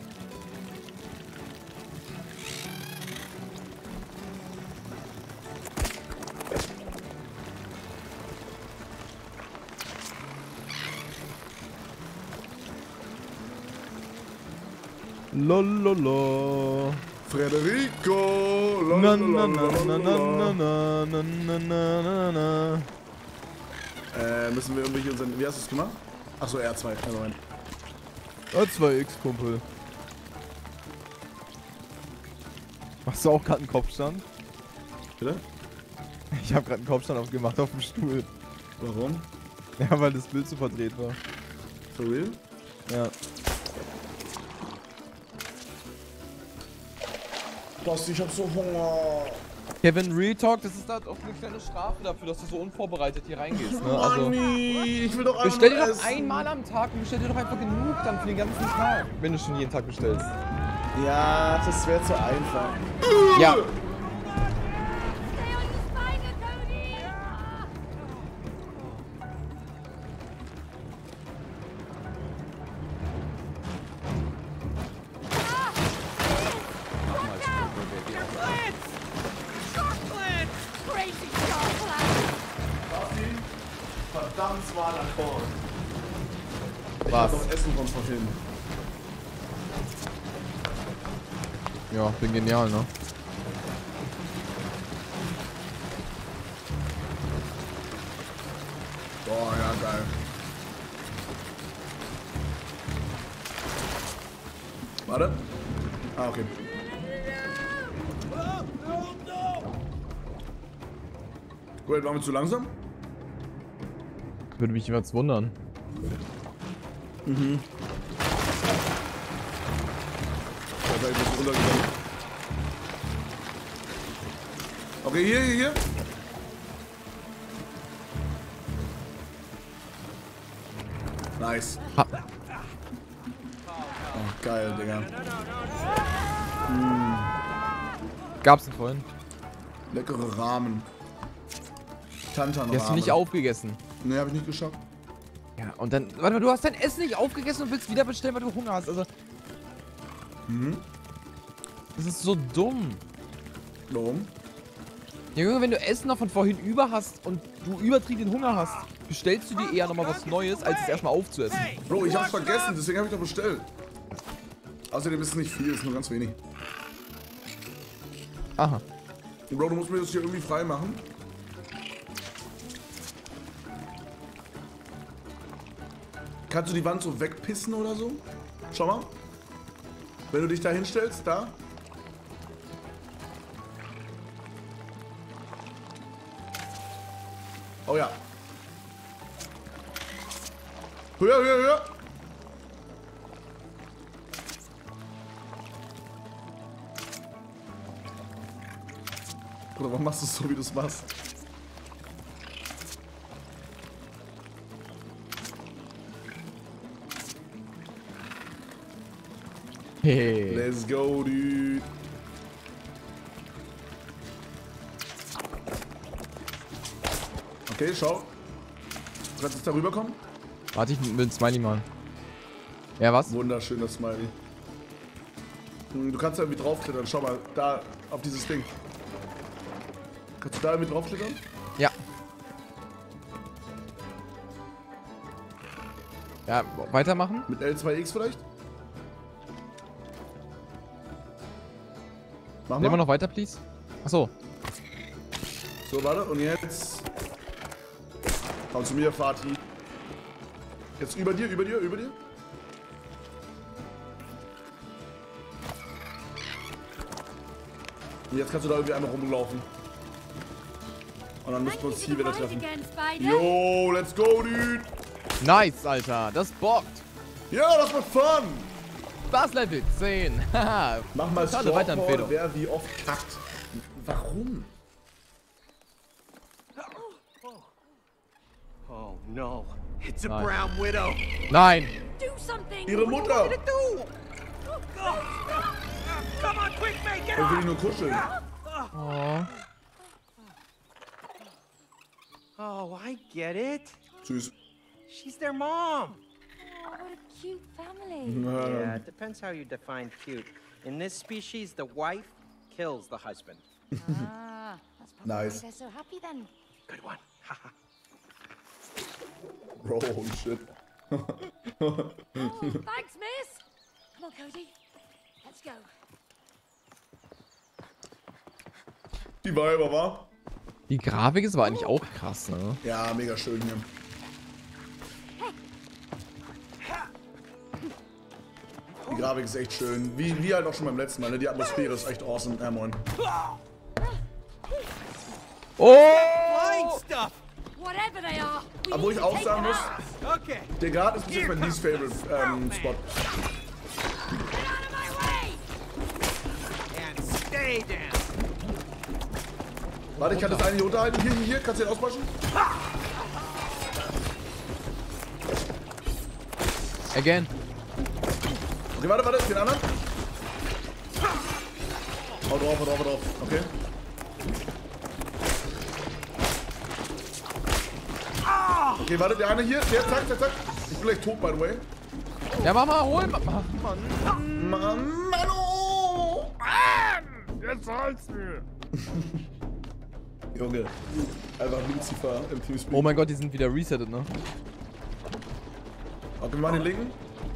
Lololo. Federico! Na na na na na na na na na na na. Müssen wir irgendwie unseren... Wie hast du es gemacht? Achso, R2. Also Moment. A2X, Kumpel. Machst du auch gerade einen Kopfstand? Bitte? Ich habe gerade einen Kopfstand aufgemacht auf dem Stuhl. Warum? Ja, weil das Bild so verdreht war. For real? Ja. Basti, ich hab so Hunger. Kevin, Real Talk, das ist halt auch eine kleine Strafe dafür, dass du so unvorbereitet hier reingehst, ne? Also, Manni, ich will doch einfach bestell dir nur doch essen. einmal am Tag und bestell dir doch einfach genug dann für den ganzen Tag, wenn du schon jeden Tag bestellst. Ja, das wäre zu einfach. Ja. Stay on your spider, Cody! Chocolate! Crazy chocolate! Basti, verdammt war d'accord. Ich Was? hab doch Essen von vorhin. Ja, bin genial, ne? Boah, ja, geil. Warte. Ah, okay. Wait, waren wir zu langsam? Würde mich jetzt wundern. Da wäre ich ein bisschen runtergegangen. Okay, hier. Nice. Ha. Oh, geil, Digga. Gab's denn vorhin? Leckere Ramen. Tantan-Ramen. Die hast du nicht aufgegessen. Ne, hab ich nicht geschafft. Ja, und dann, warte mal, du hast dein Essen nicht aufgegessen und willst wieder bestellen, weil du Hunger hast, also... Das ist so dumm. Warum? Ja, Junge, wenn du Essen noch von vorhin über hast und du übertrieben Hunger hast, bestellst du dir eher nochmal was Neues, als es erstmal aufzuessen. Bro, ich hab's vergessen, deswegen hab ich doch bestellt. Außerdem ist es nicht viel, ist nur ganz wenig. Aha. Bro, du musst mir das hier irgendwie frei machen. Kannst du die Wand so wegpissen oder so? Schau mal. Wenn du dich da hinstellst, da. Oh ja. Höher. Oder warum machst du es so, wie du es machst? Hey. Let's go, dude. Okay, schau. Du kannst jetzt da rüberkommen? Warte, ich will ein Smiley machen. Ja, was? Wunderschöner Smiley. Du kannst da irgendwie draufklettern. Schau mal, da auf dieses Ding. Kannst du da irgendwie draufklettern? Ja. Ja, weitermachen? Mit L2X vielleicht? Mach Nehmen wir mal. noch weiter, please? Achso. So, warte. Und jetzt... Komm zu mir, Fatih. Jetzt über dir, über dir, über dir. Und jetzt kannst du da irgendwie einmal rumlaufen. Und dann müssen wir uns hier wieder treffen. Yo, let's go, dude! Nice, Alter. Das bockt. Ja, das wird fun! Das Level 10. Haha. Mach mal Schade, Weiterempfehlung. wer wie oft kackt. Warum? Oh no, it's a Nein. brown widow. Nein. Do something! Ihre Mutter! Do! Come on, quick, mate, get Ich will off! die nur kuscheln. Oh. Oh, I get it. Süß. She's their mom. Oh, what a cute family. Yeah, it depends how you define cute. In this species, the wife kills the husband. Ah, that's probably Nice. why they're so happy then. Good one. Haha. Bro, holy shit. Oh, thanks, miss. Come on, Cody. Let's go. Die Weiber, wa? Die Grafik ist aber eigentlich auch krass, ne? Ja, mega schön hier. Die Grafik ist echt schön. Wie halt auch schon beim letzten Mal, ne? Die Atmosphäre ist echt awesome. Ja, moin. Oh! Flying stuff. Whatever they are, we Obwohl need ich to auch take sagen them muss, out. Okay. der Grad ist bis jetzt mein least favorite Spot. Get out of my way! And stay down. Warte, ich kann das eine hier unterhalten. Hier, kannst du den auswaschen? Again. Okay, warte, den anderen. Hau drauf. Okay. Okay, warte, der eine hier, der, zack. Ich bin gleich tot, by the way. Ja, Mama, hol mal. Mano! Jetzt halt's mir. Junge, einfach Lucifer im Teamspeak. Oh mein Gott, die sind wieder resettet, ne? Okay, wir machen den linken.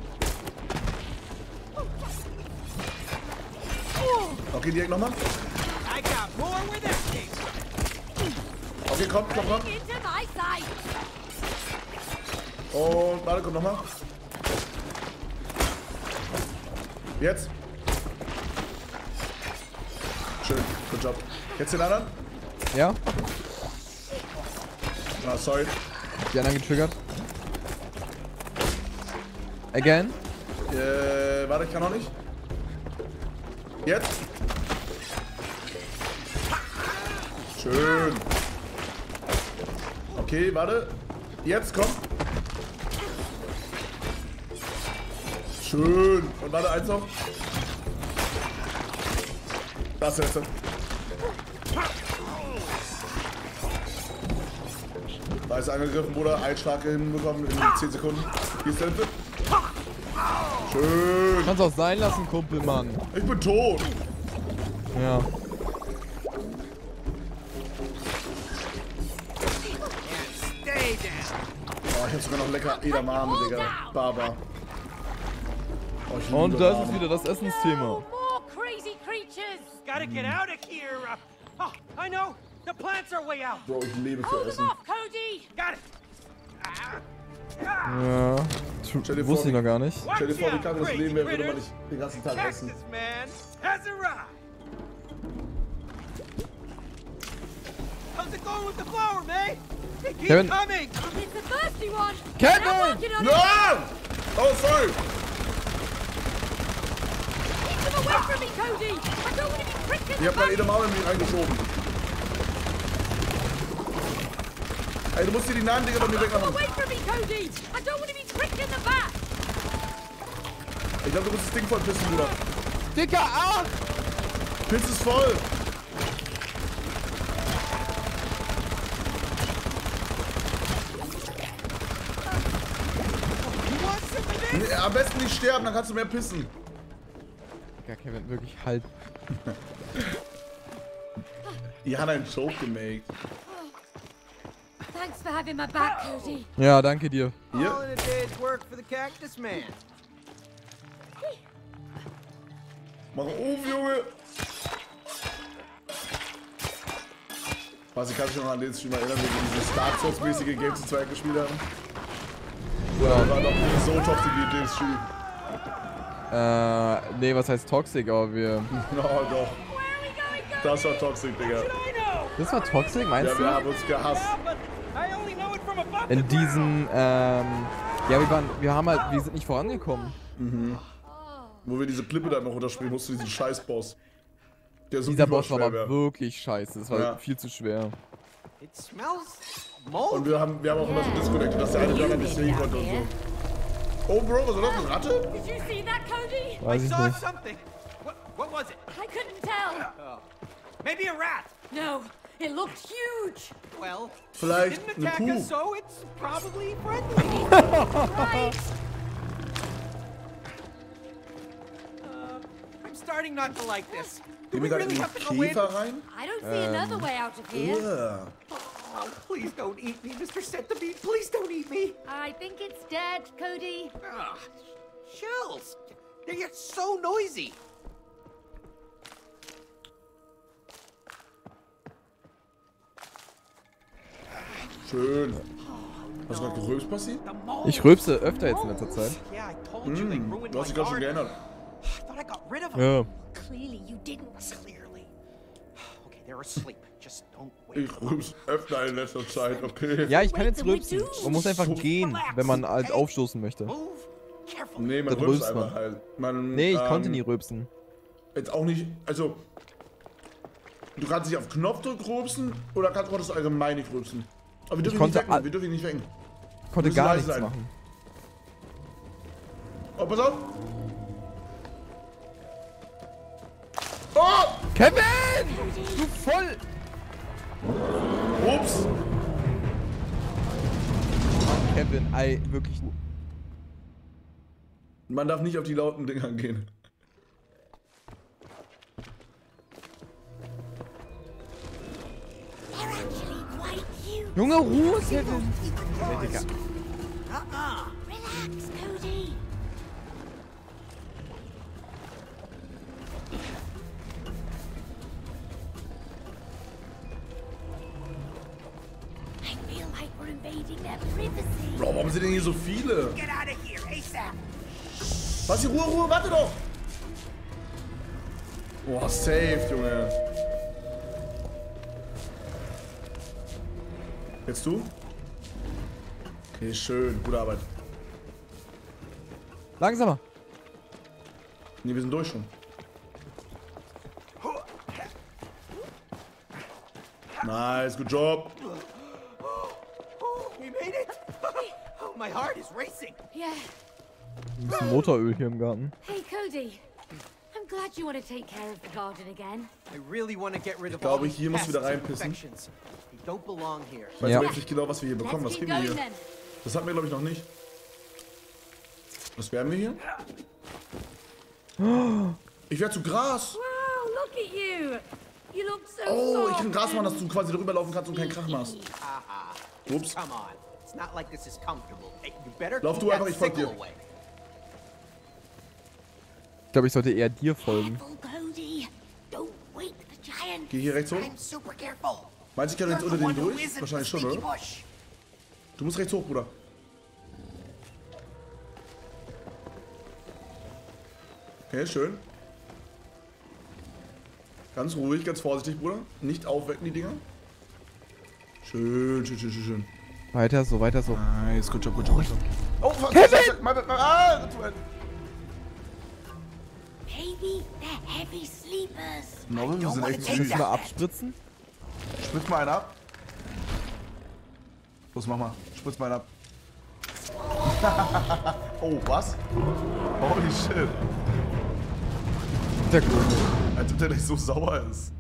Okay, direkt nochmal. I got more with this thing. Okay, komm. Into my sight! Und warte, komm nochmal. Jetzt. Schön, good job. Jetzt den anderen. Ja? Ah, sorry. Die anderen getriggert. Again. Warte, ich kann noch nicht. Jetzt. Schön. Okay, warte. Jetzt, komm. Schön. Und warte, eins noch. Das jetzt. Da ist er angegriffen, Bruder. Ein Schlag hinbekommen in 10 Sekunden. Hier ist der Hütte. Schön. Kannst auch sein lassen, Kumpel, Mann. Ich bin tot. Ja. And stay down. Oh, ich hab sogar noch lecker Edamame, Digga. Baba. Oh, ich Und liebe das Ramen. ist wieder das Essensthema. No more crazy creatures! Gotta get out of here. Oh, I know. The plants are way out. Bro, ich lebe für Hold them Essen. off, Cody! Got it. Ja. Stell dir Wusste vor, ich noch gar nicht. Stell dir vor, wie kacke das Crazy Leben wäre, würde man critters. nicht den ganzen Tag essen. Cactus Man has arrived. How's it going with the flower, May? They keep Kevin. coming. It's the thirsty one! Kevin! I'm working on it! No! Oh, sorry! Keep them away from me, Cody! I don't want to be pricked in Ich the hab mein back! Edamame in mich reingeschoben. Ey, du musst dir die Namen, Digga, bei mir wegmachen. Away from me, Cody! I don't want to be pricked in the back! Ich glaube, du musst das Ding voll pissen, Bruder. Dicker, ah! Piss ist voll. Nee, am besten nicht sterben, dann kannst du mehr pissen. Ja, Kevin, wirklich halt. Die hat einen Joke gemacht. Thanks for having my back, Cody. Ja, danke dir. Hier. All in a day's work for the Cactus Man. Mach auf, Junge. Was, ich kann mich noch an den Stream erinnern, wo wir diese Dark Souls-mäßige Games zu zweit gespielt haben. Ja, war doch nicht so toxisch wie in dem Stream. Nee, was heißt toxic, aber wir... No, doch. Das war toxisch, Digga. Das war toxic, meinst Ja, du? wir haben uns gehasst. In diesen, ja, wir sind nicht vorangekommen. Wo wir diese Klippe dann noch unterspielen mussten, diesen Scheiß-Boss. Der so Dieser Boss war überschwer aber wäre. wirklich scheiße, das war Ja. viel zu schwer. It smells Und mold. wir haben auch immer so disconnected, dass der eine dann nicht sehen konnte und so. Oh, Bro, was ist das, eine Ratte? Did you see that, Cody? I Weiß ich saw nicht. something. What was it? I couldn't tell. Maybe a rat. No, it looked huge. Well, Vielleicht didn't eine attack Kuh. us, so it's probably friendly. Right. I'm starting not to like this. Do Gehen we wir da in really den have to go in? Käfer rein? I don't see another way out of here. Yeah. Oh, please don't eat me, Mr. Centipede. Please don't eat me. I think it's dead, Cody. Ah, shells. They get so noisy. Schön. Hast du gerade gerülpst, Passi? The mold. Ich rülpse öfter jetzt in letzter Zeit. Yeah, I told you they ruined Du hast my dich gerade schon garden. geändert. I thought I got rid of them. Ja. Clearly you didn't. Clearly. Okay, they're asleep. Just don't wake Ich them up. rülps öfter in letzter Zeit, okay. Ja, ich kann jetzt rülpsen. Man muss einfach gehen, wenn man halt aufstoßen möchte. Move carefully. Nee, man Dann rülpst rülpst einfach man. halt. Man, Nee, ich konnte nie rülpsen. Jetzt auch nicht, also... Du kannst nicht auf Knopfdruck rülpsen oder konntest du allgemein nicht rülpsen. Aber wir dürfen ihn konnte nicht wecken, all- wir dürfen ihn nicht wecken. Ich konnte müssen gar leise nichts sein. machen. Oh, pass auf! Oh! Kevin! Du voll! Ups! Kevin, ey, wirklich. Man darf nicht auf die lauten Dinger gehen. They're actually quite cute. Junge, Ruhe, Kevin! Relax, Cody. I feel like we're invading their privacy. Bro, warum sind denn hier so viele? Get out of here, ASAP! Was, die Ruhe, Ruhe, warte doch! Boah, safe, Junge. Jetzt du? Okay, schön. Gute Arbeit. Langsamer. Nee, wir sind durch schon. Nice, good job. We made it. Oh, my heart is racing. Yeah. Ein bisschen Motoröl hier im Garten. Hey, Cody. I'm glad you want to take care of the garden again. I really want to get rid of glaube, all these hier musst du wieder pests and reinpissen. infections. They don't belong here. Ich weiß Ja. aber jetzt nicht genau, was wir hier bekommen. Was Let's keep kriegen wir going hier? then. Das hatten wir, glaube ich, noch nicht. Was werden wir hier? Ich werde zu Gras. Wow, look at you. You look so Oh, ich soft kann Gras machen, dass and du quasi darüber laufen kannst und keinen Krach machst. Ups. Come on. It's not like this is comfortable. Hey, you better Lauf keep du that einfach, ich folg sickle dir. away. Ich glaube, ich sollte eher dir folgen. careful, Cody. Don't wake the giant. Geh hier rechts hoch. I'm super careful. Meinst du, ich kann jetzt You're unter the den one who durch? isn't the Wahrscheinlich schon, sneaky oder? bush. Du musst rechts hoch, Bruder. Okay, schön. Ganz ruhig, ganz vorsichtig, Bruder. Nicht aufwecken, die Dinger. Schön, schön, schön, schön, schön. Weiter so, weiter so. Nice, gut Job, gut Job, gut Job. Oh, fuck. Kevin! Ah, tut mir leid. Maybe they're heavy sleepers. Norbert, wir sind echt Müssen süß. wir abspritzen? Spritz mal einen ab. Los, mach mal. Spritz mal einen ab. Oh, was? Holy shit. Der Grund. Als ob der nicht so sauer ist.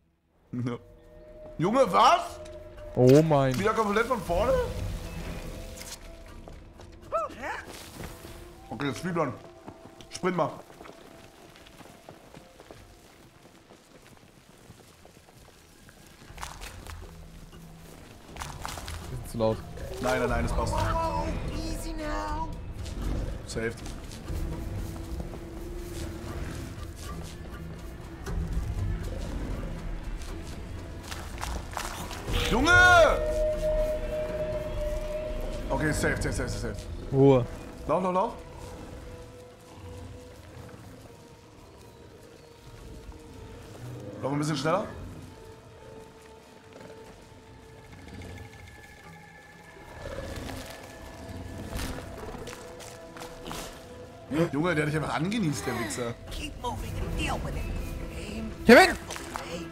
Ja. Junge, was? Oh mein. Wieder komplett von vorne? Okay, jetzt Speedrun. Sprint mal. Ist zu laut. Nein, das passt. Oh, easy now. Saved. Junge! Okay, safe. Ruhe. Lauf. Lauf ein bisschen schneller. Junge, der hat dich einfach angenießt, der Wichser. Keep moving and deal with it. Aim Kevin! carefully.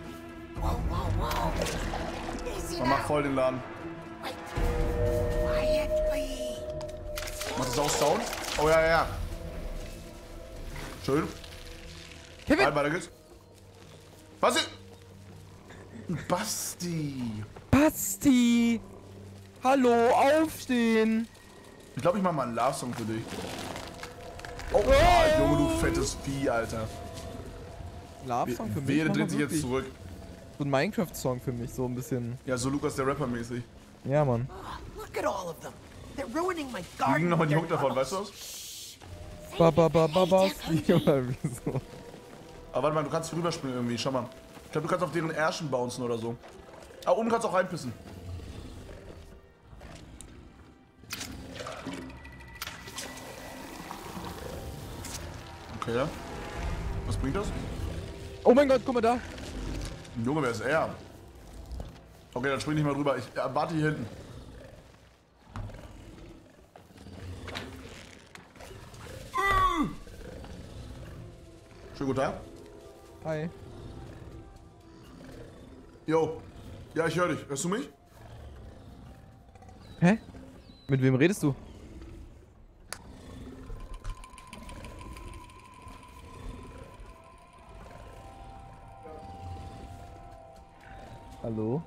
Whoa. Easy Man now. macht voll den Laden. Wait. Quietly. Macht das auch Sound? Oh ja. Schön. Kevin! Weiter geht's. Basti! Basti! Hallo, aufstehen! Ich glaube, ich mache mal einen Love-Song für dich. Oh, Junge, du fettes Vieh, Alter. Love-Song für mich? Wehe, Mach dreht mal sich jetzt wirklich. zurück. So ein Minecraft-Song für mich, so ein bisschen. Ja, so Lukas der Rapper mäßig. Ja, Mann. Look at all of them. They're ruining my Die garden. liegen noch in die with Hook their davon, weißt tunnels. du was? Basti, oder wieso? Aber warte mal, du kannst rüberspringen irgendwie, schau mal. Ich glaube, du kannst auf deren Ärschen bouncen oder so. Ah, oben kannst du auch reinpissen. Okay, ja. Was bringt das? Oh mein Gott, guck mal da! Junge, wer ist er? Okay, dann spring nicht mal drüber. Ich warte hier hinten. Schönen guten Tag. Hi. Jo. Ja, ich höre dich. Hörst du mich? Hä? Mit wem redest du? Hallo?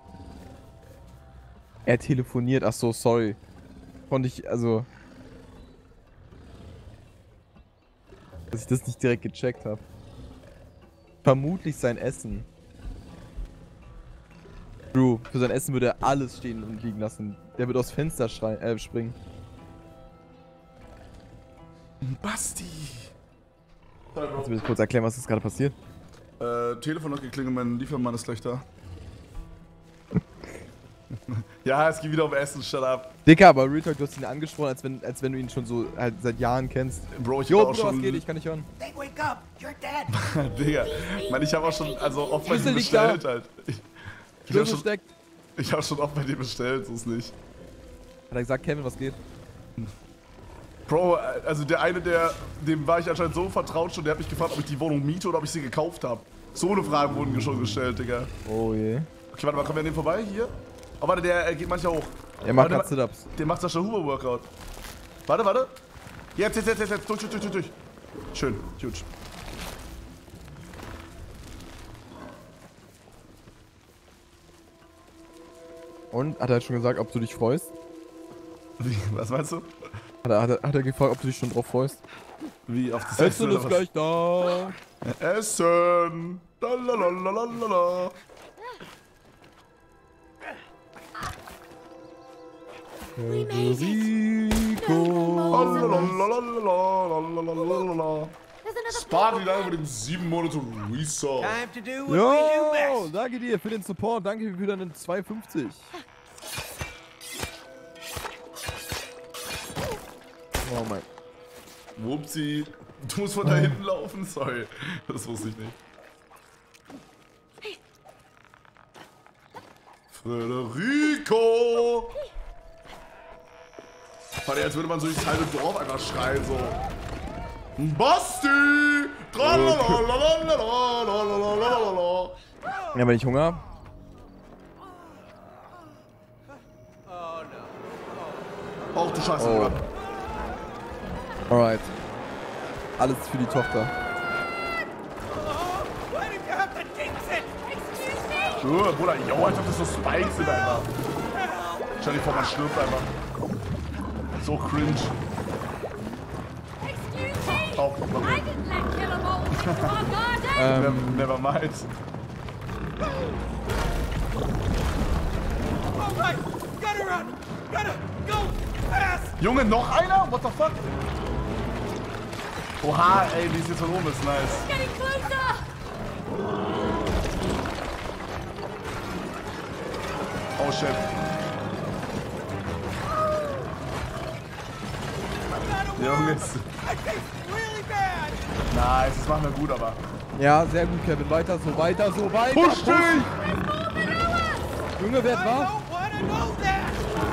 Er telefoniert. Ach so, sorry. Konnte ich, also... Dass ich das nicht direkt gecheckt habe. Vermutlich sein Essen. Bro, für sein Essen würde er alles stehen und liegen lassen. Der wird aufs Fenster springen. Basti. Kannst du mir kurz erklären, was ist gerade passiert? Telefon hat geklingelt, mein Liefermann ist gleich da. Ja, es geht wieder um Essen, shut up. Dicker, aber Real Talk, du hast ihn angesprochen, als wenn du ihn schon so halt seit Jahren kennst. Bro, ich Jo, hab auch Bruder, was schon... geht? Ich kann nicht hören. They wake up. You're dead. Digga, Mann, ich habe auch schon, also oft bei dir Schlüssel liegt da. bestellt halt. Schlüssel steckt. Ich habe schon oft bei dir bestellt, so ist nicht. Hat er gesagt, Kevin, was geht? Bro, also der eine, dem war ich anscheinend so vertraut schon, der hat mich gefragt, ob ich die Wohnung miete oder ob ich sie gekauft habe. So eine Frage wurden schon gestellt, Digga. Oh je. Okay, warte mal, kommen wir an dem vorbei? Hier? Oh, warte, der geht manchmal hoch. Er macht Warte, gerade Sit-Ups. Der macht Sascha Huber Workout. Warte. Jetzt. Durch. Schön, huge. Und? Hat er schon gesagt, ob du dich freust? Wie, was meinst du? Hat er gefragt, ob du dich schon drauf freust? Wie auf das Essen oder ist was? gleich da. Essen! Lalalala. Lalalala. Spart wieder über den 7 Monate Research. Time to do what we do Jo, best. danke dir für den Support. Danke für deinen 2,50. Oh mein. Wupsi. Du musst von da hinten laufen? Sorry. Das wusste ich nicht. Federico! Warte, als würde man so durchs halbe Dorf einfach schreien, so. Basti! Tralalalalalalalala. Ja, wenn ich Hunger habe. Ach du Scheiße, Oh. Bruder. Alright. Alles für die Tochter. Why did you have to jinx it? Bruder, yo, als ob das so Spikes sind einfach. Stell dir vor, man stirbt einfach. So cringe. Auch noch I mal. didn't let killer moles into our garden! Never mind. All right, gotta run. Gotta go fast. Junge, noch einer? What the fuck? Oha, ey, die ist jetzt von oben, ist nice. Getting closer! Oh shit. Junge, I taste really bad. nice, das machen wir gut, aber. Ja, sehr gut, Kevin. Weiter so, weiter so, weiter. Push dich! Junge, wer I war? don't wanna know that.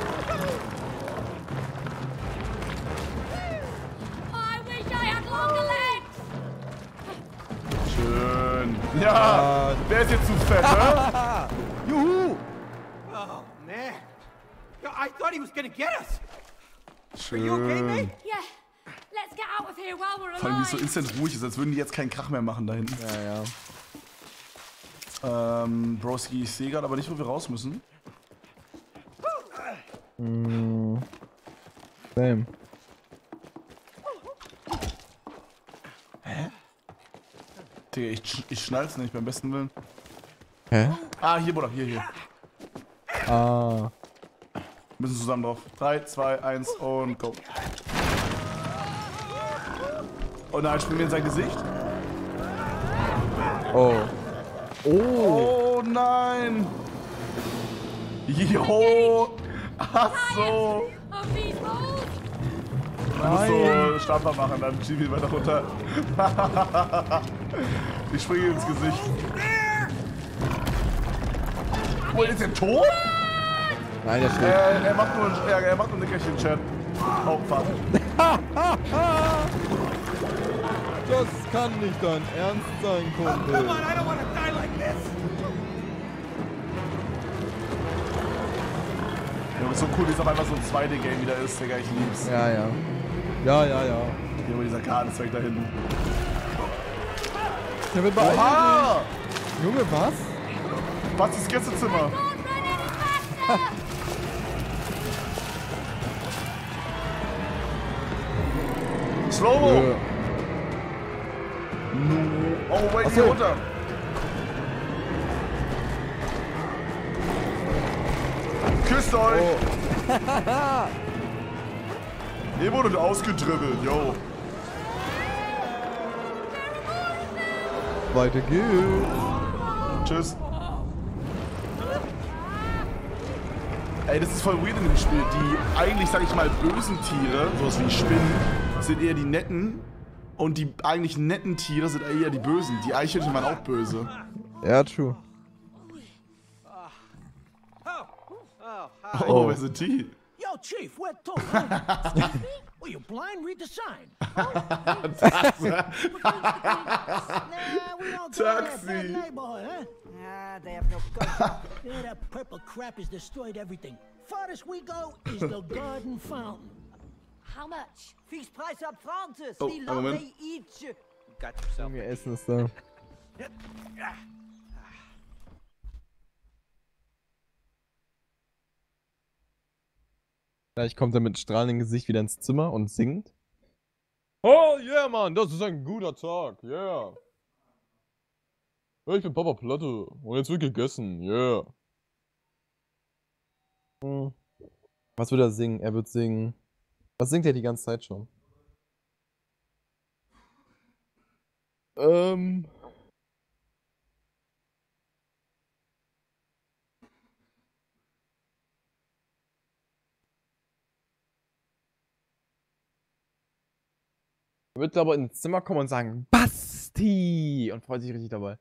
I wish I had longer legs! Schön. Ja, wer ist jetzt zu fett, ne? Juhu! Oh man, I thought he was gonna get us. Are Schön. you okay, mate? Yeah, let's get out of here while we're Vor allem, wie es so alive! instant ruhig ist, als würden die jetzt keinen Krach mehr machen da hinten. Ja, ja. Broski, ich sehe gerade aber nicht, wo wir raus müssen. Same. Digga, ich schnall's nicht, beim besten Willen. Hä? Ah, hier, Bruder, hier. Ah. Wir müssen zusammen drauf. 3, 2, 1 und go. Oh nein, springen wir in sein Gesicht? Oh. Oh. Oh nein! Jo! Ach so! Of these moles! Man muss so Stampfer machen, dann schieben wir weiter runter. Ich springe ins Gesicht. Oh, ist er tot? Nein, der steht. Er macht nur ein Nickerchen, Chat. Oh, fuck. Das kann nicht dein Ernst sein, Come Kumpel. on, I don't wanna die like this. Ja, ist so cool, wie es auf einmal so ein 2D-Game wieder ist, Digga, ich lieb's. Ja, ja. Ja, ja, ja. Hier, wo dieser Kartenzweig da hinten. Kevin, beeil Oha! dich. Junge, was? Was ist Gästezimmer? Slow-Mo! No. Oh, wait, hier runter. Küsst euch! Ihr wurdet ausgedribbelt, yo. Weiter geht's. Tschüss. Ey, das ist voll weird in dem Spiel. Die eigentlich, sag ich mal, bösen Tiere, sowas wie Spinnen, sind eher die netten. Und die eigentlich netten Tiere sind eher die bösen. Die Eichhörnchen waren auch böse. Ja, true. Oh, wer sind die? Yo, Chief, where to? Huh? Well, you blind? Read the sign. Nah, we don't go in that Taxi. bad neighborhood, huh? Ah, they have no guts. Yeah, that purple crap has destroyed everything. Farthest we go is the garden fountain. How much? Fixpreis up front, Oh, $3 Moment. each. Got yourself. Junge, Essen ist da. Gleich kommt er mit strahlendem Gesicht wieder ins Zimmer und singt. Oh yeah, Mann, das ist ein guter Tag, yeah. Ich bin Papa Platte und jetzt wird gegessen, yeah. Was wird er singen? Er wird singen. Was singt er die ganze Zeit schon? Er wird aber ins Zimmer kommen und sagen, Basti! Und freut sich richtig dabei.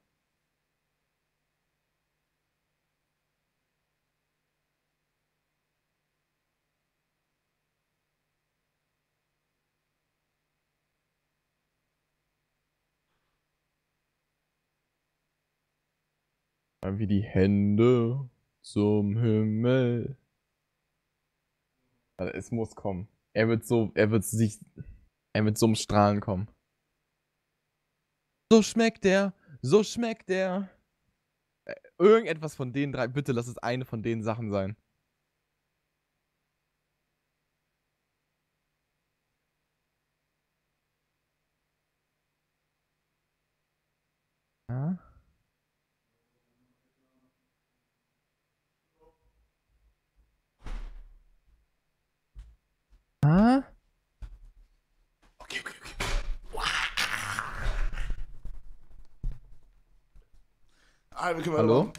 Wie die Hände zum Himmel. Also es muss kommen. Er wird so im Strahlen kommen. So schmeckt der, so schmeckt der. Irgendetwas von den drei, bitte lass es eine von den Sachen sein. wir können Hallo? weitermachen.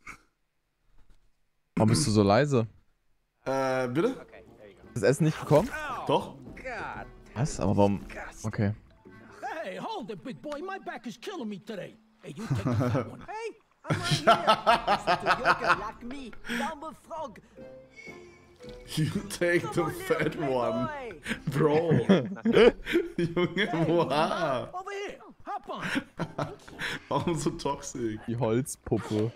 Warum bist du so leise? Bitte? Das Essen nicht bekommen? Doch? Was? Aber warum? Okay. Hey, hold it, big boy. My back is killing me today. Hey, you take that one. Hey, I'm right here. Listen to yoga like me, dumb frog. You take the fat one. Bro. Junge, wow. Over here. Hop on. Warum so toxisch? Die Holzpuppe.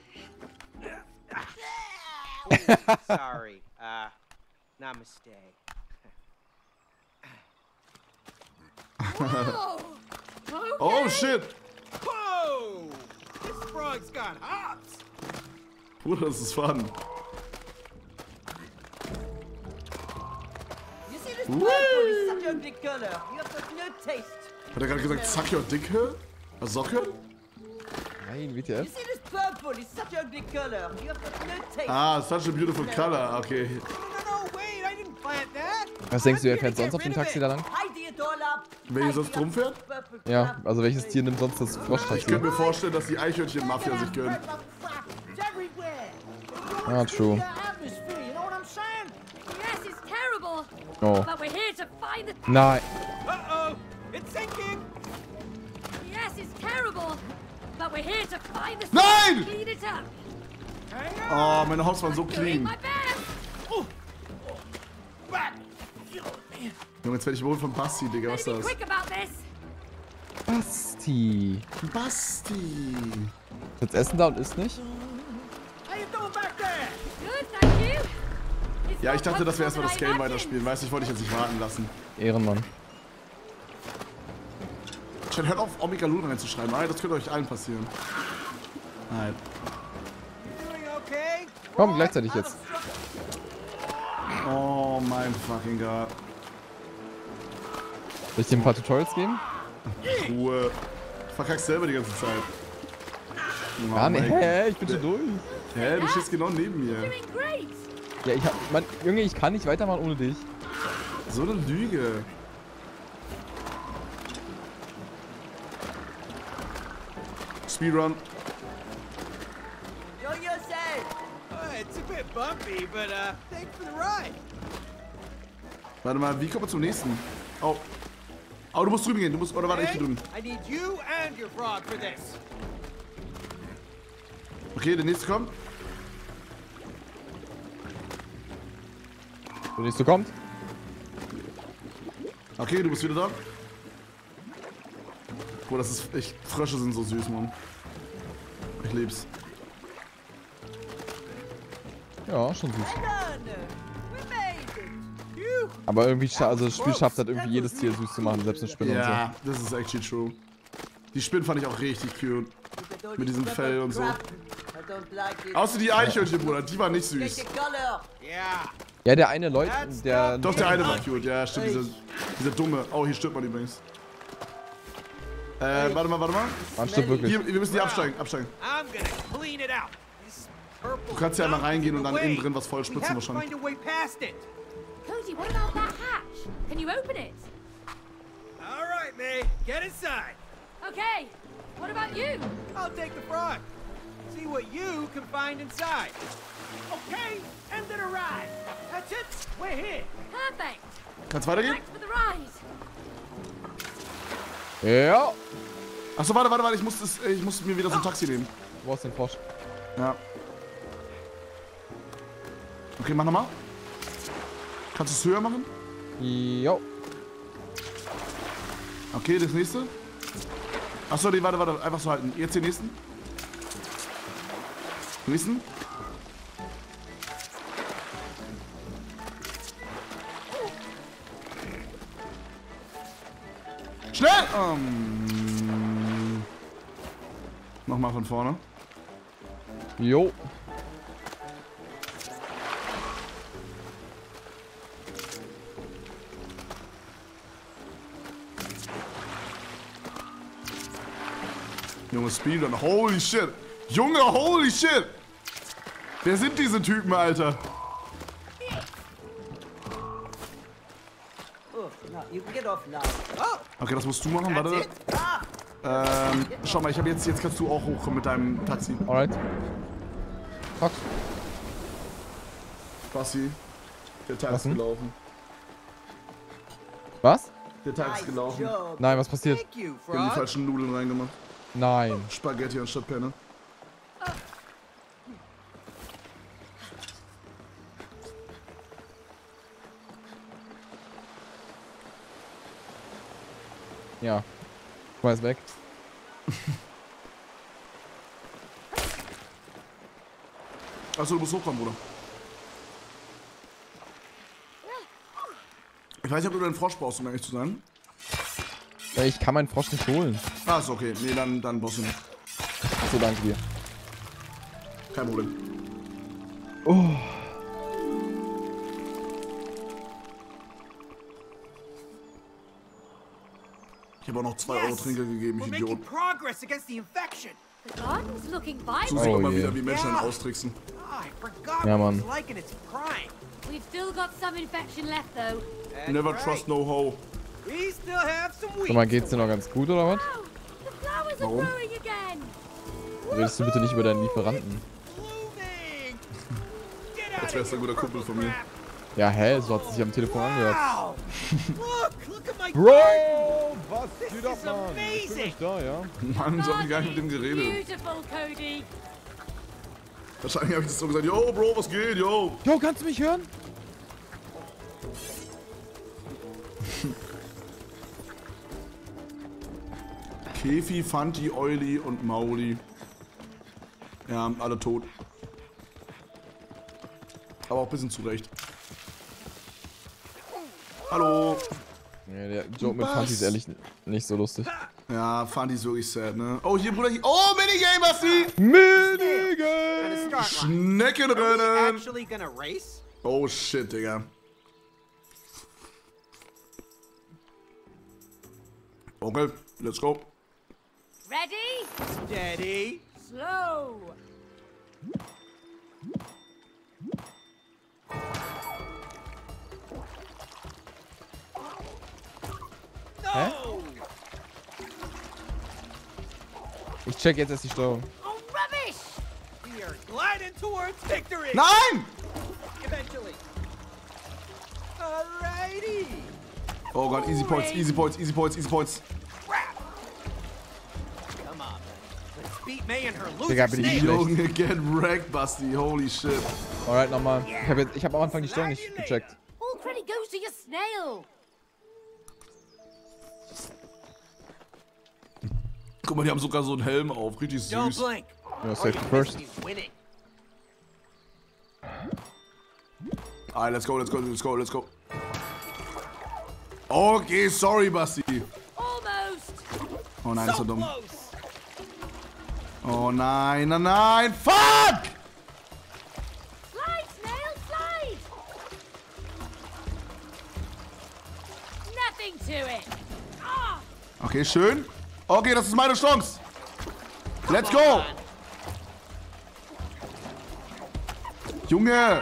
Sorry. Namaste. Oh shit! Whoa! This frog's got hops. Bruder, das ist fun. You see this purple is such a ugly color. You have such no taste. Hat er gerade gesagt, suck your dick her? Socke? Nein, You WTF? see this purple is such a ugly color. You have such no taste. Ah, such a beautiful color. Okay. No, wait, I didn't plant that. Was denkst du, I'm er fährt gonna sonst auf get dem rid of Taxi it. da lang? Tidy it all up. Wer hier sonst drum fährt? Ja, also welches Tier nimmt sonst das Ich Froschtaxi? könnte mir vorstellen, dass die Eichhörnchen-Mafia sich gönnen. It's everywhere. Ja, true. The atmosphere, you know what I'm saying? Yes, it's terrible. Oh. But we're here to find the... Nein. Uh-oh, it's sinking. Yes, it's terrible. But we're here to find the... Nein! Clean it up. Oh, meine Hops waren so Doing clean. my best. Junge, jetzt werde ich wohl von Basti, Digga. Was ist Better be das? quick about this. Basti. Basti. Jetzt Essen da und isst nicht? How you doing back there? Good, thank you. It's Ja, not ich dachte, dass wir erstmal das comfortable Game I weiterspielen. Weißt du, ich wollte dich jetzt nicht warten lassen. Ehrenmann. Chat, hört auf, Omega Luna reinzuschreiben. Nein, das könnte euch allen passieren. Nein. Doing okay? Komm, gleichzeitig jetzt. Oh mein fucking Gott. Soll ich dir ein paar Tutorials geben? Ruhe. Ich verkack's selber die ganze Zeit. Oh, Ja, nee, mein- hä, ich bin schon durch. Hä, du stehst genau neben mir. Doing great. Ja, Junge, ich kann nicht weitermachen ohne dich. So eine Lüge. Speedrun. Enjoy yourself. It's a bit bumpy, but thanks for the ride. Warte mal, wie kommen wir zum nächsten? Oh. Oh, du musst drüben gehen. Du musst. Oder warte, ich geh drüben. I need you and your frog for this. Okay, der nächste kommt. Der nächste kommt. Okay, du bist wieder da. Boah, das ist. Frösche sind so süß, Mann. Ich lieb's. Ja, schon süß. Done. We made it. Phew. Aber irgendwie, also das Spiel schafft halt irgendwie jedes Tier süß zu machen, selbst eine Spinne Ja, das ist actually true. Die Spinnen fand ich auch richtig cute. Mit diesem Fell und so. I don't like it. Außer die Eichhörnchen, Bruder, die waren nicht Get süß. the color. Yeah. so. Ja, der eine Leute, der... Doch, der eine war cute, ja, stimmt, dieser dumme. Oh, hier stirbt man übrigens. Warte mal. Man stimmt wirklich. Hier, wir müssen hier absteigen. I'm gonna clean it out. This purple Du kannst ja einmal reingehen und dann innen drin was voll We spritzen have to wahrscheinlich. find a way past it. Cody, what about that hatch? Can you open it? All right, May. Get inside. Okay. What about you? I'll take the frog. See what you can find inside. Okay, end of the ride. That's it. We're here. Perfect. Kann's weitergehen? Thanks for the ride. Ja. Achso, warte, ich muss mir wieder so ein Taxi nehmen. Wo ist den Frosch? Ja. Okay, mach nochmal. Kannst du es höher machen? Jo. Okay, das nächste. Achso, nee, warte, einfach so halten. Jetzt den nächsten. Nächsten. Schnell! Nochmal von vorne. Jo. Junge, Speedrun. Holy shit. Junge, holy shit. Wer sind diese Typen, Alter? Oh, no, you can get off now. Oh, Okay, das musst du machen. that's Warte. it. Schau mal, jetzt kannst du auch hochkommen mit deinem Taxi. Alright. Fuck. Basti, der Tag ist gelaufen. Was? Der Tag ist gelaufen. Nein, was passiert? Wir haben die falschen Nudeln reingemacht. Nein. Spaghetti anstatt Penne. Ja. Schmeiß weg. Achso, du musst hochkommen, Bruder. Ich weiß nicht, ob du deinen Frosch brauchst, um ehrlich zu sein. Ja, ich kann meinen Frosch nicht holen. Ah, ist okay. Nee, dann brauchst du nicht. So, danke dir. Kein Problem. Oh. Ich habe auch noch 2 Euro Trinkgeld gegeben, ich Idiot. Progress against the infection. The garden's looking So vibrant. sieht man mal yeah. wieder, wie Menschen einen austricksen. I forgot Ja, what it Mann. was like in its prime. We've still got some infection left, though. That's Never right. trust no hoe. We still have some wheat. Sag mal, geht's dir noch ganz gut, oder was? Oh, the flowers are Warum? growing again. Redest du bitte nicht über deinen Lieferanten? Blooming. Get Als wär's ein guter Kumpel von mir. Ja, hä? So hat es sich am Telefon angehört. Wow! look at my Bro, garden. was This geht ab, is Mann? Ich bin amazing. nicht da, ja? Mann, so hab ich gar nicht mit dem geredet. Beautiful, Cody. Wahrscheinlich habe ich das so gesagt, yo, Bro, was geht, yo. Jo, kannst du mich hören? Kefi, Fanti, Euli und Mauli. Ja, alle tot. Aber auch ein bisschen zurecht. Hallo. Ja, der Joke mit Fanti ist ehrlich nicht so lustig. Ja, Fanti ist wirklich sad, ne? Oh, hier, Bruder, hier. Oh, Minigame, Basti! Minigame! Start line. Schneckenrennen! Actually gonna race? Oh, shit, Digga. Okay, let's go. Ready? Steady. Slow. No! Ich check jetzt erst die Steuerung. Oh, rubbish! We are gliding towards victory. Nein! Eventually. Alrighty. Oh Gott, easy points, easy points, easy points, easy points. Crap. Come on, let's beat May and her loser Digga, bin ich snail. schlecht. Junge, get wrecked, Basti. Holy shit. Alright, nochmal. Ich hab am Anfang die Steuerung nicht gecheckt. All credit goes to your snail. Guck mal, die haben sogar so einen Helm auf. Richtig Don't süß. blink. Ja, or safety you first. miss me winning. Alright, let's go, let's go, let's go, let's go. Okay, sorry, Basti. Almost. Oh nein, ist so So dumm. close. Oh nein, nein, nein. Fuck! Slide, snail, slide. Nothing to it. Ah. Okay, schön. Okay, das ist meine Chance. Let's go. Junge.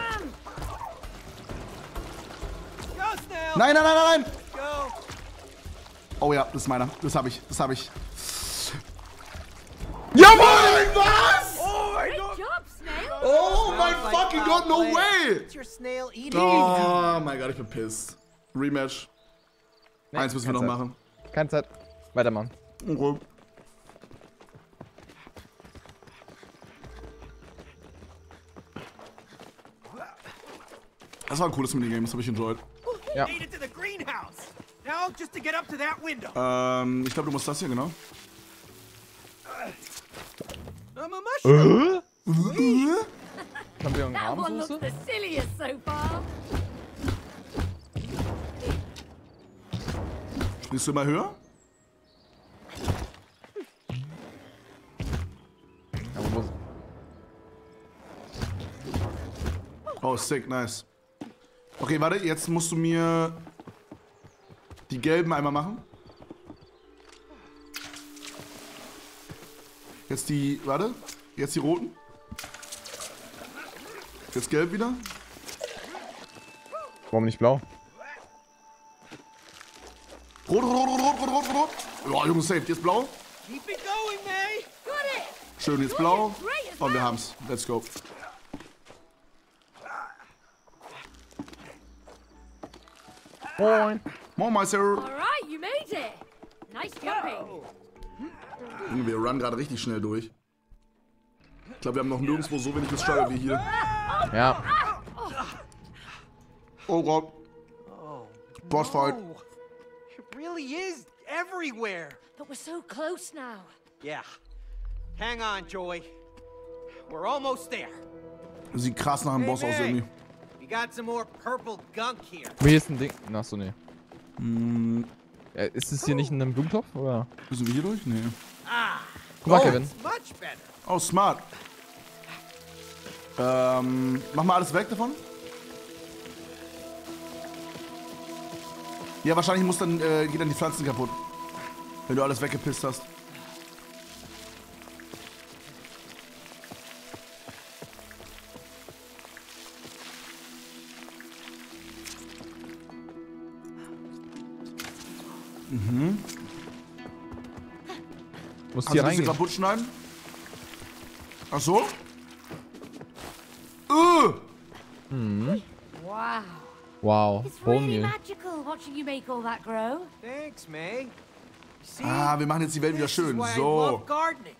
Go, snail. Nein, nein, nein, nein, nein. Go. Oh ja, das ist meiner. Das habe ich. Das habe ich. Jawohl! Was? Great job, snail. Oh my Sounds like fucking foul God, no play. way! It's your snail eating. Oh mein Gott, ich bin pissed. Rematch. Nee, Eins müssen wir noch keine Zeit. machen. Keine Zeit. Weitermachen. Okay. Das war ein cooles Minigame, das habe ich enjoyed. Ja. Made it to the greenhouse. Now just to get up to that window. Ich glaube, du musst das hier, genau. I'm a mushroom. Haben wir eine That one Rahmensoße? looks the silliest so far. Bist du immer höher? Aber wo ist... Oh, sick, nice. Okay, warte, jetzt musst du mir die gelben einmal machen. Jetzt die, warte, jetzt die roten. Jetzt gelb wieder. Warum nicht blau? Rot, rot, rot, rot, rot, rot, rot, rot. Ja, Junge, safe. Jetzt blau. Keep it going, May. Schön jetzt blau. Und wir haben's. Let's go. Moin. Moin, Meister. Alright, you made it. Nice jumping. Wir runnen gerade richtig schnell durch. Ich glaube, wir haben noch nirgendwo so wenig gesteuert wie hier. Ja. Oh Gott. Bossfight. Oh, it really is everywhere. But we're so close now. Yeah. Hang on, Joy. We're almost there. Sieht krass nach einem Boss aus irgendwie. We got some more purple gunk here. Hier ist ein Ding. Achso, nee. Ist es hier nicht in einem Blumentopf, oder? Müssen wir hier durch? Nee. Guck mal, Kevin. It's much better. Oh, smart. Mach mal alles weg davon. Ja, wahrscheinlich muss dann, geht dann die Pflanzen kaputt. Wenn du alles weggepisst hast. Musst Kannst hier du ein bisschen reingehen. kaputt schneiden? Ach so? Wow. Wow. It's really Bone magical watching you make all that grow. Thanks, May. See, Ah, wir machen jetzt die Welt wieder this is schön. why I So. love gardening.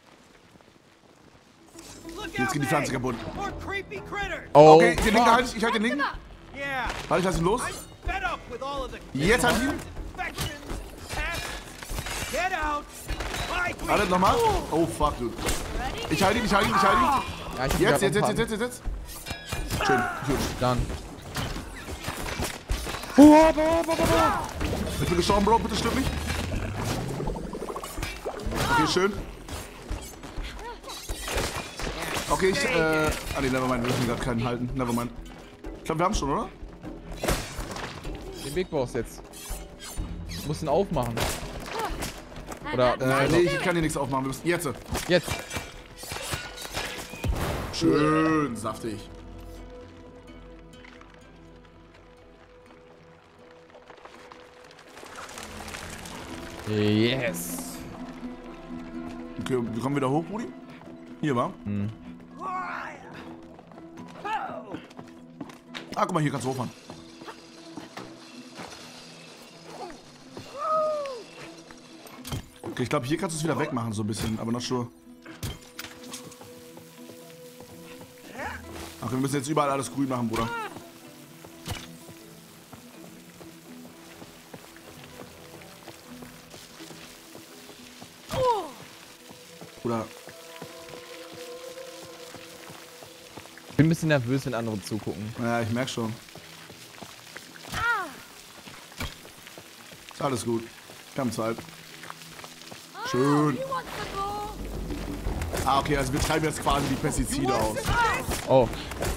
Look Jetzt out, geht die Pflanze May. kaputt. More creepy critters. Oh. Okay, den linken halte ich. Ich halte den linken. Yeah. Warte, ich lasse ihn los. I'm fed up with all of the Jetzt halt ihn. infections, pests. Get out. Bye, Warte, nochmal. Oh, fuck, dude. Ich halte ihn, ich halte ihn, ich halte ihn. Ja, ich hab Jetzt, grad jetzt, noch jetzt, einen jetzt. Schön, gut. Dann. Ich bin gestorben, Bro. Bitte stirb nicht. Okay, schön. Okay, ich, ah ne, nevermind. Wir müssen gerade keinen halten. Nevermind. Ich glaube, wir haben schon, oder? Den Big Boss jetzt. Ich muss ihn aufmachen. Oder, Nee, ich kann hier nichts aufmachen. Wir müssen jetzt. jetzt. Schön saftig. Yes. Okay, wir kommen wieder hoch, Brudi. Hier, wa? Ah, guck mal, hier kannst du hochfahren. Okay, ich glaube, hier kannst du es wieder wegmachen, so ein bisschen, aber not sure. Ach, wir müssen jetzt überall alles grün machen, Bruder. Bruder. Ich bin ein bisschen nervös, wenn andere zugucken. Ja, ich merk schon. Ist alles gut. Wir haben Zeit. Schön. Ah, okay, also wir treiben jetzt quasi die Pestizide aus. Oh.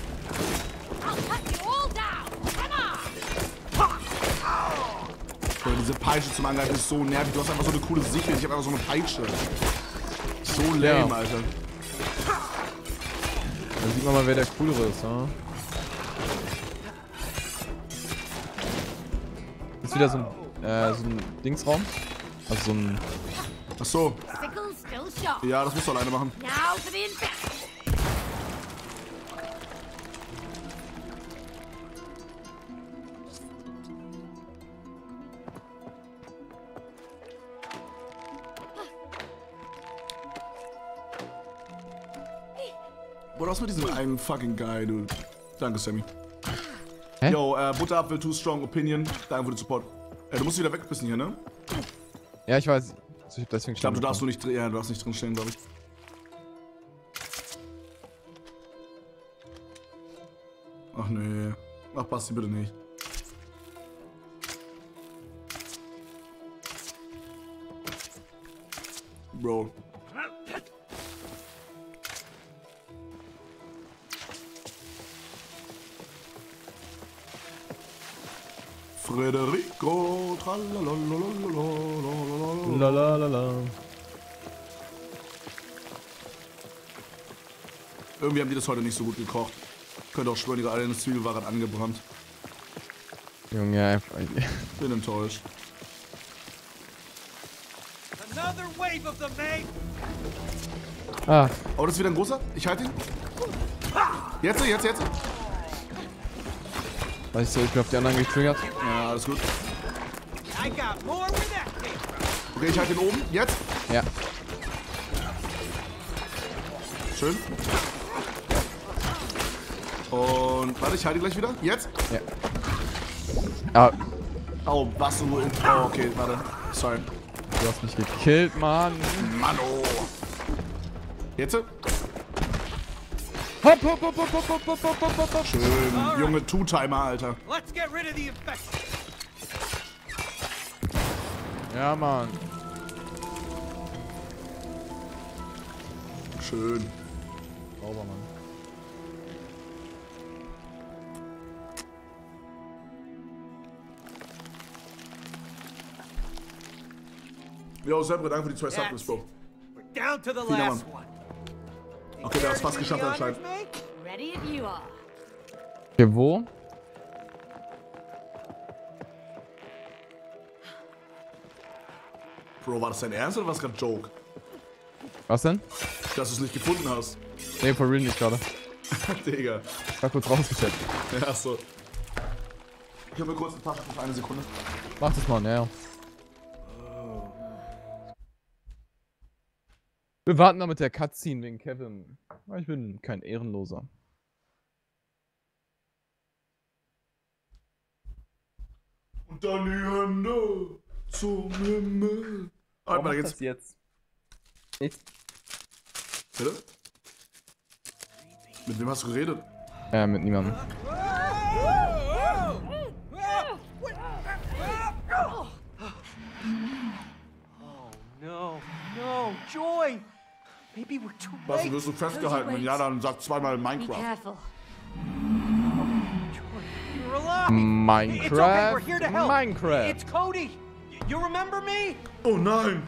Boah, diese Peitsche zum Angreifen ist so nervig. Du hast einfach so eine coole Sicht. Ich habe einfach so eine Peitsche. So lame, Ja. Alter. Dann sieht man mal, wer der Coolere ist, ne? Ist wieder so ein Dingsraum. Also so ein... Ach so. Sickle still sharp. Ja, das musst du alleine machen. Now for the infection. Boah, was mit diesem einen fucking Guy, dude. Danke, Sammy. Hä? Yo, Butterapfel, Too Strong Opinion. Danke für den Support. Du musst wieder wegpissen hier, ne? Ja, ich weiß. Also ich hab deswegen Ich glaube, du darfst nur nicht, ja, du darfst nicht drin stehen, glaube ich. Ach nee. Ach, Basti, bitte nicht. Bro. Federico, tralalalalalalala. Lalalala. Irgendwie haben die das heute nicht so gut gekocht. Könnte auch schwören, ihre eigene Zwiebel war gerade angebrannt. Junge, einfach. Bin enttäuscht. Another wave of them, mate. Ah. Oh, das ist wieder ein großer. Ich halte ihn. Jetzt. Weißt du, ich bin auf die anderen getriggert. Ja, alles gut. I got more where that came from. Okay, ich halte ihn oben. Jetzt. Ja. Schön. Und warte, ich halte ihn gleich wieder. Jetzt. Ja. Ah, Oh, was du. Oh, okay, warte. Sorry. du hast mich gekillt, Mann. Mann, oh. Jetzt. Hopp, hopp, hopp, hopp, hopp, hopp, hopp, hopp, hopp, hopp. Schön. Junge Two-Timer, Alter. Let's get rid of the infection. Ja, Mann. Schön. Sauber, Mann. Jo, Sebre, danke für die 2 Subs, Bro. We're down to the Vielen last Dank. one. Okay, der hat es fast geschafft anscheinend. Ready if you are. Okay, wo? Bro, war das dein Ernst oder war das gerade Joke? Was denn? Dass du es nicht gefunden hast. Nee, for real nicht gerade. Digga. Ich hab kurz rausgecheckt. Ja, so. Können wir kurz eine Tasche für 1 Sekunde? Mach das mal, ja. Wir warten noch mit der Cutscene wegen Kevin. Ich bin kein Ehrenloser. Und dann die Hände zum Himmel. Warte mal, jetzt. Jetzt? Nichts. Bitte? Mit wem hast du geredet? Mit niemandem. No, Joy! Maybe we're too Was, late. wirst du festgehalten? Wenn ja, dann sag zweimal Be Minecraft. careful. You're alive. It's okay, we're here to help. Minecraft. It's Cody. You remember me? Oh nein!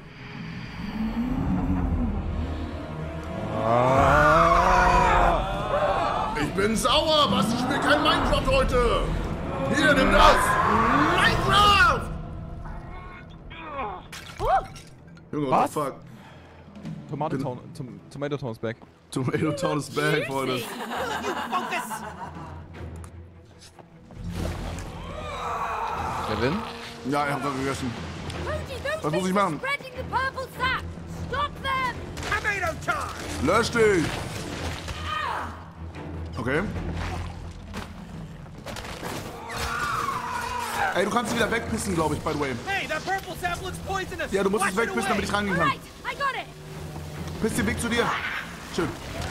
Ich bin sauer! Was? Ich spiele kein Minecraft heute! Hier, nimm das! Minecraft! Junge, what Was? the fuck? Tomato Town is back. Tomato Town is back, Freunde. Focus! Kevin? Ja, ich hab grad gegessen. Cody, Was muss ich machen? spreading the purple sap. Stop them. Tomato time. Lösch dich! Okay. Ey, du kannst sie wieder wegpissen, glaube ich, by the way. Hey, that purple sap looks poisonous. Ja, du musst Wash es it wegpissen, damit ich away. rangehen kann. Right, I got it. Piss den Weg zu dir. Schön.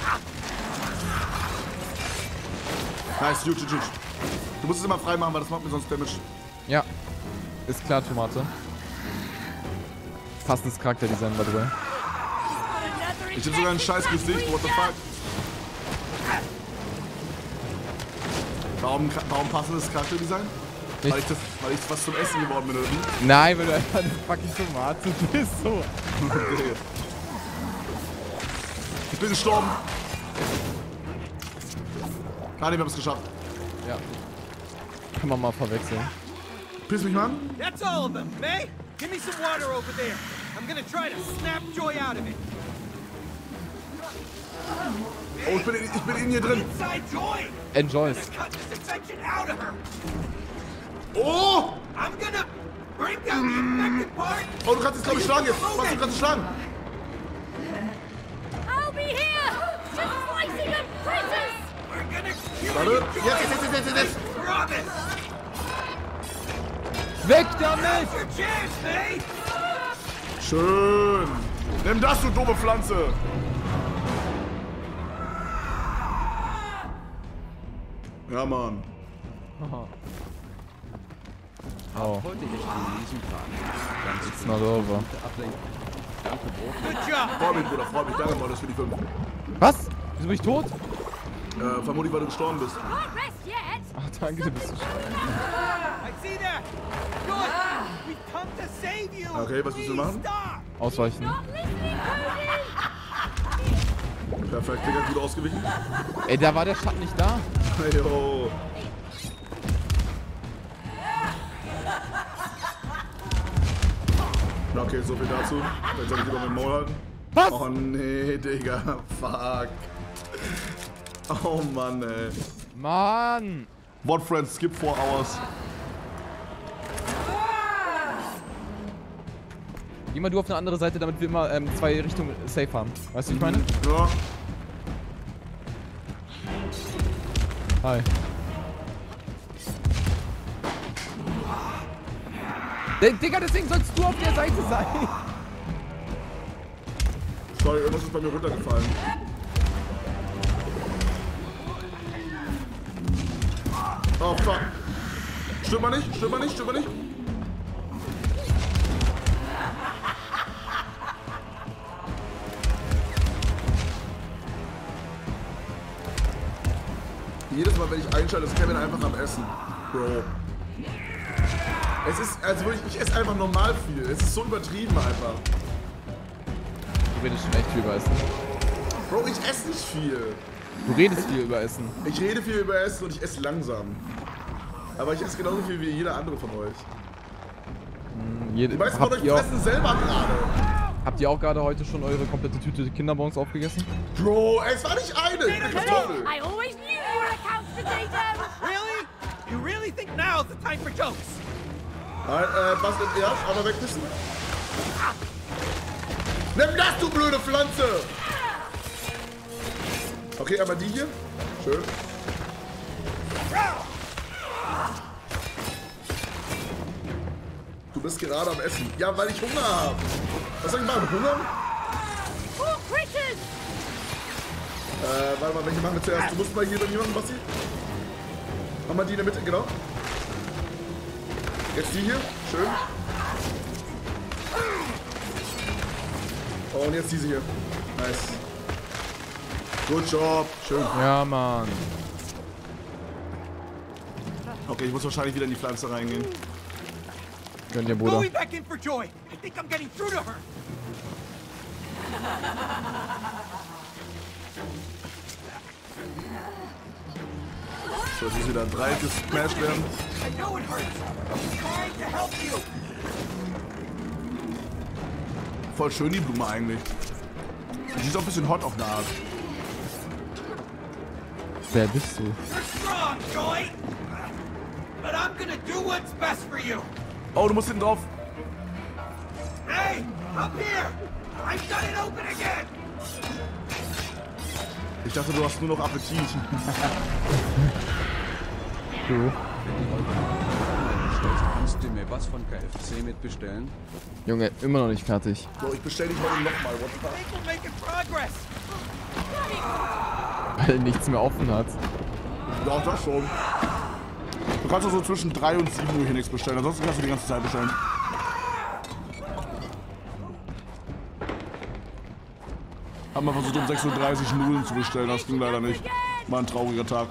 Nice, gut. Du musst es immer frei machen, weil das macht mir sonst Damage. Ja. Ist klar, Tomate. Passendes Charakterdesign, by the way. Ich hab sogar ein scheiß Gesicht, what the fuck? Warum passendes Charakterdesign? Ich- Weil ich was zum Essen geworden bin, oder wie? Nein, weil du einfach eine fucking Tomate bist, so. Ich bin gestorben. Ah, ne, wir haben es geschafft. Ja. Kann man mal verwechseln. Piss mich mal an. That's all of them. May, give me some water over there. I'm gonna try to snap Joy out of it. Oh, ich bin in hier drin. Inside Joy. Enjoys. Cut this infection out of her. Oh! I'm gonna break down the infected part. Oh, du kannst jetzt, glaube ich, schlagen jetzt. Was, du kannst es schlagen. I'll be here. Just slicing them pieces. We're gonna kill Warte. you. Jetzt. Promise. Weg damit! Your chance, May. Schön. Nimm das, du doofe Pflanze. Ja, Mann. Oh, Heute echt in diesem Tag. it's not over. Ablenkung. Danke, Bro. Good job. Freu mich, Bruder, freu mich. Danke, Mann, das für die 5. Was? Wieso bin ich tot? Vermutlich, weil du gestorben bist. Can't rest yet. Ach, danke, du bist so schön. I see that. Good. We've come to save you. Okay, was müssen wir machen? Stop. Ausweichen. Not listening, Cody. Perfekt, Digga, gut ausgewichen. Ey, da war der Schatten nicht da. Yo. Okay, so viel dazu. Jetzt soll ich lieber mit dem Maul halten. Was? Oh nee, Digga. Fuck. Oh Mann, ey. Mann! What friends, skip 4 hours. Geh mal du auf eine andere Seite, damit wir immer 2 Richtungen safe haben. Weißt du, wie ich meine? Ja. Hi. Digga, deswegen sollst du auf der Seite sein. Sorry, irgendwas ist bei mir runtergefallen. Oh fuck. Stimmt mal nicht, stimmt mal nicht, stimmt mal nicht. Jedes Mal, wenn ich einschalte, ist Kevin einfach am Essen. Bro. Es ist, also wirklich, ich esse einfach normal viel. Es ist so übertrieben einfach. Du redest schon echt viel über Essen. Bro, ich esse nicht viel. Du redest viel über Essen. Ich rede viel über Essen und ich esse langsam. Aber ich esse genauso viel wie jeder andere von euch. Die meisten von euch fressen selber gerade. Habt ihr auch gerade heute schon eure komplette Tüte Kinderbons aufgegessen? Bro, es war nicht eine, eine Kartoffel. I always knew you were a couch potato! Really? You really think now's the time for jokes? Nein, was denn erst? Aber wegwissen. Nimm das, du blöde Pflanze! Okay, aber die hier. Schön. Du bist gerade am Essen. Ja, weil ich Hunger habe. Was soll ich machen? Hunger? Warte mal, welche machen wir zuerst? Du musst mal hier bei mir machen, Basti. Mach mal die in der Mitte, genau. Jetzt die hier. Schön. Oh, und jetzt diese hier. Nice. Good job. Schön. Ja, Mann. Okay, ich muss wahrscheinlich wieder in die Pflanze reingehen. Gönn dir, Bruder. Going back in for Joy. I think I'm getting through to her. So, jetzt ist wieder ein Dreieck gesmashed werden. I know it hurts. I'm trying to help you. Voll schön die Blume eigentlich. Die ist auch ein bisschen hot auf eine Art. Wer bist du? You're strong, Joy. But I'm gonna do what's best for you. Oh, du musst hinten drauf. Hey, up here. I've got it open again. Ich dachte, du hast nur noch Appetit. Du. Kannst du mir was von KFC mitbestellen? Junge, immer noch nicht fertig. So, ich bestell dich heute nochmal. What the fuck? I think we're making progress. Weil er nichts mehr offen hat. Ja, das schon. Du kannst doch so zwischen 3 und 7 Uhr hier nichts bestellen. Ansonsten kannst du die ganze Zeit bestellen. Haben wir versucht um 6:30 Uhr Nudeln zu bestellen. Das ging leider nicht. War ein trauriger Tag.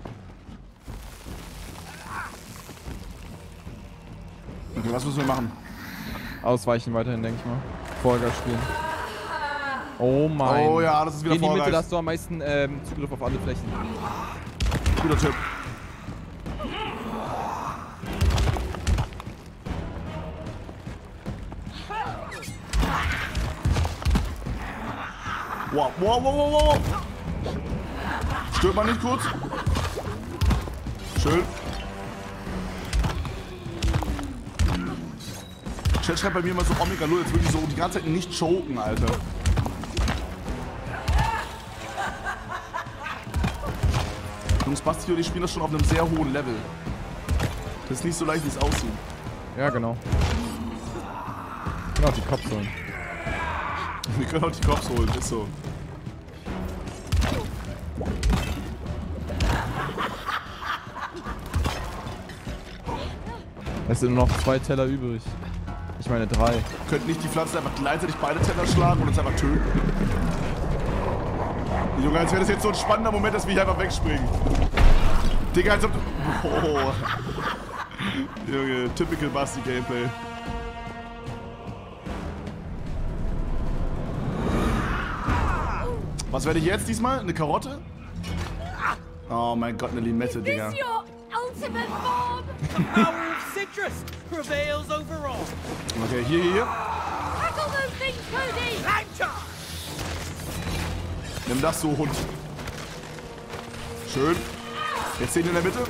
Okay, was müssen wir machen? Ausweichen weiterhin, denke ich mal. Vollgas spielen. Oh mein. Oh ja, das ist wieder Geh in die Mitte, Vollgas. da hast du am meisten Zugriff auf alle Flächen. Guter Tipp. Wow, wow, wow, wow, wow. Stört man nicht kurz? Schön. Chat schreibt bei mir immer so Omega 0, jetzt wirklich so die ganze Zeit nicht choken, Alter. Jungs, Basti und ich spielen das schon auf einem sehr hohen Level. Das ist nicht so leicht, wie es aussieht. Ja, genau. Genau, die Cops holen. Wir können auch die Cops holen, ist so. Es sind nur noch 2 Teller übrig. Ich meine 3. Könnten nicht die Pflanzen einfach gleichzeitig beide Teller schlagen und uns einfach töten? Junge, als wäre das jetzt so ein spannender Moment, dass wir hier einfach wegspringen. Digga, als ob du... Oh. Junge, typical Basti Gameplay. Was werde ich jetzt diesmal? Eine Karotte? Oh mein Gott, eine Limette, Digga. This your ultimate form? The power of citrus prevails over all. Okay, hier. Nimm das so, Hund. Schön. Jetzt den in der Mitte.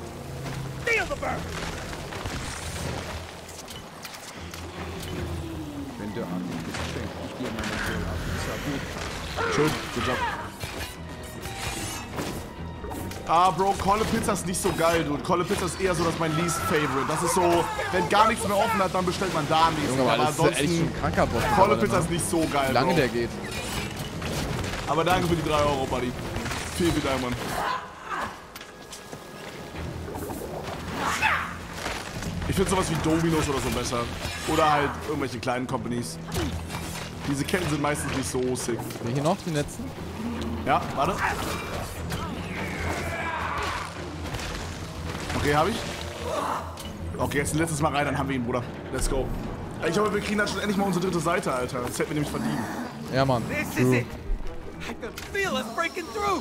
Wenn der Arten ist, schenke ich dir meine Kohle ab. Ist ja gut. Schön, good job. Ah, Bro, Kolle Pizza ist nicht so geil, dude. Kolle Pizza ist eher so, dass mein least favorite. Das ist so, wenn gar nichts mehr offen hat, dann bestellt man da nichts. Junge, aber das ist echt ansonsten, schon ein kranker Boss. Kolle Pizza ist nicht so geil, Wie lange Bro. der geht. Aber danke für die 3 Euro, Buddy. Vielen Dank, Mann. Ich finde sowas wie Domino's oder so besser. Oder halt irgendwelche kleinen Companies. Diese Ketten sind meistens nicht so sick. Will hier noch die letzten? Ja, warte. Okay, hab ich. Okay, jetzt ein letztes Mal rein, dann haben wir ihn, Bruder. Let's go. Ich hoffe, wir kriegen dann schon endlich mal unsere dritte Seite, Alter. Das hätten wir nämlich verdient. Ja, Mann. This is True. it. I can feel us breaking through.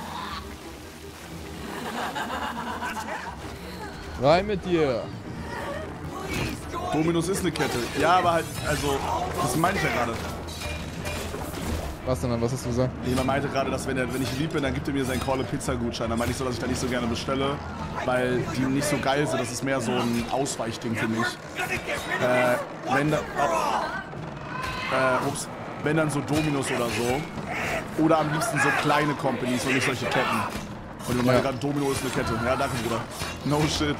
Rein mit dir. Domino's ist eine Kette. Ja, aber halt, also, das meinte ich ja gerade. Was denn dann? Was hast du gesagt? Jemand meinte gerade, dass wenn ich lieb bin, dann gibt er mir seinen Call-a-Pizza-Gutschein. Dann meinte ich so, dass ich da nicht so gerne bestelle, weil die nicht so geil sind. Das ist mehr so ein Ausweichding für mich. Wenn dann so Domino's oder so. Oder am liebsten so kleine Companies und nicht solche Ketten. Und ich meine gerade, Domino ist eine Kette. Ja, danke, Bruder. No shit.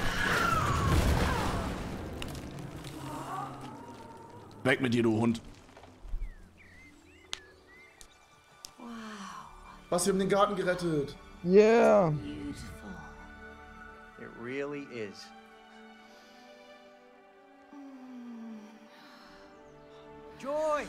Weg mit dir, du Hund. Was, wir haben den Garten gerettet. Yeah. It really is. Joy!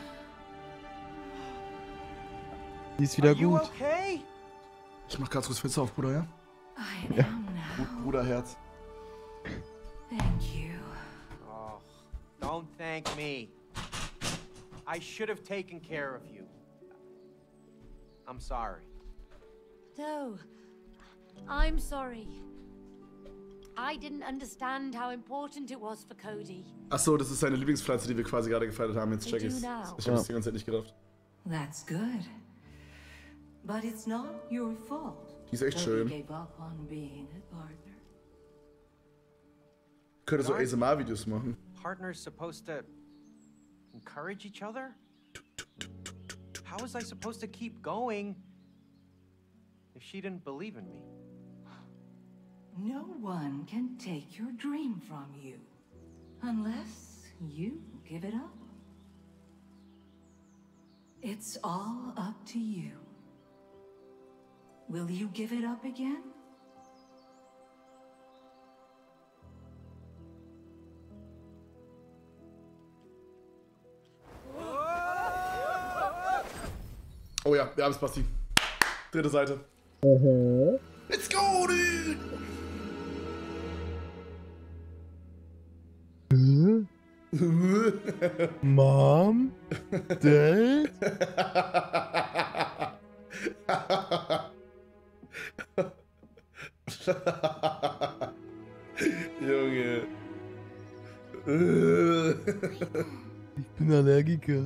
Die ist wieder Are you gut. okay? Ich mach ganz kurz Fenster auf, Bruder, ja? I am now. Bruderherz. Thank you. Oh, don't thank me. I should have taken care of you. I'm sorry. No, I'm sorry. I didn't understand how important it was for Cody. Achso, das ist seine Lieblingspflanze, die wir quasi gerade gefeiert haben. Jetzt check ich's. I do now. Ich hab es die ganze Zeit nicht gedacht. That's good. But it's not your fault. Die ist echt that schön. you gave up on being a partner. Könnte so ASMR-Videos machen. Partners supposed to encourage each other? How was I supposed to keep going if she didn't believe in me? No one can take your dream from you unless you give it up. It's all up to you. Will you give it up again? Oh ja, wir haben es, Basti. Dritte Seite. Let's go, dude! Mom? Dad? Junge. Ich bin Allergiker.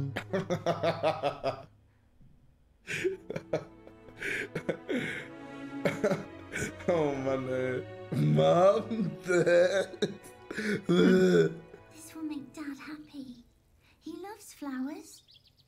Oh Mann, ey. Mom, Dad. This will make Dad happy. He loves flowers.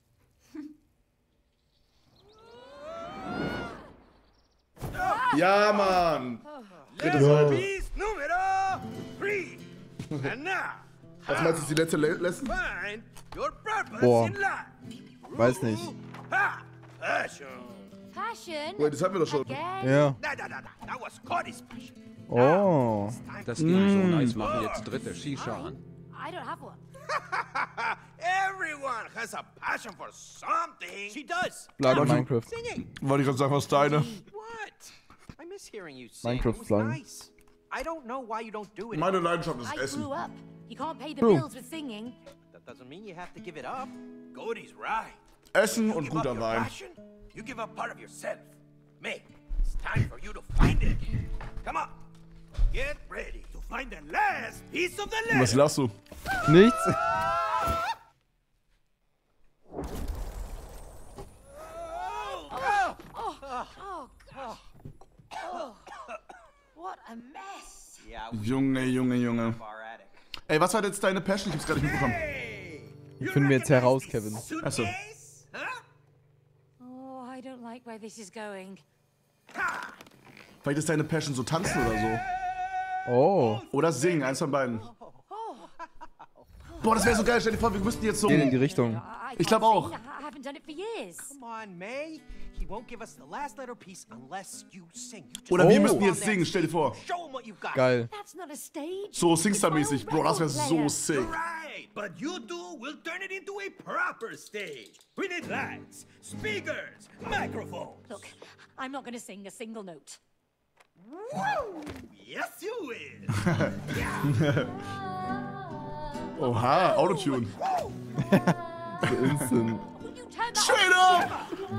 Ja, Mann. Dritte Seite. Piece numero 3. And now, Was meinst du, ist die letzte Lesson? find your purpose Boah. in life. Weiß nicht. Ha! Passion. Passion? Wait, das hatten wir doch schon. Again? Ja. That was Cody's passion. Oh. Das Division-Eis machen jetzt dritte Shisha an. I don't have one. Everyone has a passion for something. She does. Leider Minecraft. Singing. Wollte ich gerade sagen, was ist deine? What? I miss hearing you sing. Minecraft It was song. nice. I don't know why you don't do it. Meine Leidenschaft ist I Essen. grew up. You can't pay the True. bills with singing. That doesn't mean you have to give it up. Cody's right. Essen You und give up guter your Wein. passion, you give up part of yourself. May, it's time for you to find it. Come on. Get ready to find the last piece of the Was letter. lachst du? Nichts? Junge, Junge, Junge. Ey, was war jetzt deine Passion? Ich hab's gerade nicht mitbekommen. Die finden wir jetzt heraus, Kevin. Achso. Oh, I don't like where this is going. Vielleicht ist deine Passion so tanzen oder so. Oh. Oder singen, eins von beiden. Boah, das wäre so geil. Stell dir vor, wir müssten jetzt so... Gehen in die Richtung. Ich glaube auch. I haven't done it for years. Come on, May. He won't give us the last letter piece unless you sing. Oder wir müssten jetzt singen, stell dir vor. Show him what you've got. Geil. That's not a stage. So Singstar-mäßig. Bro, das wäre so sick. Right, but you two will turn it into a proper stage. We need lights, speakers, microphones. Look, I'm not gonna sing a single note. Woo! Yes, you will. Oha, Autotune. Instant. Straight up!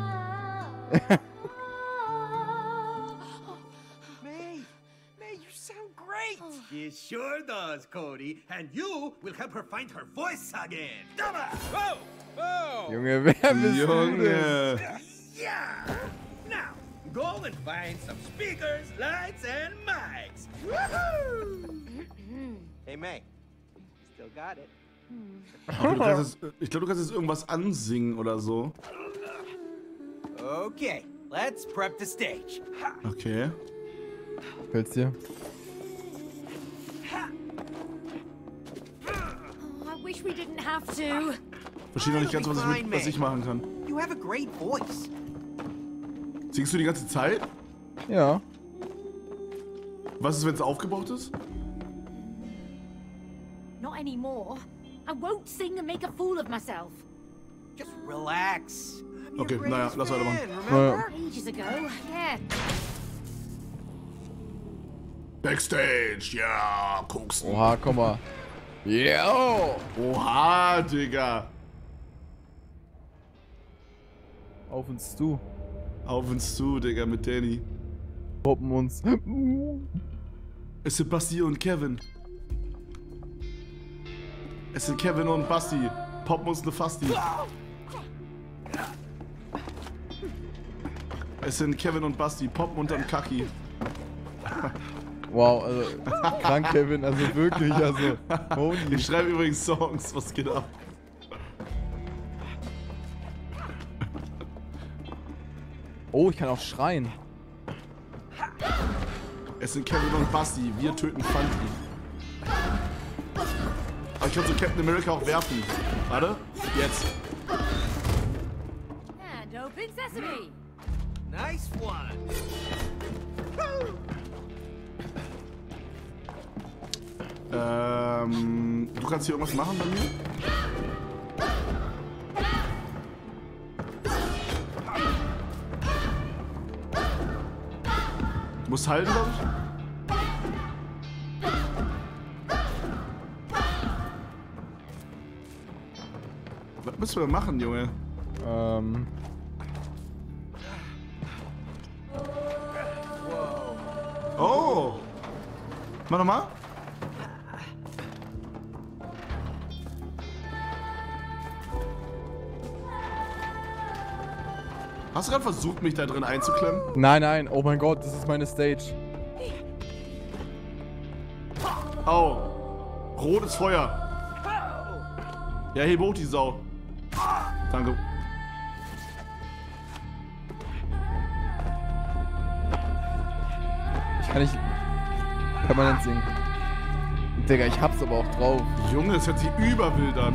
May, you sound great. She sure does, Cody. And you will help her find her voice again. Come on. Whoa! Whoa! Junge, wer bist du denn? Junge. Yeah! Now, go and find some speakers, lights, and mics. Woohoo! Hey, May. Still got it. Ich glaube, du kannst jetzt irgendwas ansingen oder so. Okay, let's prep the stage. Okay. Fällt's dir? Oh, I wish we didn't have to. Verstehe noch nicht ganz, was ich machen kann. You have a great voice. Singst du die ganze Zeit? Ja. Was ist, wenn es aufgebraucht ist? Not anymore. I won't sing and make a fool of myself. Just relax. I'm your Okay, naja, greatest lass weitermachen. fan, remember? Ages ago, yeah. Backstage, ja, koksen. Oha, komm mal. Yeah. Oha, Digga. Auf uns zu. Auf uns zu, Digga, mit Danny. Poppen uns. Es sind Basti und Kevin. Es sind Kevin und Basti. Poppen uns ne Fasti. Es sind Kevin und Basti. Poppen unterm Kaki. Wow, also krank, Kevin, also wirklich, also holy. Ich schreibe übrigens Songs, was geht ab? Oh, ich kann auch schreien. Es sind Kevin und Basti, wir töten Fanti. Aber ich kann so Captain America auch werfen. Warte, jetzt. And open sesame. Nice one. Du kannst hier irgendwas machen bei mir? Du musst halten, glaube ich. Was müssen wir denn machen, Junge? Oh! Mach nochmal. Hast du gerade versucht, mich da drin einzuklemmen? Nein, nein, oh mein Gott, das ist meine Stage. Au. Rotes Feuer. Ja, heb hoch die Sau. Danke. Ich kann nicht permanent singen. Digga, ich hab's aber auch drauf. Junge, das hört sich überwild an.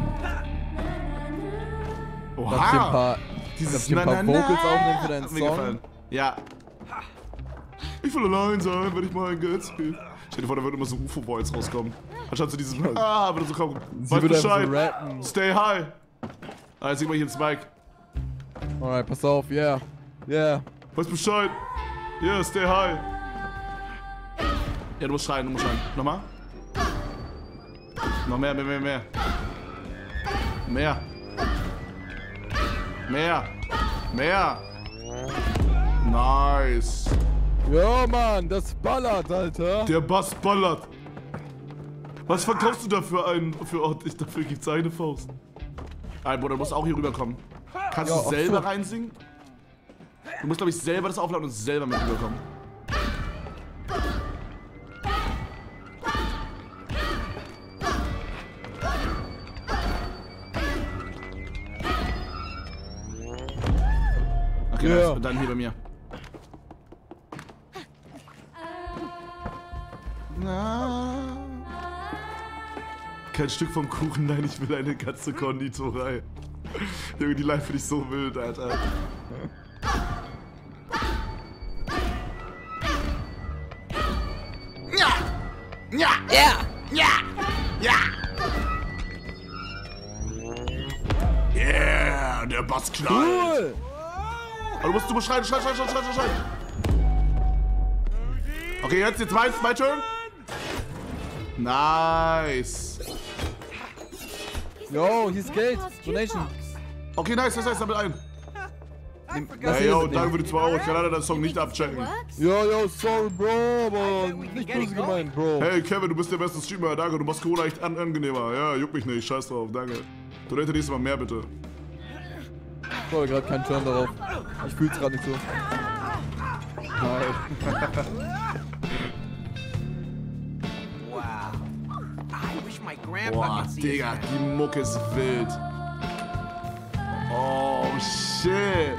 Darf ich hier ein paar, Dieses ein paar Vocals aufnehmen für deinen hat mir Song? gefallen. Ja. Ich will allein sein, wenn ich mal ein Geld spiele. Stell dir vor, da wird immer so UFO-Voice rauskommen. Anstatt zu diesem, würde so kommen. Weiß Bescheid. So rappen. Stay high. Ah, jetzt sing mal hier ins Mic. Alright, pass auf, yeah. Yeah. Weiß Bescheid. Yeah, stay high. Ja, du musst schreien, Nochmal. Noch mehr. Mehr. Nice. Ja, Mann, das ballert, Alter. Der Bass ballert. Was verkaufst du da für einen? Dafür gibt's eine Faust. Alter, Bruder, du musst auch hier rüberkommen. Kannst du selber reinsingen? Du musst, glaube ich, selber das aufladen und selber mit rüberkommen. Okay, Ja. nice. Und dann hier bei mir. Na. Kein Stück vom Kuchen, nein, ich will eine ganze Konditorei. Junge, die Line finde ich so wild, Alter. Ja! Ja! Ja! Ja! Ja! Yeah, der Bass knallt. Cool! Aber du musst schreien. Okay, jetzt mein Turn. Nice. Yo, hier ist Geld. Donation. Okay, nice, damit ein. Was Hey, ist yo, das? danke für die 2 Euro. Ich kann leider deinen Song nicht abchecken. Yo, sorry, Bro, aber nicht böse gemeint, Bro. Hey, Kevin, du bist der beste Streamer. Danke, du machst Corona echt angenehmer. Ja, juckt mich nicht. Scheiß drauf, danke. Donate nächstes Mal mehr, bitte. Ich habe gerade keinen Turn darauf. Ich fühl's gerade nicht so. Wow. I wish my grandpa Boah, could see Digga, us. die Mucke ist wild. Oh, shit.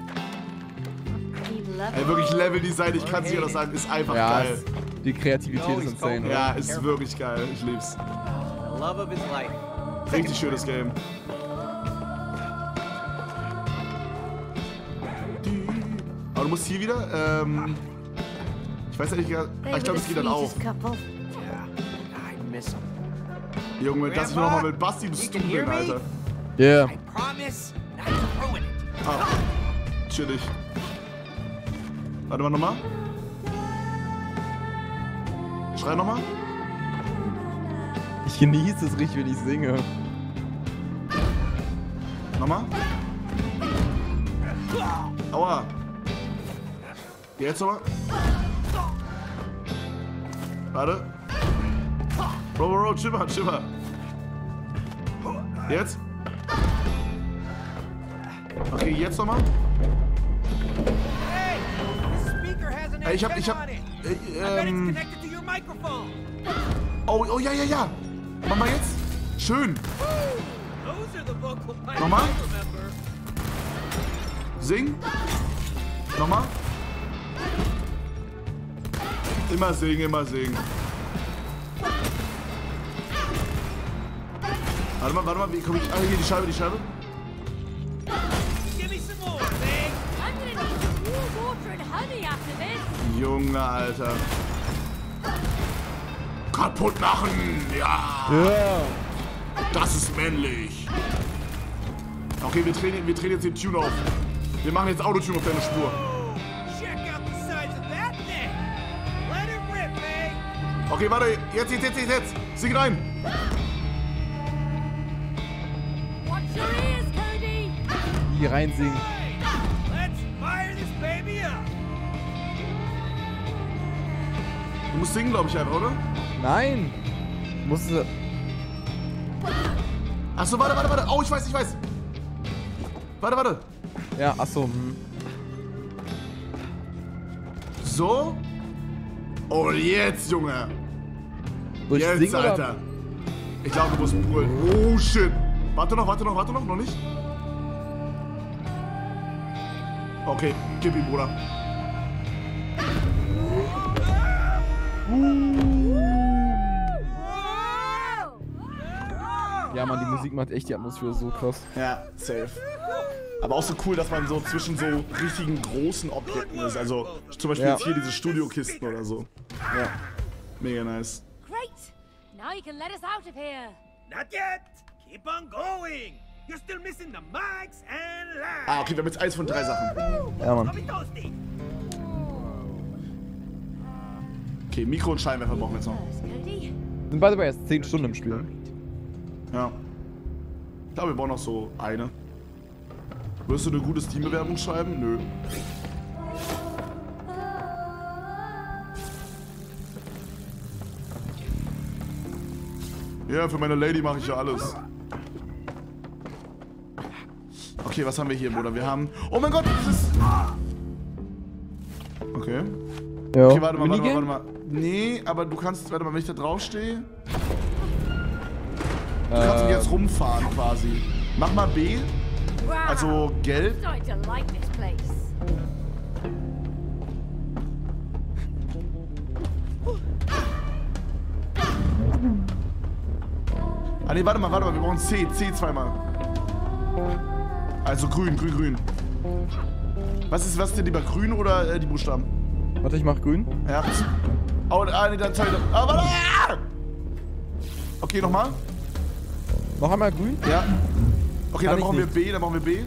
Ey, wirklich Level-Design, ich kann es nicht anders sagen, ist einfach Ja, geil. die Kreativität ist insane, oder? Ja, ist wirklich geil. Ich lieb's. The love of his life. Richtig schönes Game. Aber du musst hier wieder, ich weiß ja nicht, ich glaube, es geht dann auf. Yeah, I miss him. Junge, dass ich nochmal mit Basti bestuhlen bin, Alter. Yeah. I promise not to ruin it. Ah, chillig. Warte mal nochmal. Schrei nochmal. Ich genieße es richtig, wenn ich singe. Nochmal. Aua. Jetzt nochmal. Warte. Bro, chill mal. Jetzt. Okay, jetzt nochmal. Hey, this speaker has an Ey, ich hab, antenna on it. I bet it's connected to your microphone. Oh, ja. Mach mal jetzt. Schön. Those are the vocal pipes Nochmal. I remember. Sing. Nochmal. Immer singen. Warte mal, wie komm ich? Ah, hier die Scheibe. Give me some more, Big. I'm gonna need some warm water and honey after this. Junge, Alter. Kaputt machen, ja. Ja. Das ist männlich. Okay, wir drehen jetzt den Tune auf. Wir machen jetzt Autotune auf deine Spur. Check out the size of that thing. Let it rip, Big. Okay, warte, jetzt. Sing rein. Watch your ears, Cody. Hier reinsingen. Let's fire this baby up. Du musst singen, glaube ich, einfach, oder? Nein. Musst du... Achso, warte. Oh, ich weiß. Warte. Ja, achso. So. Und jetzt, Junge. Soll ich Jetzt, singen, oder? Alter. Ich glaube, du musst brüllen. Oh, shit. Warte noch. Noch nicht? Okay, gib ihm, Bruder. Ja, Mann, die Musik macht echt die Atmosphäre so krass. Ja, safe. Aber auch so cool, dass man so zwischen so richtigen großen Objekten ist. Also zum Beispiel jetzt hier diese Studiokisten oder so. Ja, mega nice. Great. Now you can let us out of here. Not yet. Keep on going. You're still missing the mics and lights. Ah, okay, wir haben jetzt 1 von 3 Sachen. Ja, Mann. Copy toasty. Okay, Mikro und Scheinwerfer brauchen wir jetzt noch. Cody. Sind by the way erst 10 Stunden im Spiel. Ja. Ich glaube, wir brauchen noch so eine. Wirst du eine gute Steam-Bewerbung schreiben? Nö. Ja, für meine Lady mache ich ja alles. Okay, was haben wir hier, Bruder? Wir haben... Oh mein Gott, das ist... Okay. Ja. Okay, warte mal. Nee, aber du kannst... Warte mal, wenn ich da drauf stehe... Du kannst mich jetzt rumfahren, quasi. Mach mal B. Wow. Also gelb. I'm starting to like this place. Ah ne, warte mal, wir brauchen C zweimal. Also grün. Was ist dir lieber, grün oder die Buchstaben? Warte, ich mach grün. Ja. Oh, nee, dann zeig ich. Ah, warte! Okay, nochmal. Noch einmal grün? Ja. Okay, dann brauchen wir B,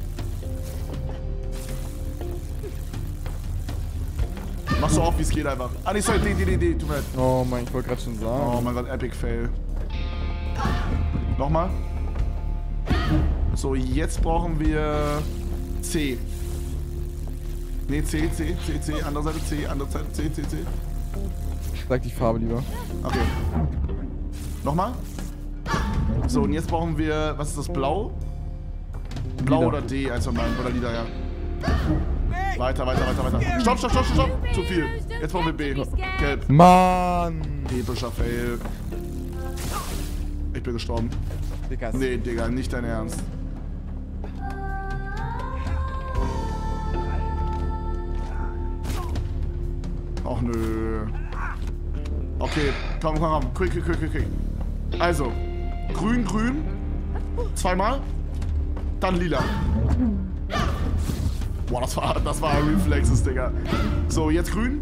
Mach so oft, wie es geht einfach. Ah, nee, sorry, D, tut mir leid. Oh mein, ich wollte gerade schon sagen. Oh mein Gott, Epic Fail. Nochmal. So, jetzt brauchen wir C. Ne, C, andere Seite C, andere Seite C. Sag die Farbe lieber. Okay. Nochmal. So, und jetzt brauchen wir, was ist das, Blau? Blau Lila. oder D, eins von beiden, oder Lila, ja. Weiter. Stopp. Zu viel. Jetzt brauchen wir B. Gelb. Mann! Epischer Fail. Ich bin gestorben. Digga. Nee, Digga, nicht dein Ernst. Och nö. Okay, komm. Quick. Also, grün. Zweimal. Dann lila. Boah, das war Reflexes, Digga. So, jetzt grün.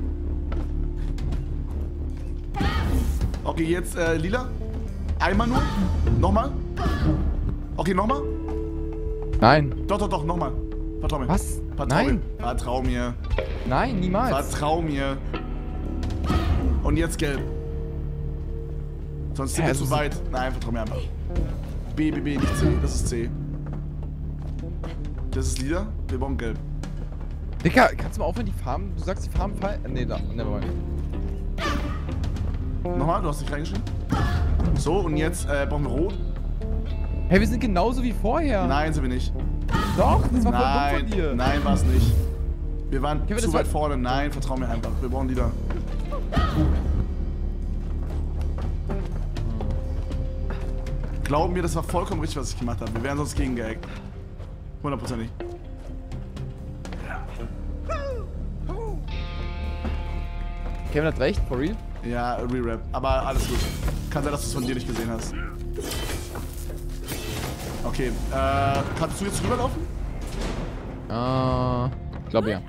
Okay, jetzt lila. Einmal nur. Nochmal. Okay, nochmal. Nein. Doch, nochmal. Vertrau mir. Was? Nein. Vertrau mir. Nein, niemals. Vertrau mir. Und jetzt gelb. Sonst sind wir zu weit. Nein, vertrau mir einfach. B, nicht C. Das ist C. Das ist lila. Wir brauchen gelb. Digga, kannst du mal aufhören, die Farben? Du sagst die Farben falsch. Nee, da. Nevermind. Nochmal, du hast nicht reingeschrieben. So, und jetzt brauchen wir rot. Hey, wir sind genauso wie vorher. Nein, sind wir nicht. Doch, das war voll dumm von dir. Nein, war es nicht. Wir waren zu weit vorne. Nein, vertrau mir einfach. Wir brauchen lila. Glaub mir, das war vollkommen richtig, was ich gemacht habe. Wir wären sonst gegengehackt. 100%ig. Kevin hat recht, for real? Ja, Re-Rap. Aber alles gut. Kann sein, dass du es von dir nicht gesehen hast. Okay, kannst du jetzt rüberlaufen? Ich glaube ja.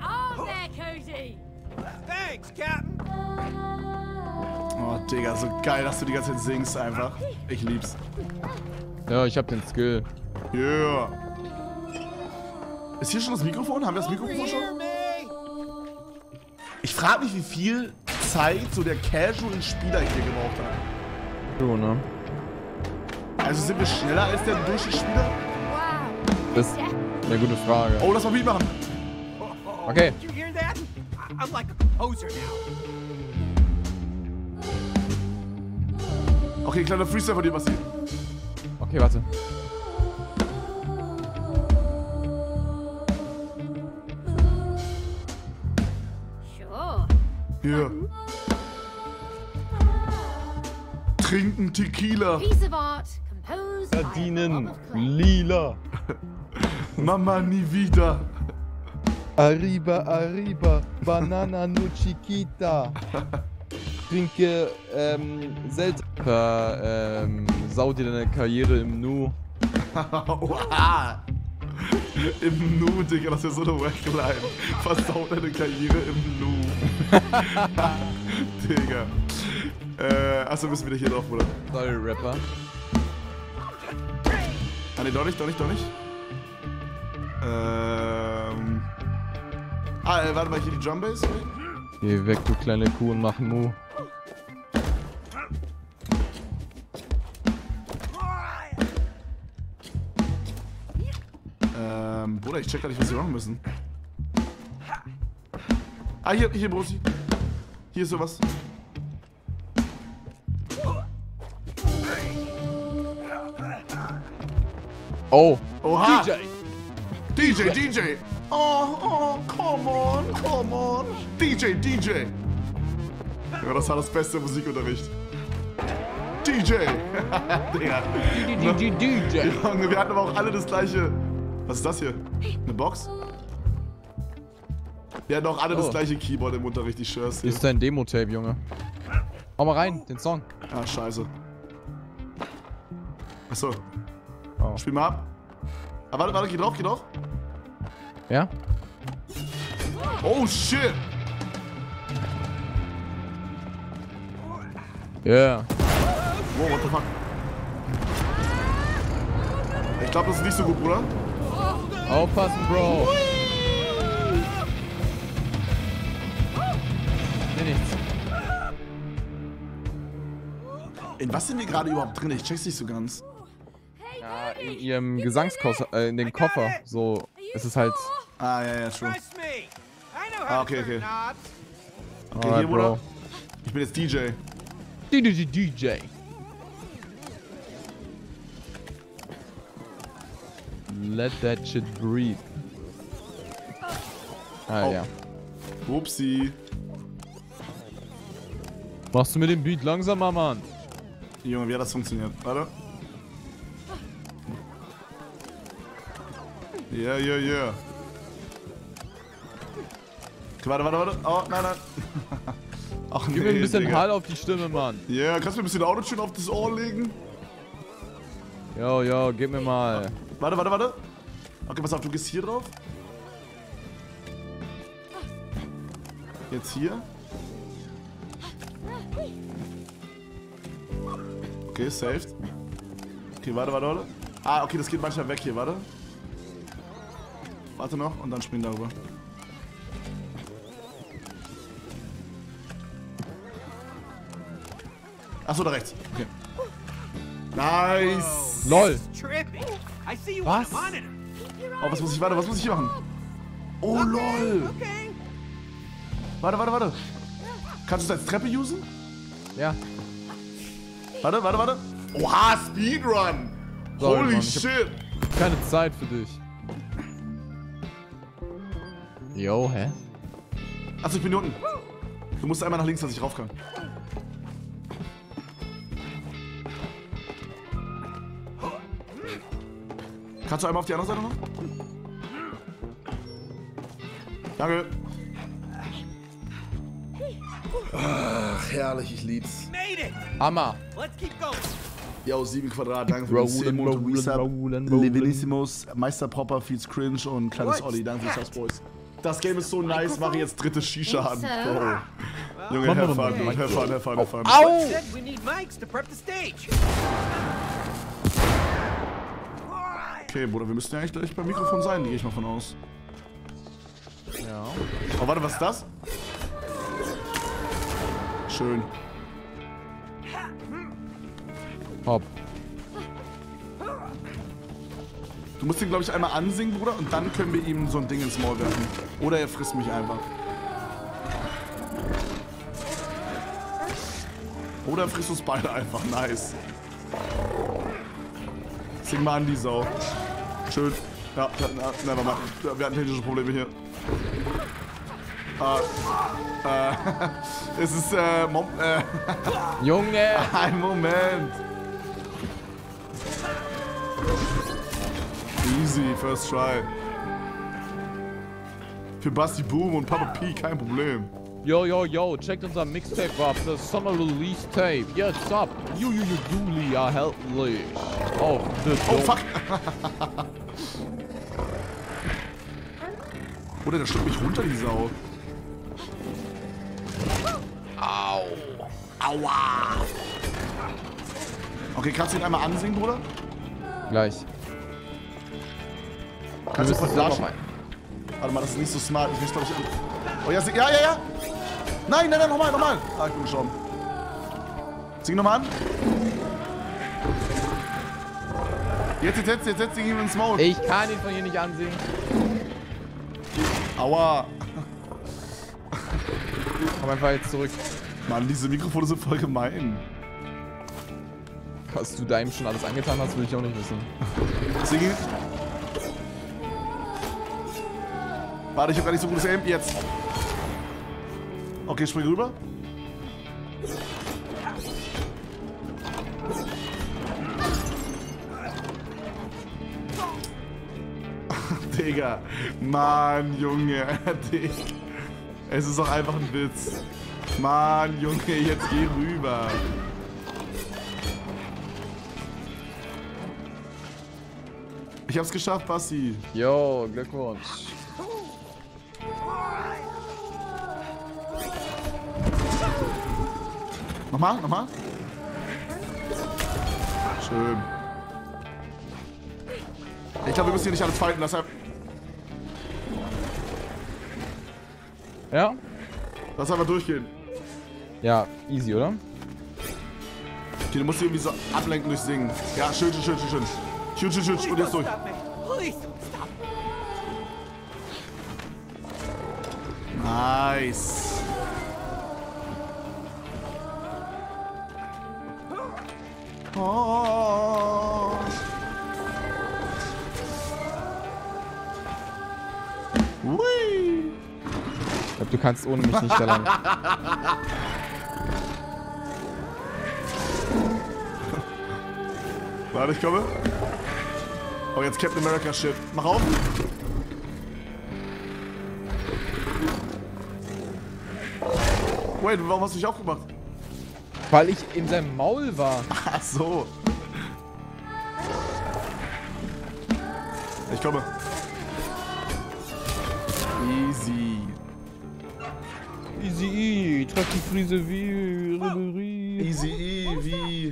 Thanks, Captain. Oh, Digga, so geil, dass du die ganze Zeit singst einfach. Ich lieb's. Ja, ich hab den Skill. Yeah. Ist hier schon das Mikrofon? Haben wir das Mikrofon schon? Ich frage mich, wie viel Zeit so der Casual-Spieler hier gebraucht hat. So, ne? Also sind wir schneller als der Durchschnittsspieler? Das ist eine gute Frage. Oh, lass mal Beat machen. Okay. Did you hear that? I'm like a composer now. Okay, kleiner Freestyle von dir, Basti. Okay, warte. Hier. Trinken Tequila. Verdienen lila. Mama nie wieder. Arriba, banana no chiquita. Trinke, selten. Sau dir deine Karriere im Nu. Oha. Im Nu, Digga, das ist ja so eine Wackline. Versaut deine Karriere im Nu. Digga. Achso, müssen wir wieder hier drauf, Bruder. Sorry, Rapper. Ah, ne, doch nicht. Warte mal, hier die Drumbase. Geh weg, du kleine Kuh, und mach Mu. Bruder, ich check gar nicht, was wir machen müssen. Ah, hier, Brosi. Hier ist sowas. Oh. Oha. DJ. Oh, come on. DJ. Ja, das war das beste Musikunterricht. DJ. Digga. DJ. Junge, wir hatten aber auch alle das gleiche. Was ist das hier? Eine Box? Wir hatten auch alle das gleiche Keyboard im Unterricht, die Shirts. Hier ist dein Demo-Tape, Junge. Hau mal rein, den Song. Ah, scheiße. Achso. Oh. Spiel mal ab. Ah, warte, geh drauf. Ja? Oh, shit. Yeah. Wow, what the fuck? Ich glaube, das ist nicht so gut, Bruder. Aufpassen, Bro. Nee, nichts. In was sind wir gerade überhaupt drin? Ich check's nicht so ganz. Ja, in ihrem Gesangskoffer, in dem Koffer. So, es ist halt... Ah, ja, true. Ah, okay. Okay, Alright, hier, Bruder. Bro. Ich bin jetzt DJ. DJ. Let that shit breathe. Ah, ja. Upsi. Machst du mit dem Beat langsamer, Mann? Junge, wie hat das funktioniert? Warte. Yeah. Okay, warte. Oh, nein. Ach, Gib mir ein bisschen Hall auf die Stimme, Mann. Ja, yeah, kannst du mir ein bisschen Autotune auf das Ohr legen? Jo, gib mir mal. Warte. Okay, pass auf, du gehst hier drauf. Jetzt hier. Okay, saved. Okay, warte. Ah, okay, das geht manchmal weg hier, warte. Warte noch und dann springen darüber. Achso, da rechts. Okay. Nice. LOL. Was? Oh, was muss ich hier machen? Oh, lol. Warte. Kannst du es als Treppe usen? Ja. Warte. Oha, Speedrun. Sorry, Holy Mann, shit. Keine Zeit für dich. Jo, hä? Achso, ich bin hier unten. Du musst einmal nach links, dass ich rauf kann. Kannst du einmal auf die andere Seite noch? Danke. Ach, herrlich, ich lieb's. Hammer. Yo, 7 Quadrat, danke für den 10 Monate Resub. Levenissimus, Meister Popper, Feeds Cringe und kleines Olli, danke für Subs, Boys. Das Game ist so nice, mache jetzt dritte Shisha an. Bro. Junge, have fun. Au! Okay, Bruder, wir müssten ja eigentlich gleich beim Mikrofon sein, gehe ich mal von aus. Ja. Oh, warte, was ist das? Schön. Hopp. Du musst ihn, glaube ich, einmal ansingen, Bruder, und dann können wir ihm so ein Ding ins Maul werfen. Oder er frisst mich einfach. Oder er frisst uns beide einfach. Nice. Sing mal an die Sau. Schön. Ja, nevermind. Wir hatten technische Probleme hier. Es ist, Junge! Ein Moment. Easy, first try. Für Basti Boom und Papa P kein Problem. Yo, checkt unser Mixtape ab, das Summer Release Tape. Jetzt ab. Julia Heltlich. Oh, oh fuck. Oder der schluckt mich runter, die Sau. Au. Aua. Okay, kannst du ihn einmal ansingen, Bruder? Gleich. Kannst du Flaschen? Warte mal, das ist nicht so smart. Ich muss, glaube ich, an. Oh ja, ja. Nein, nochmal. Ah, ich bin gestorben. Sing nochmal an. Jetzt sing ihm ins Maul. Ich kann ihn von hier nicht ansingen. Aua. Komm einfach jetzt zurück. Mann, diese Mikrofone sind voll gemein. Was du da ihm schon alles angetan hast, will ich auch nicht wissen. Sing ihn. Warte, ich hab gar nicht so gutes Aim. Jetzt. Okay, spring rüber. Digga. Mann, Junge. Es ist doch einfach ein Witz. Mann, Junge, jetzt geh rüber. Ich hab's geschafft, Basti. Jo, Glückwunsch. Nochmal, nochmal. Schön. Ich glaube, wir müssen hier nicht alles fighten, deshalb... Ja? Lass einfach durchgehen. Ja, easy, oder? Okay, du musst irgendwie so ablenken durch Singen. Ja, schön, schön, schön, schön, schön. Schön, schön, schön, und jetzt durch. Nice. Oh. Hui. Ich glaube, du kannst ohne mich nicht da lang. Warte, ich komme. Oh, jetzt Captain America Shit. Mach auf. Wait, warum hast du dich aufgemacht? Weil ich in seinem Maul war. Ach so. Ich komme. Easy. Easy, treff die Frise wie Ribery. Easy, wie...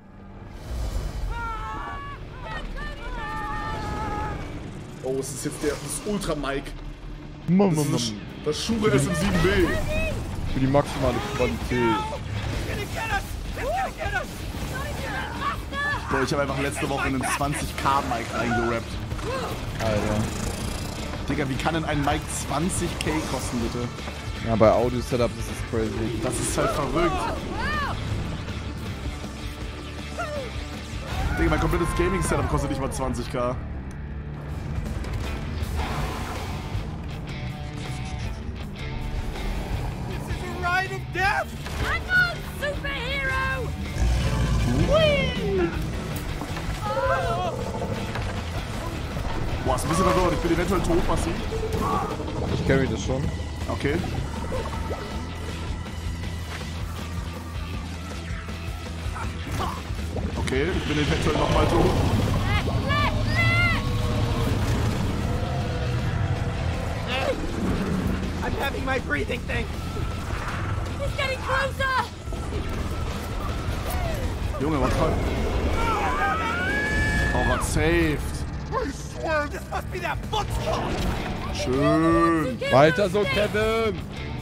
Oh, es ist jetzt das Ultra-Mike. Das Schuhe SM7B. Für die maximale Qualität. Bro, ich habe einfach letzte Woche einen 20k-Mic reingerappt. Alter. Digga, wie kann denn ein Mic 20k kosten, bitte? Ja, bei Audio-Setup ist das crazy. Das ist halt verrückt. Digga, mein komplettes Gaming-Setup kostet nicht mal 20k. Death! Hang on, superhero! Whee! Boah, ist ein bisschen verloren. Ich bin eventuell tot, Basti. Ich carry das schon. Okay. Okay, ich bin eventuell nochmal tot. I'm having my breathing thing. He's getting closer! Junge, was voll. Oh, was saved. I swear this must be that football. Schön. Weiter so, Kevin!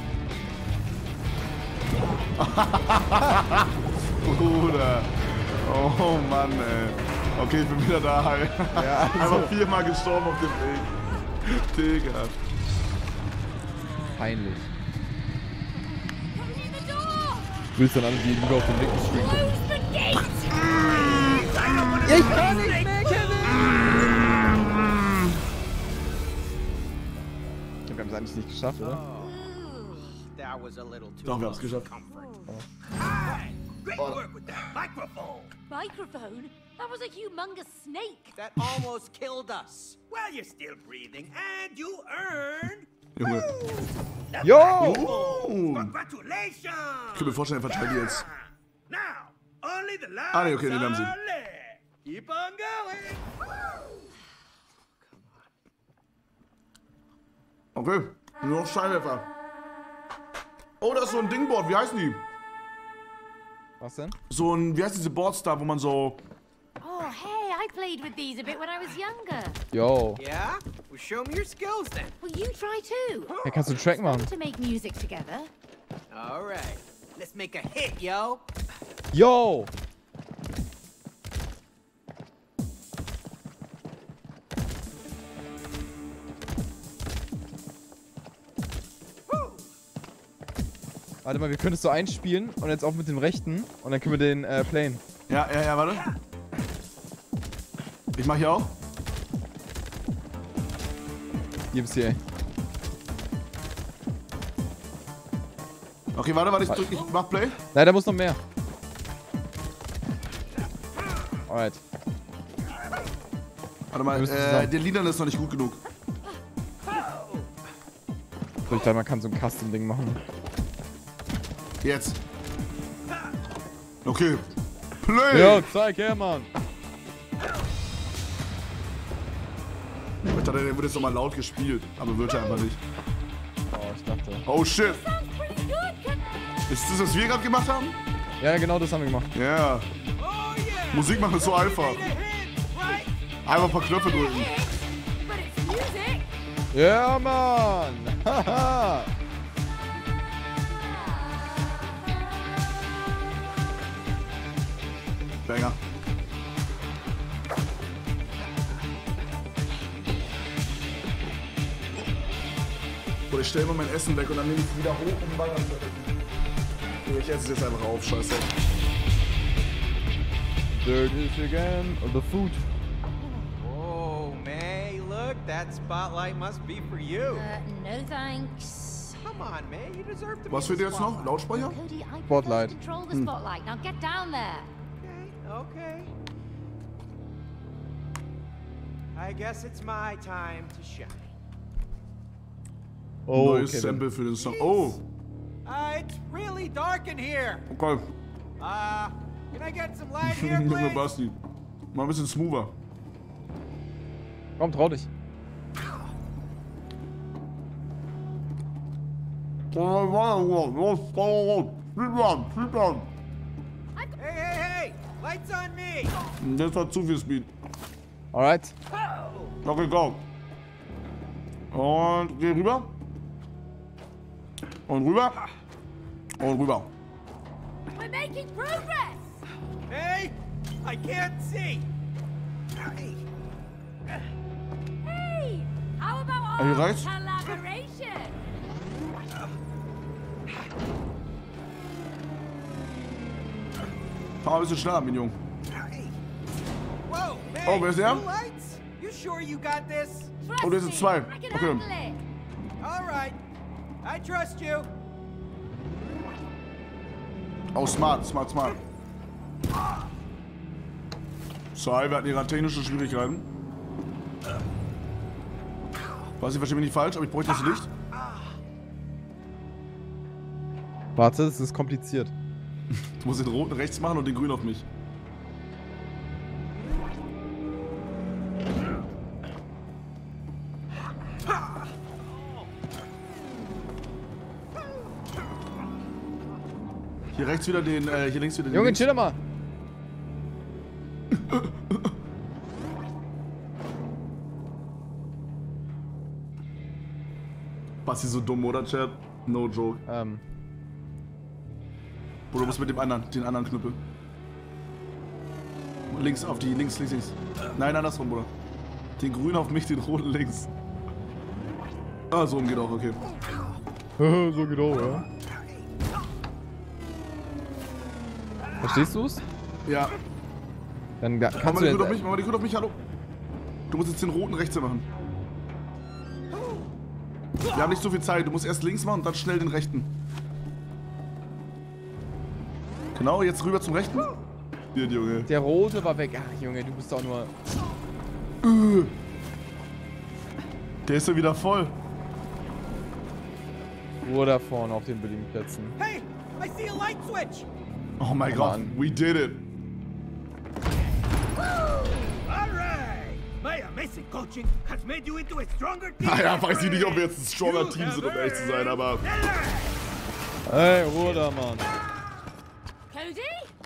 Bruder. Oh Mann, ey. Okay, ich bin wieder da. Hi. Ja, also. Einfach 4-mal gestorben auf dem Weg. Digga. Peinlich. Du willst dann alle, die lieber auf den linken Screen gucken. Ich kann nicht mehr, Kevin! Wir haben es eigentlich nicht geschafft, oder? Doch, wir haben es geschafft. Great work with that microphone. Microphone? That was a humongous snake. That almost killed us. Well, you're still breathing, and you earned. Junge. Yo! Congratulations! Ich kann mir vorstellen, er verteilt jetzt. Now, only the lights Ah, nee, okay, den haben sie. are lit. Keep on going. Okay, nur noch Scheinwerfer. Oh, da ist so ein Dingboard. Wie heißen die? Was denn? So ein, wie heißt diese Boards da, wo man so... Oh, hey, I played with these a bit when I was younger. Yo. Yeah? Well, show me your skills then. Well, you try too. Hey, kannst du einen Track machen? To make music together. All right. Let's make a hit, yo. Yo! Warte mal, wir können es so einspielen und jetzt auch mit dem rechten und dann können wir den playen. Ja, warte. Ich mach hier auch. Gib's hier, ey. Okay, warte, ich mach Play. Nein, da muss noch mehr. Alright. Warte mal, der Liedern ist noch nicht gut genug. So, ich dachte, man kann so ein Custom-Ding machen. Jetzt. Okay. Play! Ja, zeig her, Mann. Ich dachte, der wird jetzt nochmal laut gespielt, aber wird er einfach nicht. Oh, ich dachte. Oh shit! Ist das, was wir gerade gemacht haben? Ja, genau das haben wir gemacht. Ja. Yeah. Musik machen ist so einfach. Einfach ein paar Knöpfe drücken. Ja, Mann! Haha! Banger. Oder ich stelle mal mein Essen weg und dann nehme ich es wieder hoch, um weiter zu essen. Ich esse es jetzt einfach auf, scheiße. There it is again, the food. Oh, May, look, that spotlight must be for you. No thanks. Come on, May, you deserve to be Was fehlt dir jetzt noch? Lautsprecher? Cody, I Spotlight. control the spotlight. Now get down there. Okay. I guess it's my time to shine. Oh, neues Sample für den Song. Oh! It's really dark in here. Okay. Can I get some light here, Junge please? Basti. Mal ein bisschen smoother. Komm, trau dich. Hey! Lights on me! Das war zu viel Speed. Alright. Okay, go. Und geh rüber. Und rüber. Und rüber. We're making progress. Hey! I can't see! Hey, how about Are you our right? collaboration? Fahr ein bisschen schneller, mein Junge. Whoa, May, Oh, wer ist der? two lights? You sure you got this? Oh, das sind zwei. I can Okay. handle it. All right. I trust you. Oh, smart. Sorry, wir hatten hier gerade technische Schwierigkeiten. Weiß ich, verstehe mich nicht falsch, aber ich bräuchte das Licht. Warte, das ist kompliziert. Ich muss den roten rechts machen und den grünen auf mich. Hier rechts wieder den, hier links wieder den. Junge, links. chill mal. Basti so dumm, oder, Chat? No joke. Oder du musst mit dem anderen, den anderen Knüppel. Links auf die, links. Nein, andersrum, Bruder. Den grünen auf mich, den roten links. Ah, so geht auch, okay. So geht auch, ja. Verstehst du's? Ja. Dann Mach kannst mal du die Grün auf ja... mich, mach mal die Grün auf mich, hallo. Du musst jetzt den roten rechts machen. Wir haben nicht so viel Zeit, du musst erst links machen und dann schnell den rechten. Genau, jetzt rüber zum rechten. Hier, Junge. Der rote war weg. Ach, Junge, du bist doch nur... Der ist ja wieder voll. Ruhe da vorne auf den billigen Plätzen. Hey, I see a light switch. Oh mein Gott, we did it. All right. My amazing coaching has made you into a stronger team. Naja, weiß ich nicht, ob wir jetzt ein stronger Team sind, um ehrlich zu sein, aber... Hey, Ruhe da, Mann. Cody?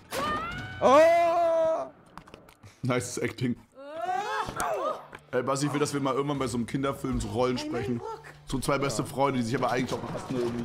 Oh! Nice Acting. Ey, Basti, ich will, dass wir mal irgendwann bei so einem Kinderfilm so Rollen sprechen. So zwei beste Freunde, die sich aber eigentlich auch hassen irgendwie.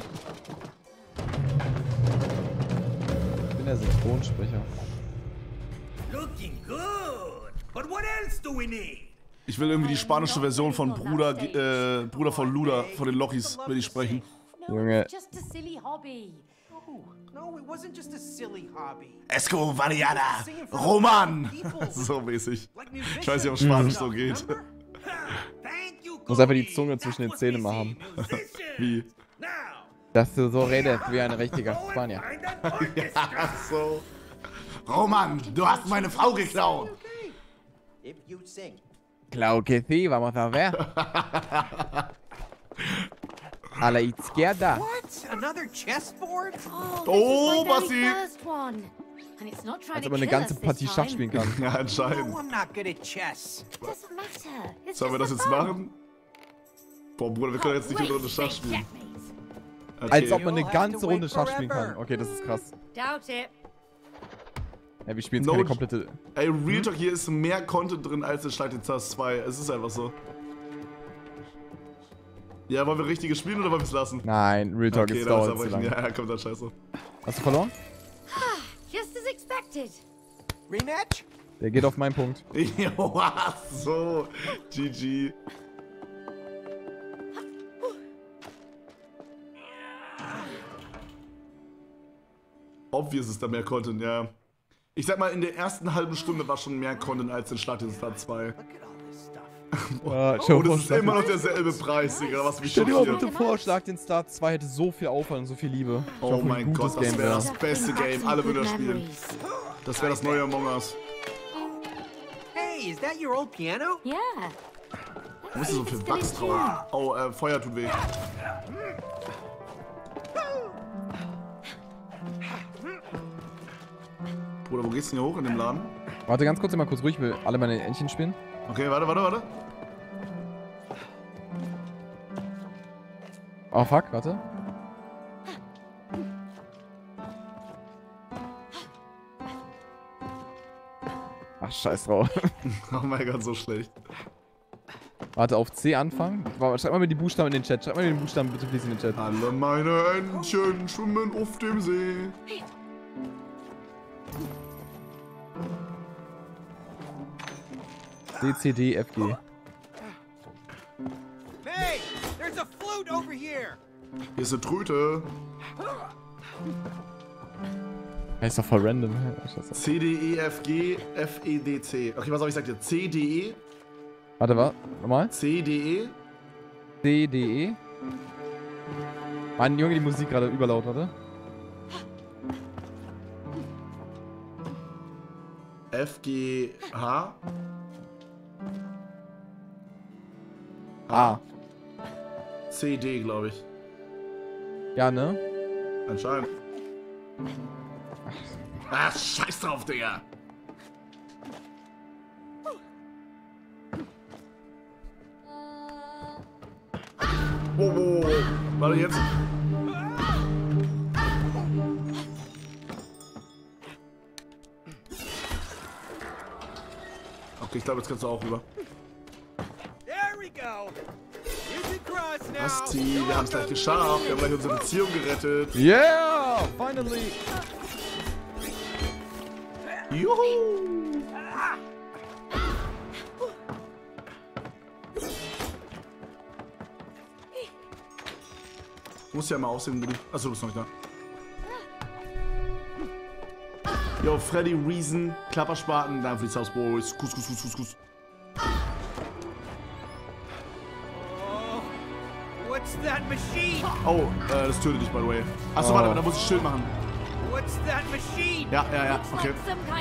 Ich bin der Synchronsprecher. Looking good. But what else do we need? Ich will irgendwie die spanische Version von Bruder von Luda, von den Lochis, will ich sprechen. Junge. Just a silly hobby. No, it wasn't just a silly hobby. Esco Variada, Roman! So mäßig. Ich weiß nicht, ob Spanisch so geht. Muss einfach die Zunge zwischen den Zähnen mal haben. Wie? Dass du so redest wie ein richtiger Spanier. Ja, so. Roman, du hast meine Frau geklaut! If you sing. Claro que sí, vamos a ver. A la izquierda. What? Another chessboard? Oh, Basti! Als ob man eine ganze Partie Schach spielen kann. Ja, anscheinend. No, I'm not good at chess. Sollen wir das jetzt machen? Boah, Bruder, wir können jetzt nicht eine Runde Schach spielen. Okay. Als ob man eine ganze Runde Schach spielen kann. Okay, das ist krass. Doubt it. Ja, wir spielen jetzt keine komplette... Ey, Real Talk, hier ist mehr Content drin als in Schlag den Zars 2. Es ist einfach so. Ja, wollen wir richtiges spielen oder wollen wir es lassen? Nein, Real Talk ist dauert zu lang. Ja, komm, dann scheiße. Hast du verloren? Just as expected. Rematch? Der geht auf meinen Punkt. Jo, so. GG. Obvious ist da mehr Content, ja. Ich sag mal, in der ersten halben Stunde war schon mehr Content als in Schlag den Zars 2. Oh, das ist immer noch derselbe Preis, Digga, was mich schockiert. Stell dir mal bitte vor, vor, Schlag den Star 2 hätte so viel Aufwand und so viel Liebe. Oh mein Gott, das wäre das beste Game. Alle würden das spielen. Das wäre das neue Among Us. Hey, is that your old piano? Yeah. Wo ist so viel Wachs drauf? Oh, Feuer tut weh. Bruder, wo geht's denn hier hoch in dem Laden? Warte, ganz kurz, mal kurz ruhig, ich will alle meine Entchen spielen. Okay, warte. Oh fuck, warte. Ach, scheiß drauf. Oh mein Gott, so schlecht. Warte, auf C anfangen. Schreib mal die Buchstaben in den Chat. Schreib mal die Buchstaben bitte fließend in den Chat. Alle meine Entchen schwimmen auf dem See. C, C, D, F, G. Hey, there's a flute over here. Hier ist eine Tröte. Ist doch voll random. C, D, E, F, G, F, E, D, C. Okay, was habe ich gesagt hier? C, D, E. Warte, nochmal. C, D, E. C, D, E. Mann, Junge, die Musik gerade überlaut, warte. F, G, H. A. C, D, glaube ich. Ja, ne? Anscheinend. Ach, scheiß drauf, Digga. Wow. Warte jetzt. Okay, ich glaube, jetzt kannst du auch rüber. Basti, wir haben es gleich geschafft. Wir haben gleich unsere Beziehung gerettet. Yeah! Finally! Juhu! Muss ja mal aussehen, Buddy. Achso, du bist noch nicht da. Yo, Freddy, Reason, Klapperspaten, danke für die South Boys. Kuss. What's that machine? Oh, das tötet dich, by the way. Achso, warte, da muss ich Schild machen. What's that machine? Ja, okay.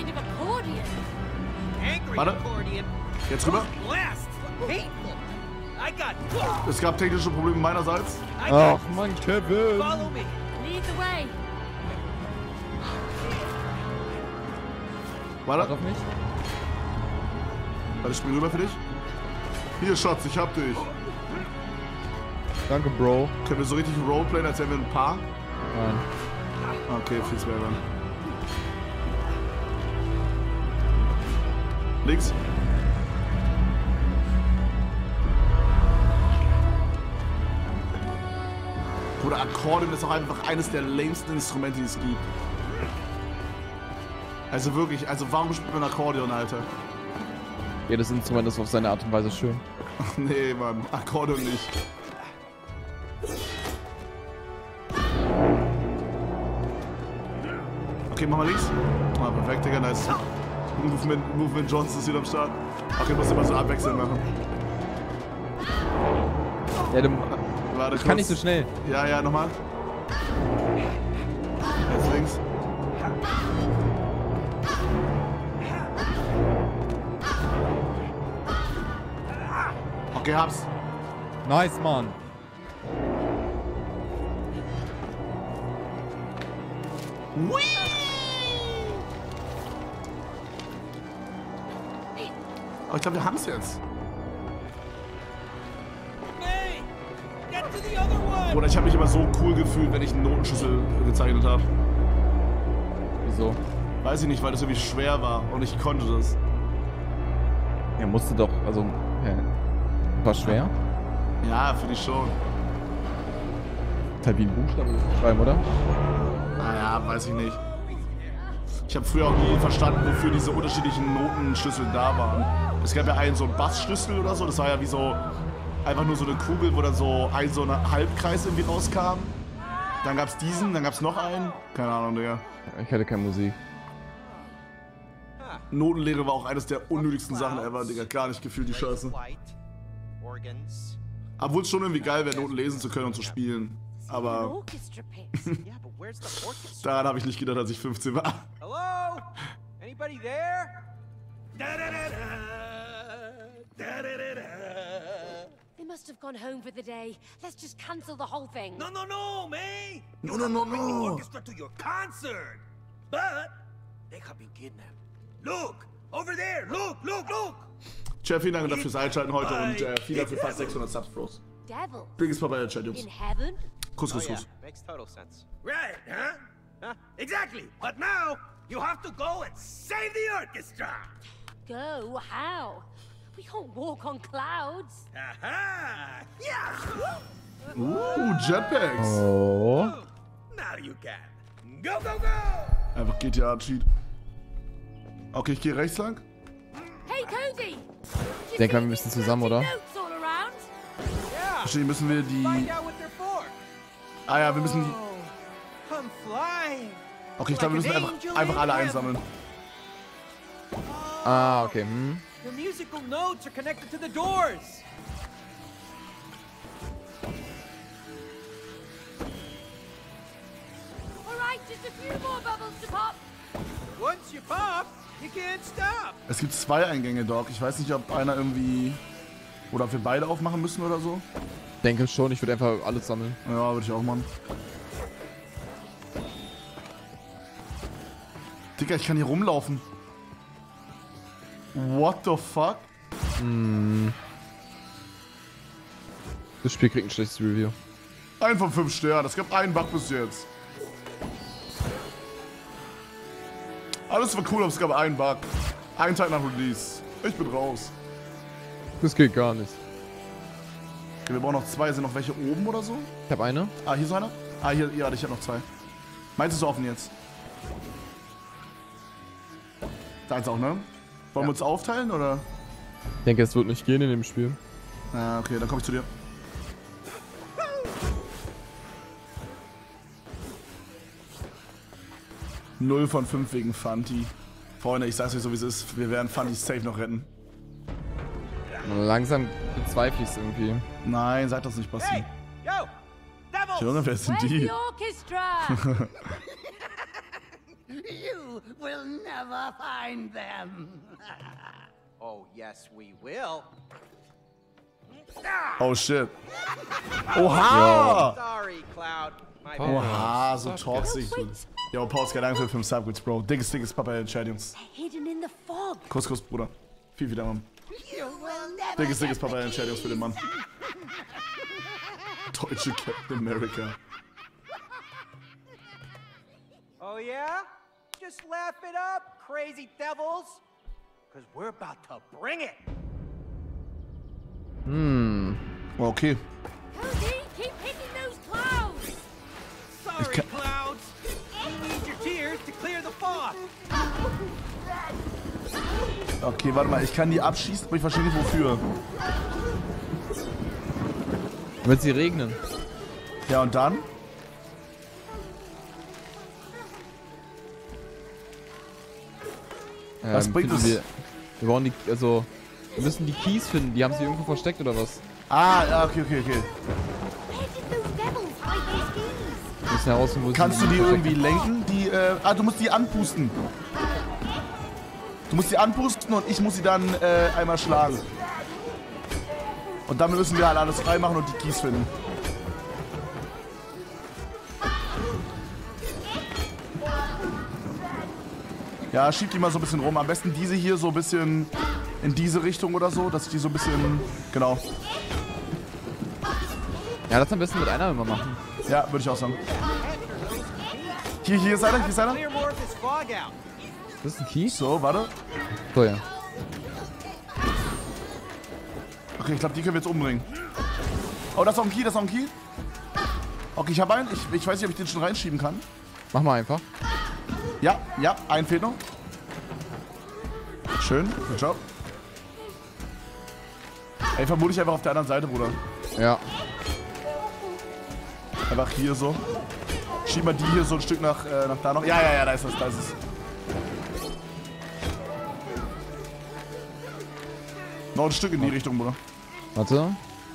Warte. Jetzt rüber. Es gab technische Probleme meinerseits. Ach Mann, Kevin. Warte. Auf mich. Warte, ich spring rüber für dich. Hier, Schatz, ich hab dich. Danke, Bro. Können wir so richtig roleplayen, als wären wir ein Paar? Nein. Okay, viel schwerer. Links. Bruder, Akkordeon ist auch einfach eines der lamesten Instrumente, die es gibt. Also wirklich, warum spielt man Akkordeon, Alter? Jedes Instrument ist auf seine Art und Weise schön. Nee, Mann, Akkordeon nicht. Okay, mach mal links. Ah, perfekt, Digga, nice. Movement Johnson ist wieder am Start. Okay, musst du mal so abwechselnd machen. Ja, du... Warte, ich kann nicht so schnell. Ja, nochmal. Jetzt links. Okay, hab's. Nice, Mann. Hui! Aber ich glaube, wir haben es jetzt. Oder ich habe mich immer so cool gefühlt, wenn ich einen Notenschlüssel gezeichnet habe. Wieso? Weiß ich nicht, weil das irgendwie schwer war und ich konnte das. Er musste doch, also, war schwer? Ja, finde ich schon. Ist halt wie ein Buchstabe schreiben, oder? Naja, weiß ich nicht. Ich habe früher auch nie verstanden, wofür diese unterschiedlichen Notenschlüssel da waren. Es gab ja einen so einen Bassschlüssel oder so, das war ja wie so einfach nur so eine Kugel, wo dann so ein Halbkreis irgendwie rauskam. Dann gab's diesen, dann gab's noch einen. Keine Ahnung, Digga. Ich hatte keine Musik. Notenlehre war auch eines der unnötigsten Sachen ever, Digga. Gar nicht gefühlt, die Scheiße. Obwohl es schon irgendwie geil wäre, Noten lesen zu können und zu spielen. Aber daran habe ich nicht gedacht, als ich 15 war. Hello? Anybody there? They must have gone home for the day. Let's just cancel the whole thing. No, May! No, You no, have no, to bring the no. orchestra to your concert! But they have been kidnapped. Look! Over there! Look! Tja, vielen Dank dafür fürs Einschalten heute und vielen Dank für fast 600 Subs, Bros. Devils. Biggest Papa in der Chat, Jungs. In heaven? Kuss. Makes total sense. Right, huh? Exactly! But now, you have to go and save the orchestra! Go? How? We can't walk on clouds. Aha! Yeah! Jetpacks. Oh. Now you can. Go! Einfach GTA-Cheat. Okay, ich gehe rechts lang. Hey, Cody! Ich denke mal, wir müssen zusammen, oder? Verstehe, müssen wir die... Find out what they're for. Ah ja, wir müssen die... Come flying. Okay, ich glaube, wir müssen einfach alle einsammeln. Ah, okay. Hm. The musical notes are connected to the doors. Alright, just a few more bubbles to pop. Once you pop, you can't stop. Es gibt 2 Eingänge, Doc. Ich weiß nicht, ob einer irgendwie... Oder ob wir beide aufmachen müssen oder so. Denke schon, ich würde einfach alles sammeln. Ja, würde ich auch machen. Digga, ich kann hier rumlaufen. What the fuck? Das Spiel kriegt ein schlechtes Review. 1 von 5 Sternen. Es gab einen Bug bis jetzt. Alles war cool, aber es gab einen Bug. Einen Tag nach Release. Ich bin raus. Das geht gar nicht. Okay, wir brauchen noch 2. Sind noch welche oben oder so? Ich habe eine. Ah, hier ist einer? Ah, hier, ja, ich habe noch 2. Meins ist offen jetzt. Deins auch, ne? Wollen wir uns aufteilen, oder? Ich denke, es wird nicht gehen in dem Spiel. Ah, okay, dann komm ich zu dir. Null von 5 wegen Fanti. Freunde, ich sag's euch so, wie es ist. Wir werden Fanti safe noch retten. Langsam bezweifle ich es irgendwie. Nein, sag das nicht, Basti. Hey, yo, devils! Junge, wer sind Where's die? the orchestra? You will never find them. Oh, yes, we will. Oh shit. Oha! Sorry, Cloud. My bad. Oha, so toxisch. Yo, Pauska, danke für 5 Subwits, Bro. Dickes Papa in den Chat, Jungs. Hidden in the fog. Kuss, Bruder. Viel Dank. You will never Dickes Papa in den Chat, Jungs, für den Mann. Deutsche Captain America. Oh, yeah? Just laugh it up, crazy devils. Because we're about to bring it. Okay. Cody, keep hitting those clouds. Sorry, Clouds. We need your tears to clear the fog. Okay, warte mal, ich kann die abschießen, aber ich verstehe nicht wofür. Wird sie regnen? Ja, und dann? Was bringt es? Wir brauchen die, also, wir müssen die Keys finden. Die haben sie irgendwo versteckt oder was? Ah, ja, okay. Where did those devils hide these keys? Wir müssen herausfinden, wo Kannst sie du die versteckt irgendwie lenken? Die, du musst die anpusten. Du musst die anpusten und ich muss sie dann einmal schlagen. Und damit müssen wir halt alles freimachen und die Keys finden. Ja, schieb die mal so ein bisschen rum. Am besten diese hier so ein bisschen in diese Richtung oder so, dass ich die so ein bisschen... Genau. Ja, das am besten mit einer immer machen. Ja, würde ich auch sagen. Hier ist einer, hier ist einer. Das ist ein Key? So, warte. So, ja. Okay, ich glaube, die können wir jetzt umbringen. Oh, das ist auch ein Key, das ist auch ein Key. Okay, ich habe einen. Ich weiß nicht, ob ich den schon reinschieben kann. Mach mal einfach. Ja, ein fehlt noch. Schön, good job. Ey, vermute ich einfach auf der anderen Seite, Bruder. Ja. Einfach hier so. Schieb mal die hier so ein Stück nach da noch. Ja, da ist es, da ist es. Noch ein Stück in die Richtung, Bruder. Warte.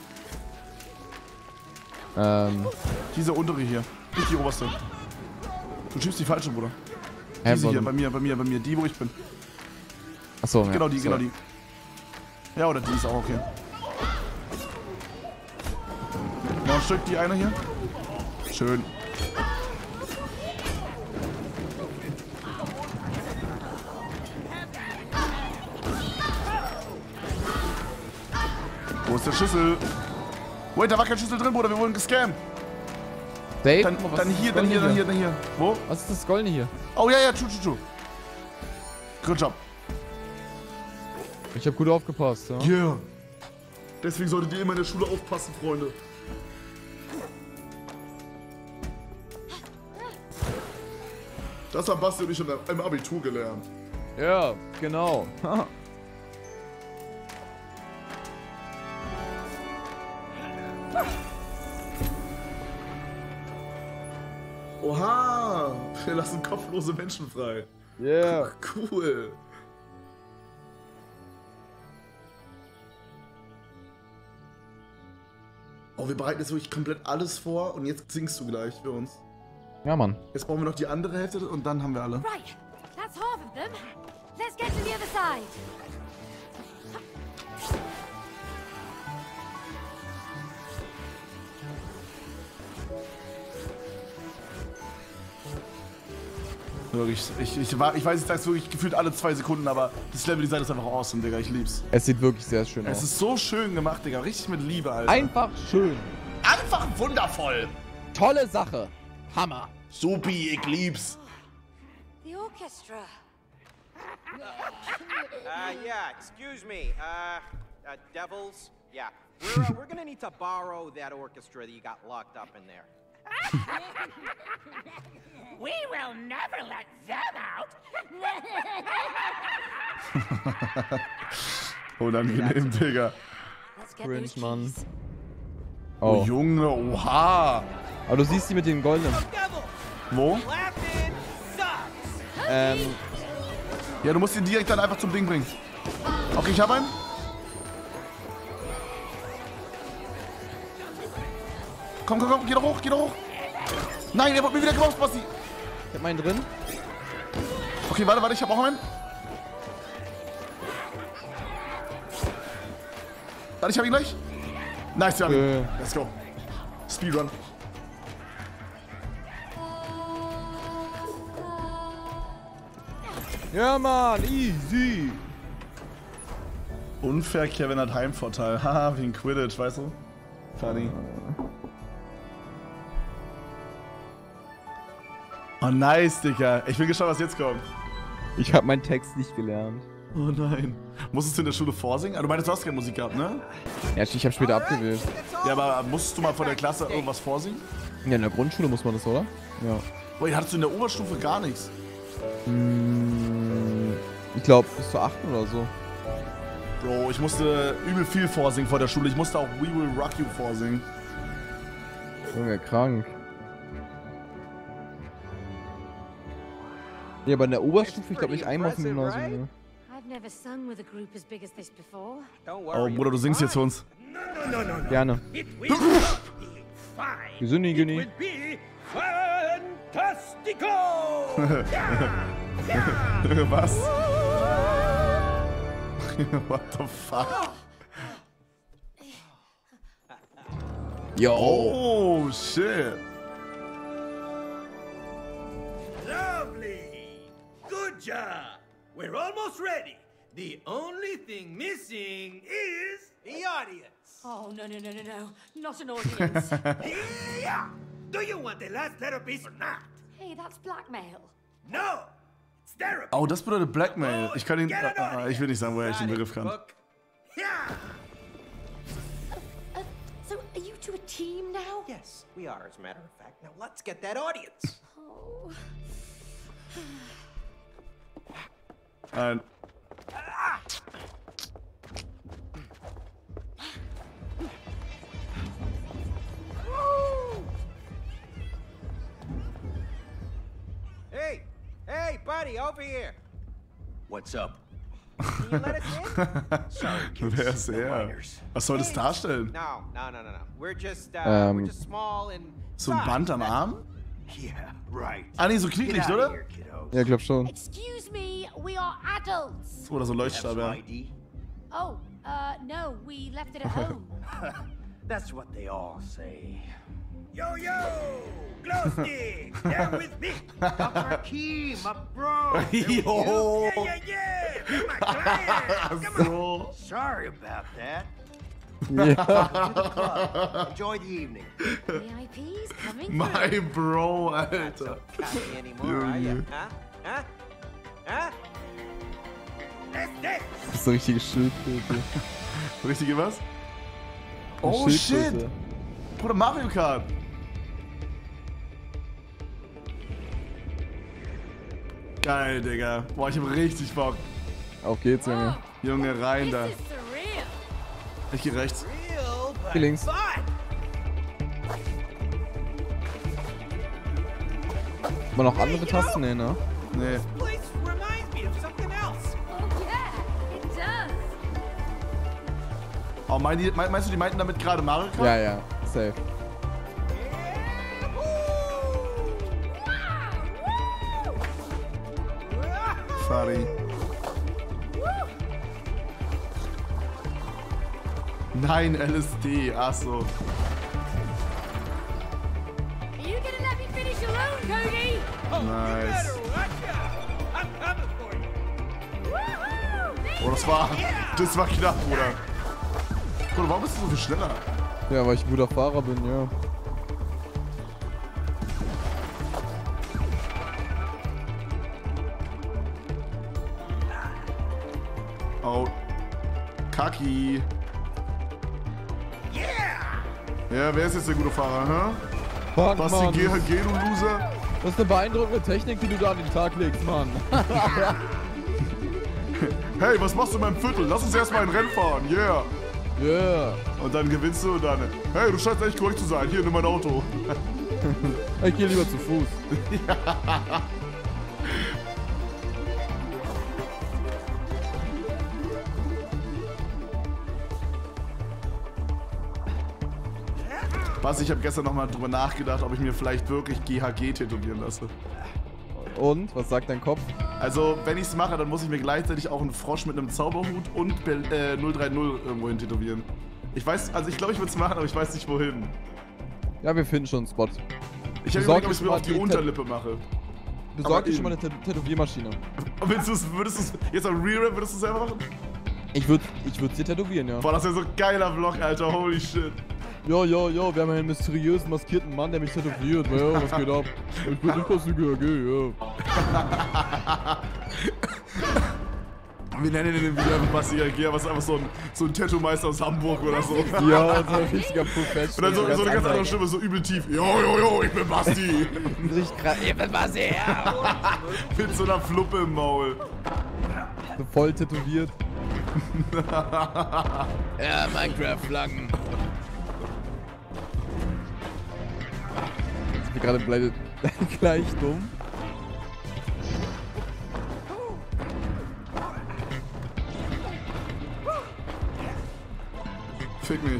Diese untere hier. Nicht die oberste. Du schiebst die falsche, Bruder. Diese hier, bei mir. Die, wo ich bin. Achso, ja. Genau die. Ja, oder die ist auch okay. Noch ein Stück, die eine hier. Schön. Wo ist der Schlüssel? Wait, da war kein Schlüssel drin, Bruder. Wir wurden gescammt. Dave? Dann hier. Wo? Was ist das Goldene hier? Oh, ja, true. Good job. Ich hab gut aufgepasst, ja? Yeah. Deswegen solltet ihr immer in der Schule aufpassen, Freunde. Das haben Basti und ich im Abitur gelernt. Ja, genau. Oha! Wir lassen kopflose Menschen frei. Yeah. Cool. Oh, wir bereiten jetzt wirklich komplett alles vor und jetzt singst du gleich für uns. Ja, Mann. Jetzt brauchen wir noch die andere Hälfte und dann haben wir alle. Right, that's half of them. Let's get to the other side. Wirklich, ich weiß, ich sag's wirklich gefühlt alle 2 Sekunden, aber das Level-Design ist einfach awesome, Digga. Ich lieb's. Es sieht wirklich sehr schön aus. Es ist so schön gemacht, Digga. Richtig mit Liebe, Alter. Einfach schön. Einfach wundervoll. Tolle Sache. Hammer. Supi, ich lieb's. The orchestra. Yeah, excuse me. Devils? Yeah. We're gonna need to borrow that orchestra that you got locked up in there. We will never let them out. Unangenehm, Digga. Cringe, Mann. Oh, Junge, oha. Aber du siehst die mit dem goldenen. Wo? Ja, du musst ihn direkt dann einfach zum Ding bringen. Okay, ich hab einen. Komm, geh doch hoch. Nein, der wird mir wieder gebombt, Basti. Ich hab meinen drin. Okay, warte, ich hab auch einen. Warte, ich hab ihn gleich. Nice, wir haben ihn. Let's go. Speedrun. Ja, Mann, easy. Unfair, Kevin hat Heimvorteil. Haha, wie ein Quidditch, weißt du? Funny. Oh, nice, Digga. Ich bin gespannt, was jetzt kommt. Ich hab meinen Text nicht gelernt. Oh nein. Musstest du in der Schule vorsingen? Du meinst, du hast keine Musik gehabt, ne? Ja, ich hab später abgewählt. Ja, aber musstest du mal vor der Klasse irgendwas vorsingen? Ja, in der Grundschule muss man das, oder? Ja. Wait, hattest du in der Oberstufe gar nichts? Ich glaube bis zur 8. oder so. Bro, ich musste übel viel vorsingen vor der Schule. Ich musste auch We Will Rock You vorsingen. Junge, krank. Ja, aber in der Oberstufe, ich glaube nicht einmal auf dem Gymnasium. Oh, Bruder, du singst jetzt für uns. Gerne. Gesündi, Günni. Fantastico! Was? What the fuck? Yo. Oh, shit. Lovely! Good job. We're almost ready. The only thing missing is the audience. Oh, no. Not an audience. Yeah! Do you want the last letter piece or not? Hey, that's blackmail. No! It's therapy. Oh, das bedeutet Blackmail. Ich kann ihn... ich will nicht sagen, woher ich den Begriff kann. Yeah! So, are you two a team now? Yes, we are, as a matter of fact. Now let's get that audience. Oh. Nein. Hey, buddy, over here. What's up? Can you let us in? Sorry, kids. Wer ist er? Was soll das darstellen? No. We're just small and So ein Band am Arm? Yeah, right. Ah, nee, so knicklicht, oder? Ja, glaub schon. Excuse me, we are adults. Oder so Leuchtstab, ja. Oh, no, we left it at home. That's what they all say. Yo, glow stick, down with me. Dr. Akeem, my bro. Yo. Yeah. You're my client. Come on. Sorry about that. Yeah. Enjoy the evening. VIPs coming My bro, Not Alter. so cocky anymore, are you? Huh? Let's dance. Das ist so richtige Schildkröte. Richtige was? Oh Eine shit! Schildkröte. Bruder, Mario Kart! Geil, Digga. Boah, ich hab richtig Bock. Auf geht's, Junge. Junge, rein da. This is surreal. Ich geh rechts. Geh links. Fun. Hat man noch andere Tasten? Nee, ne? Nee. Place reminds me of something else. Oh, yeah, it does. Oh, meinst du, die meinten damit gerade Mario Kart? Ja, safe. Sorry. Nein, LSD, achso. Are you gonna let me finish alone, Cody? Nice. Watch out. I'm coming for you. Woohoo! Oh, das war knapp, Bruder. Bruder, warum bist du so viel schneller? Ja, weil ich ein guter Fahrer bin, ja. Oh. Kaki. Ja, wer ist jetzt der gute Fahrer, hä? Fuck, Basti Mann. GHG, du Loser? Das ist eine beeindruckende Technik, die du da an den Tag legst, Mann. Hey, was machst du in meinem Viertel? Lass uns erstmal ein Rennen fahren, yeah. Yeah. Und dann gewinnst du und dann, hey, du scheinst echt korrekt zu sein, hier, nimm mein Auto. Ich geh lieber zu Fuß. Basti, ich habe gestern nochmal drüber nachgedacht, ob ich mir vielleicht wirklich GHG tätowieren lasse. Und? Was sagt dein Kopf? Also, wenn ich es mache, dann muss ich mir gleichzeitig auch einen Frosch mit einem Zauberhut und 030 irgendwo hin tätowieren. Ich weiß, also ich glaube, ich würde es machen, aber ich weiß nicht wohin. Ja, wir finden schon einen Spot. Ich habe überlegt, ob ich es mir auf die Unterlippe mache. Besorg dir schon mal eine Tätowiermaschine. Würdest du es jetzt am Re-Rap, würdest du es selber machen? Ich würd's dir tätowieren, ja. Boah, das wäre so ein geiler Vlog, Alter, holy shit. Ja, wir haben einen mysteriösen, maskierten Mann, der mich tätowiert. Ja, was geht ab? Ich bin nicht aus der GHG, ja. Wir nennen den wieder Basti GHG, aber es ist einfach so ein Tattoo-Meister aus Hamburg oder so. Ja, so ein richtiger Professional. Und dann so eine ganz andere Stimme, so übel tief. Jo, ich bin Basti. Richtig krass, ich bin Basti, ja. Mit so einer Fluppe im Maul. So voll tätowiert. Ja, Minecraft-Flaggen. Ich bin gerade gleich dumm. Fick mich.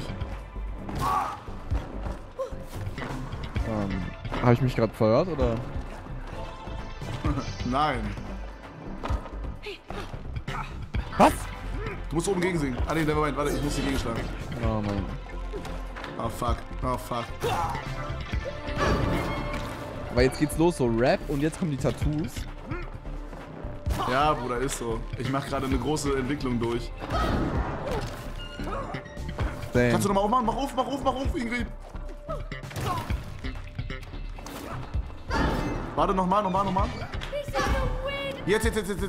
Habe ich mich gerade verhört, oder? Nein. Was? Du musst oben gegen singen. Ah, nee, nevermind. Warte, ich muss hier gegenschlagen. Oh, Mann. Oh, fuck. Aber jetzt geht's los, so Rap und jetzt kommen die Tattoos. Ja, Bruder, ist so. Ich mach gerade eine große Entwicklung durch. Damn. Kannst du nochmal aufmachen? Mach auf, Ingrid. Warte, nochmal. Jetzt.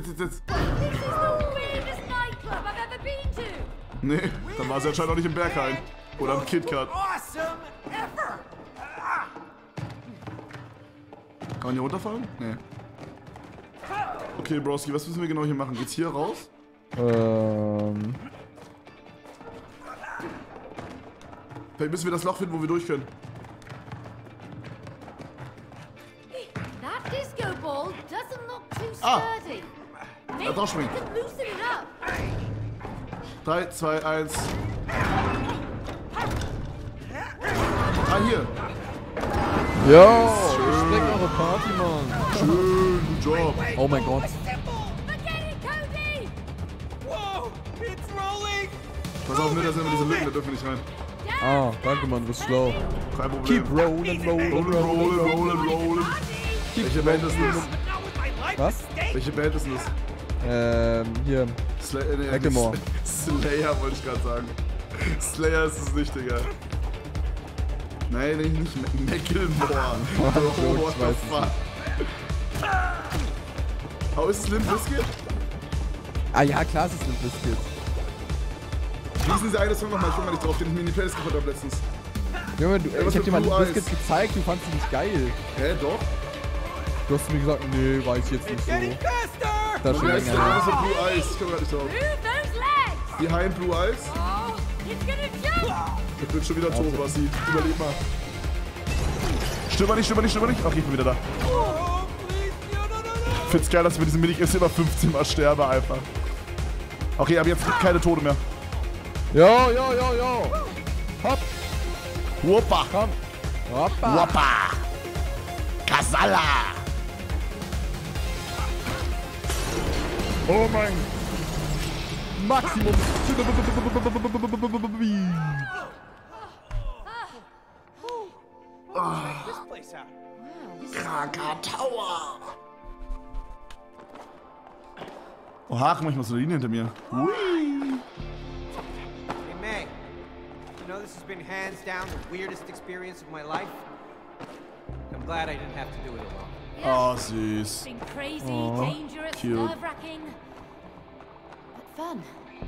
Nee, dann war sie anscheinend auch nicht im Berghain. Oder im KitKat. Kann man hier runterfallen? Nee. Okay, Broski, was müssen wir genau hier machen? Geht's hier raus? Vielleicht müssen wir das Loch finden, wo wir durch können. That disco ball doesn't look too Ah. sturdy. Da drauf springen. Loosen it up. 3, 2, 1. Ah, hier. Yo, spring eure Party, Mann. Schön, gut Job. Oh mein Gott. Pass auf, da sind immer diese Lücken, da dürfen wir nicht rein. Ah, danke, Mann, du bist schlau. Kein Problem. Keep rolling. Welche Band ist das? Was? Welche Band ist das? Hier. Macklemore. Slayer wollte ich gerade sagen. Slayer ist es nicht, Digga. Nein, nicht Macklemore. Oh, what the fuck? Oh, ist es Limp Bizkit? Ah ja, klar, es ist Limp Bizkit. Wie ist denn dieser eine Song nochmal? Ich guck mal nicht drauf, den ich mir in die Playlist gepackt habe letztens. Junge, ich hab dir mal Limp Bizkit gezeigt, du fandest ihn nicht geil. Hä, doch? Du hast mir gesagt, nee, weiß ich jetzt nicht so. Das ist schon länger. länger. Das ist Blue Eyes, ich komm grad nicht drauf. Behind Blue Eyes? Ich bin schon wieder tot, was überlebt mal. Stimmt nicht. Ach, ich bin wieder da. Ich find's geil, dass ich mit diesem Minik immer 15 Mal sterbe einfach. Okay, aber jetzt gibt keine Tode mehr. Jo. Hopp. Woppa. Komm. Woppa. Kasala. Oh mein. Maximum. Krakatoa. Oha, guck mal, ich mach so eine Linie hinter mir. Hui. Hey, May. You know this has been hands down the weirdest experience of my life. I'm glad I didn't have to do it alone. Oh, süß. It's been crazy, Oh, dangerous, cute. nerve-wracking, but fun.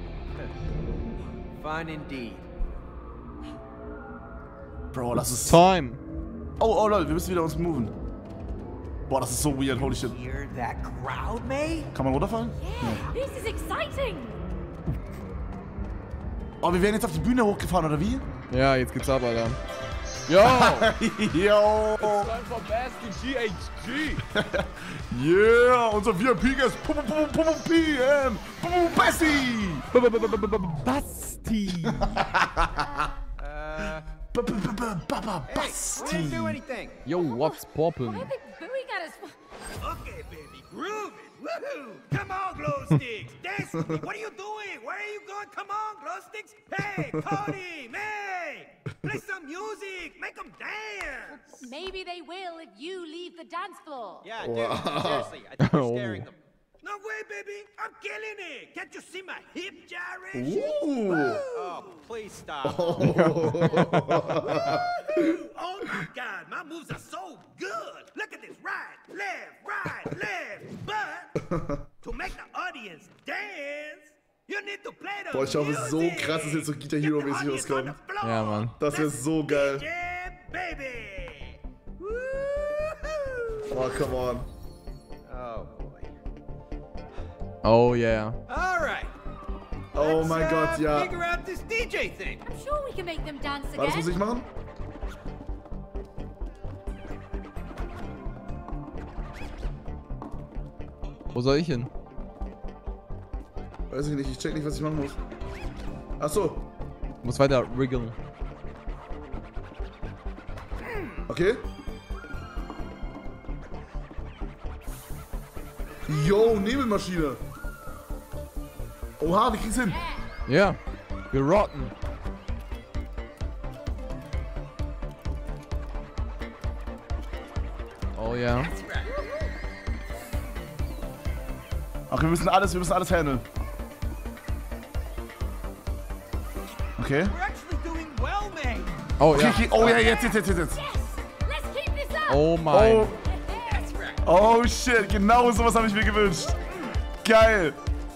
Fun indeed. Bro, das ist... Time. Oh, Leute, wir müssen wieder uns moven. Boah, das ist so weird, holy shit. Hear that crowd, May? Kann man runterfallen? Yeah, this is exciting. Oh, wir werden jetzt auf die Bühne hochgefahren, oder wie? Ja, jetzt geht's ab, Alter. Yo! Yo! Time for Basket GHG! Yeah! Unser VIP-Guest! PM! Basti! Basti! Basti! We didn't do anything. Yo, what's poppin'? Why are they booing at us? Okay, baby, groove it. Woohoo! Come on, glow sticks, dance with me. What are you doing? Where are you going? Come on, glow sticks. Hey, Cody, May, play some music. Make them dance. Maybe they will if you leave the dance floor. Yeah, dude, seriously, I think you're scaring them. No way, baby. I'm killing it. Can't you see my hip gyration? Ooh. Oh, please stop. Oh my God, my moves are so good. Look at this, right, left. But to make the audience dance, you need to play the Boah, ich hoffe, es ist so krass, dass jetzt so Guitar Hero-mäßig rauskommt. Ja, Mann. Das wäre so geil. Yeah, baby. Oh, come on. Oh boy. Oh, yeah. All right. Oh mein Gott, ja. Figure out this DJ thing. I'm sure we can make them dance again. Was muss ich machen? Wo soll ich hin? Weiß ich nicht, ich check nicht, was ich machen muss. Achso, Muss weiter wriggeln. okay. Yo, Nebelmaschine. Oha, wir kriegen's hin. Ja, wir rotten. Oh ja. Okay, wir müssen alles handeln. Okay. Oh, okay, ja. okay. Oh ja, jetzt. Oh mein. Oh shit, genau sowas habe ich mir gewünscht. Geil.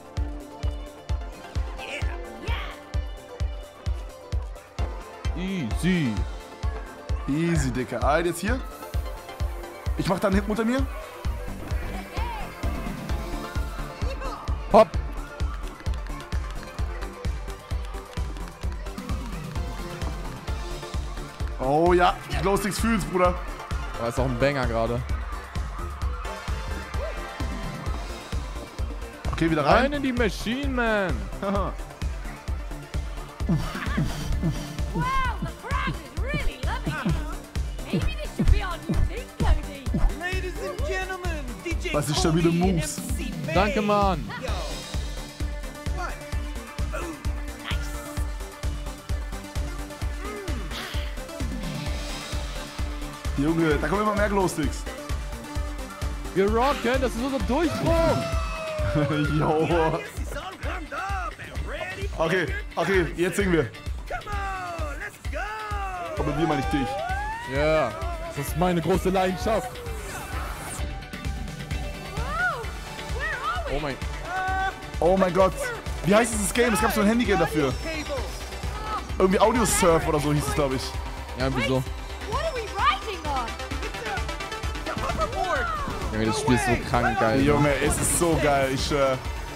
Easy. Easy, Dicker. Alter, jetzt hier. Ich mach da einen Hip unter mir. Hopp. Oh ja, Glowsticks fühl's, Bruder. Da ist auch ein Banger gerade. Okay, wieder rein. Rein in die Machine, man. Wow, the prize is really lovely. Maybe this should be on YouTube, Cody. Ladies and gentlemen, DJ Was ist stabile Cody Moves? and MC May. Danke, Mann. Yo. What? Oh, Junge, da kommen immer mehr Glowsticks. Wir rocken, das ist unser Durchbruch. Jo. this is all warmed up and ready for Okay, okay, jetzt singen wir. Come on, let's go. Aber mit dir meine ich dich. Ja, das ist meine große Leidenschaft. Whoa, where are we? Oh mein. Oh mein Gott. Wie heißt dieses Game? Es gab so ein Handygame dafür. Irgendwie Audio Surf oder so hieß es, glaube ich. Ja, wieso? What are we riding on? The hoverboard. Junge, das Spiel ist so krank geil. Ne? Junge, es ist so geil, ich schwör.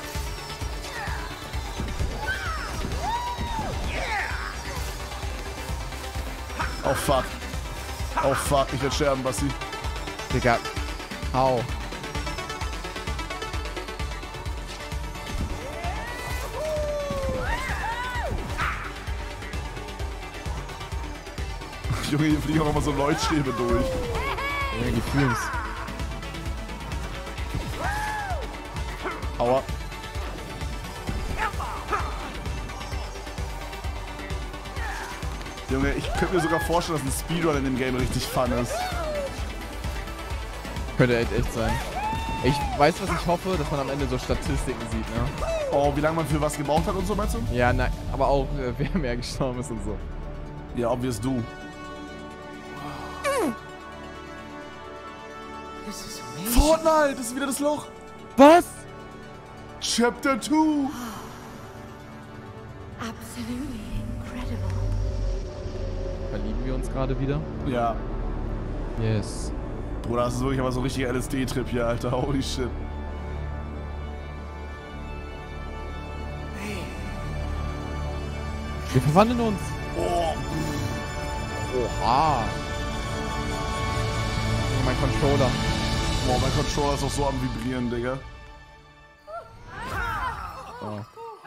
Oh fuck. Oh fuck, ich werde sterben, Basti. Digga. Au. Junge, hier fliegen auch immer so Leuchtstäbe durch. Junge, die fühlen's. Aua. Junge, ich könnte mir sogar vorstellen, dass ein Speedrun in dem Game richtig fun ist. Könnte echt sein. Ich weiß, was ich hoffe, dass man am Ende so Statistiken sieht, ne? Oh, wie lange man für was gebraucht hat und so, meinst du? Ja, nein, aber auch wer mehr gestorben ist und so. Ja, obvious du. Fortnite, das ist wieder das Loch. Was? Chapter 2. Absolutely incredible. Verlieben wir uns gerade wieder? Ja. Yes. Bruder, das ist wirklich aber so ein richtiger LSD-Trip hier, Alter. Holy shit. Wir verwandeln uns. Oh. Oha. Mein Controller. Boah, mein Controller ist auch so am Vibrieren, Digga. Oh.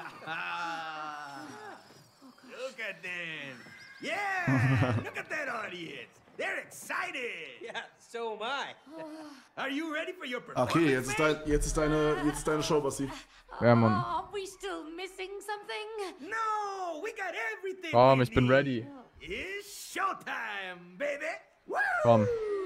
Look at them. Yeah, look at that audience. They're excited. Yeah, so am I. Are you ready for your performance? Okay, jetzt ist deine Show, Basti. Ja, Mann. Are we still missing something? No, we got everything. Komm, we ich bin need. ready. It's showtime, baby. Woo! Komm.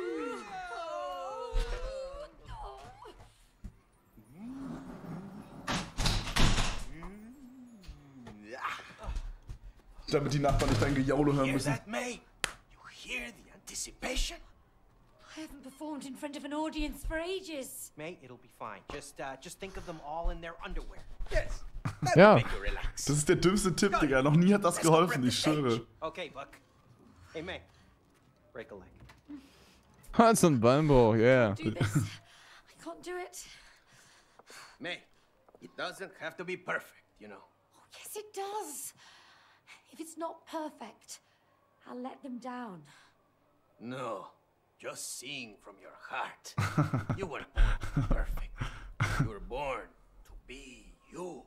Damit die Nachbarn nicht dein Gejaule hören Hear müssen. that, May? You hear the anticipation? I haven't performed in front of an audience for ages. May, it'll be fine. Just think of them all in their underwear. Yes. That'll Ja. make you relax. Das ist der dümmste Tipp, Digga. Noch nie hat das Let's go geholfen, grab ich the stage. schwöre. Okay, Buck. Hey, May. Break a leg. Hans und Beinbruch, yeah. Do this. I can't do it. May, it doesn't have to be perfect, you know. Oh, yes, it does. If it's not perfect, I'll let them down. No, just sing from your heart. You were born to be perfect. You were born to be you.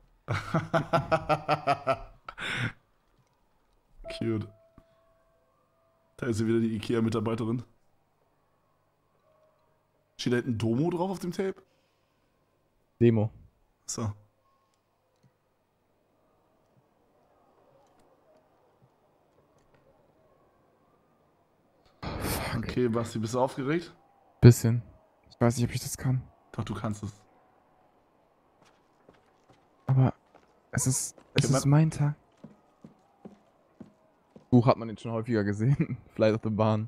Cute. Da ist sie wieder, die Ikea-Mitarbeiterin. Steht da hinten Domo drauf auf dem Tape? Demo. So. Okay, Basti, bist du aufgeregt? Bisschen. Ich weiß nicht, ob ich das kann. Doch, du kannst es. Es ist mein Tag. Buch hat man den schon häufiger gesehen. Flight of the Barn.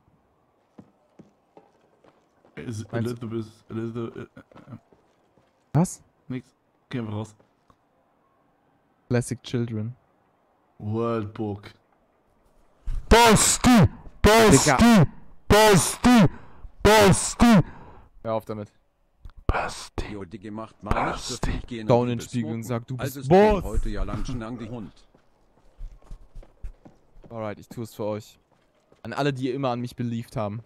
Was? Nix. Gehen wir raus. Classic Children. World Book. Basti! Basti! Basti! Basti! Hör auf damit. Basti. Gemacht, Basti. Down in den Spiegel und sag, du bist Boss. Heute ja lang schon an die Hund. Alright, ich tue es für euch. An alle, die immer an mich beliebt haben.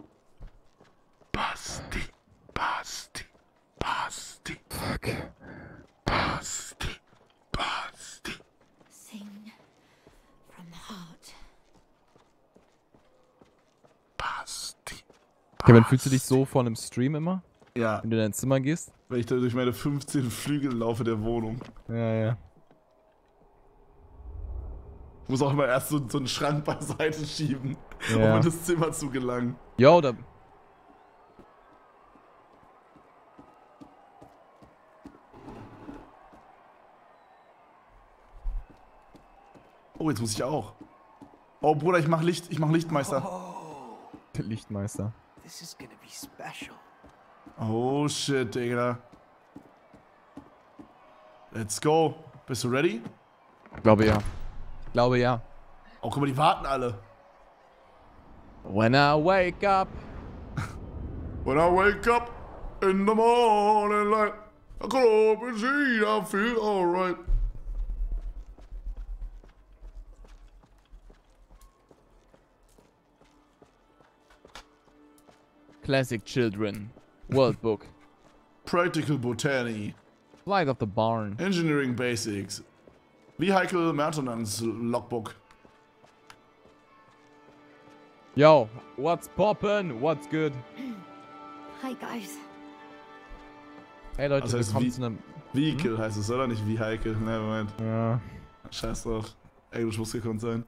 Basti. Basti. Basti. Fuck. Basti. Basti. Sing from the heart. Basti. Kevin, fühlst du dich so vor einem Stream immer? Ja. Wenn du in dein Zimmer gehst? Wenn ich da durch meine 15 Flügel laufe der Wohnung. Ja. Ich muss auch immer erst so einen Schrank beiseite schieben, um in das Zimmer zu gelangen. Jo, da... Oh, jetzt muss ich auch. Oh, Bruder, ich mach Lichtmeister. Der Lichtmeister. This is gonna be special. Oh, shit, Digga. Let's go. Bist du ready? Ich glaube ja. Oh, guck mal, die warten alle. When I wake up. When I wake up in the morning light, I go up and see, I feel alright. Classic Children. World Book. Practical Botany. Flight of the Barn. Engineering Basics. Vehicle Maintenance Logbook. Yo, what's poppin'? What's good? Hi, guys. Hey Leute, das heißt willkommen zu einem... Vehicle heißt es, oder? Nicht Vehicle. Ne, Moment. Ja. Scheiß drauf. Englisch muss gekonnt sein.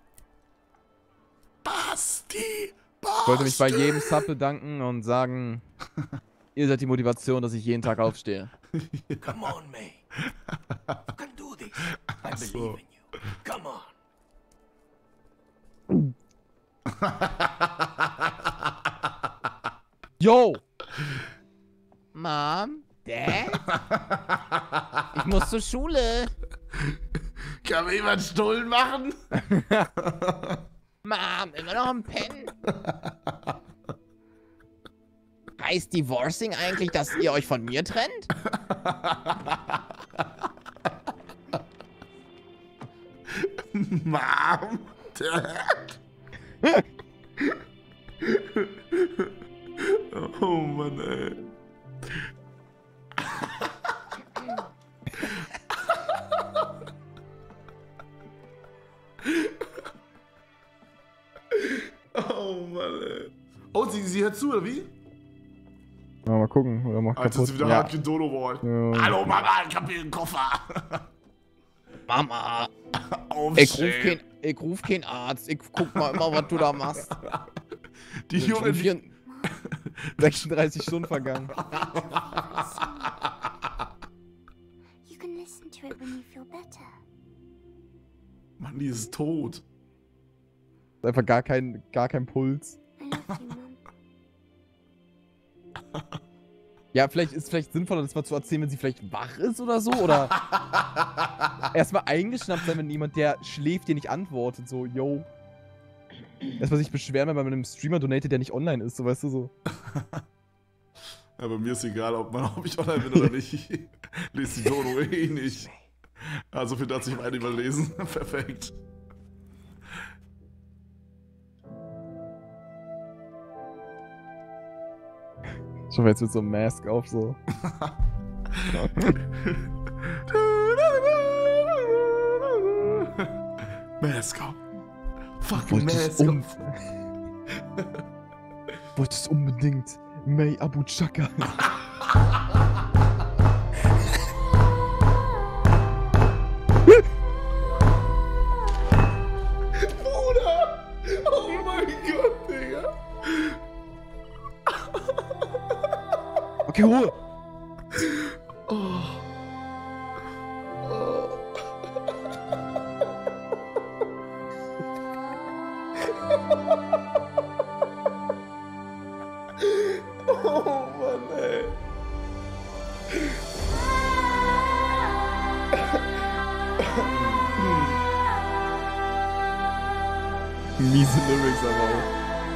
Basti! Ich wollte mich bei jedem Sub bedanken und sagen, ihr seid die Motivation, dass ich jeden Tag aufstehe. Come on, May. You can do this. I believe in you. Come on. Yo! Mom? Dad? Ich muss zur Schule. Kann mir jemand Stullen machen? Mom, immer noch am Pennen? Heißt Divorcing eigentlich, dass ihr euch von mir trennt? Mom? Dad? Oh Mann, ey. Oh Mann, ey. Oh, sie hört zu, oder wie? Ja, mal gucken. Oder mach Alter, sie wieder hart wie Dodo Boy. Ja. Hallo Mama, ich hab hier einen Koffer. Mama! Aufstehen. Ich ruf keinen Arzt. Ich guck mal immer, was du da machst. Die Junge... 36 Stunden vergangen. You can listen to it when you feel better. Mann, die ist tot. Einfach gar kein Puls. I love you, Mom. Ja, vielleicht ist es sinnvoller, das mal zu erzählen, wenn sie vielleicht wach ist oder so. Oder erstmal eingeschnappt sein, wenn jemand, der schläft, dir nicht antwortet. So, yo. Erstmal sich beschweren, wenn man mit einem Streamer donatet, der nicht online ist, so, weißt du, so. Ja, bei mir ist egal, ob ich online bin oder nicht. Ich lese die Dono eh nicht. Also viel dazu, ich habe eine überlesen. Perfekt. Schon jetzt mit so einem Mask auf, so. Mask auf. Fucking Mask auf. Wolltest unbedingt May Abu Chaka. Bruder! Oh mein Gott, Digga! Okay, Ruhe! Oh. Oh. Oh Mann, ey. Miese Lyrics aber auch.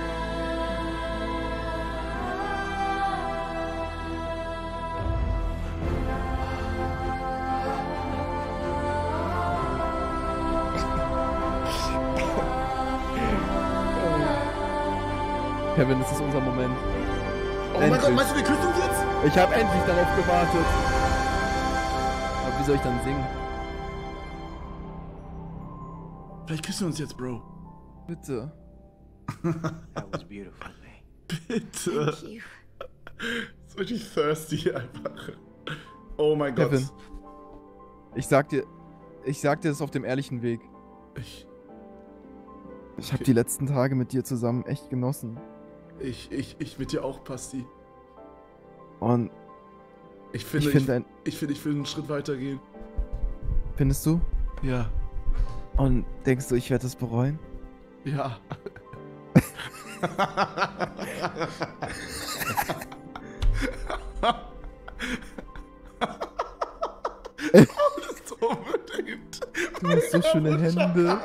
Kevin, das ist unser Moment. Oh mein Gott, meinst du, wir küssen uns jetzt? Ich habe endlich darauf gewartet. Aber wie soll ich dann singen? Vielleicht küssen wir uns jetzt, Bro. Bitte. That was beautiful, May. Bitte. Thank you. Ist richtig thirsty einfach. Oh mein Gott. Kevin. Ich sag dir das auf dem ehrlichen Weg. Ich habe die letzten Tage mit dir zusammen echt genossen. Ich mit dir auch, Pasti. Und ich will einen Schritt weiter gehen. Findest du? Ja. Und denkst du, ich werde es bereuen? Ja. Das unbedingt. Du hast so schöne Hände.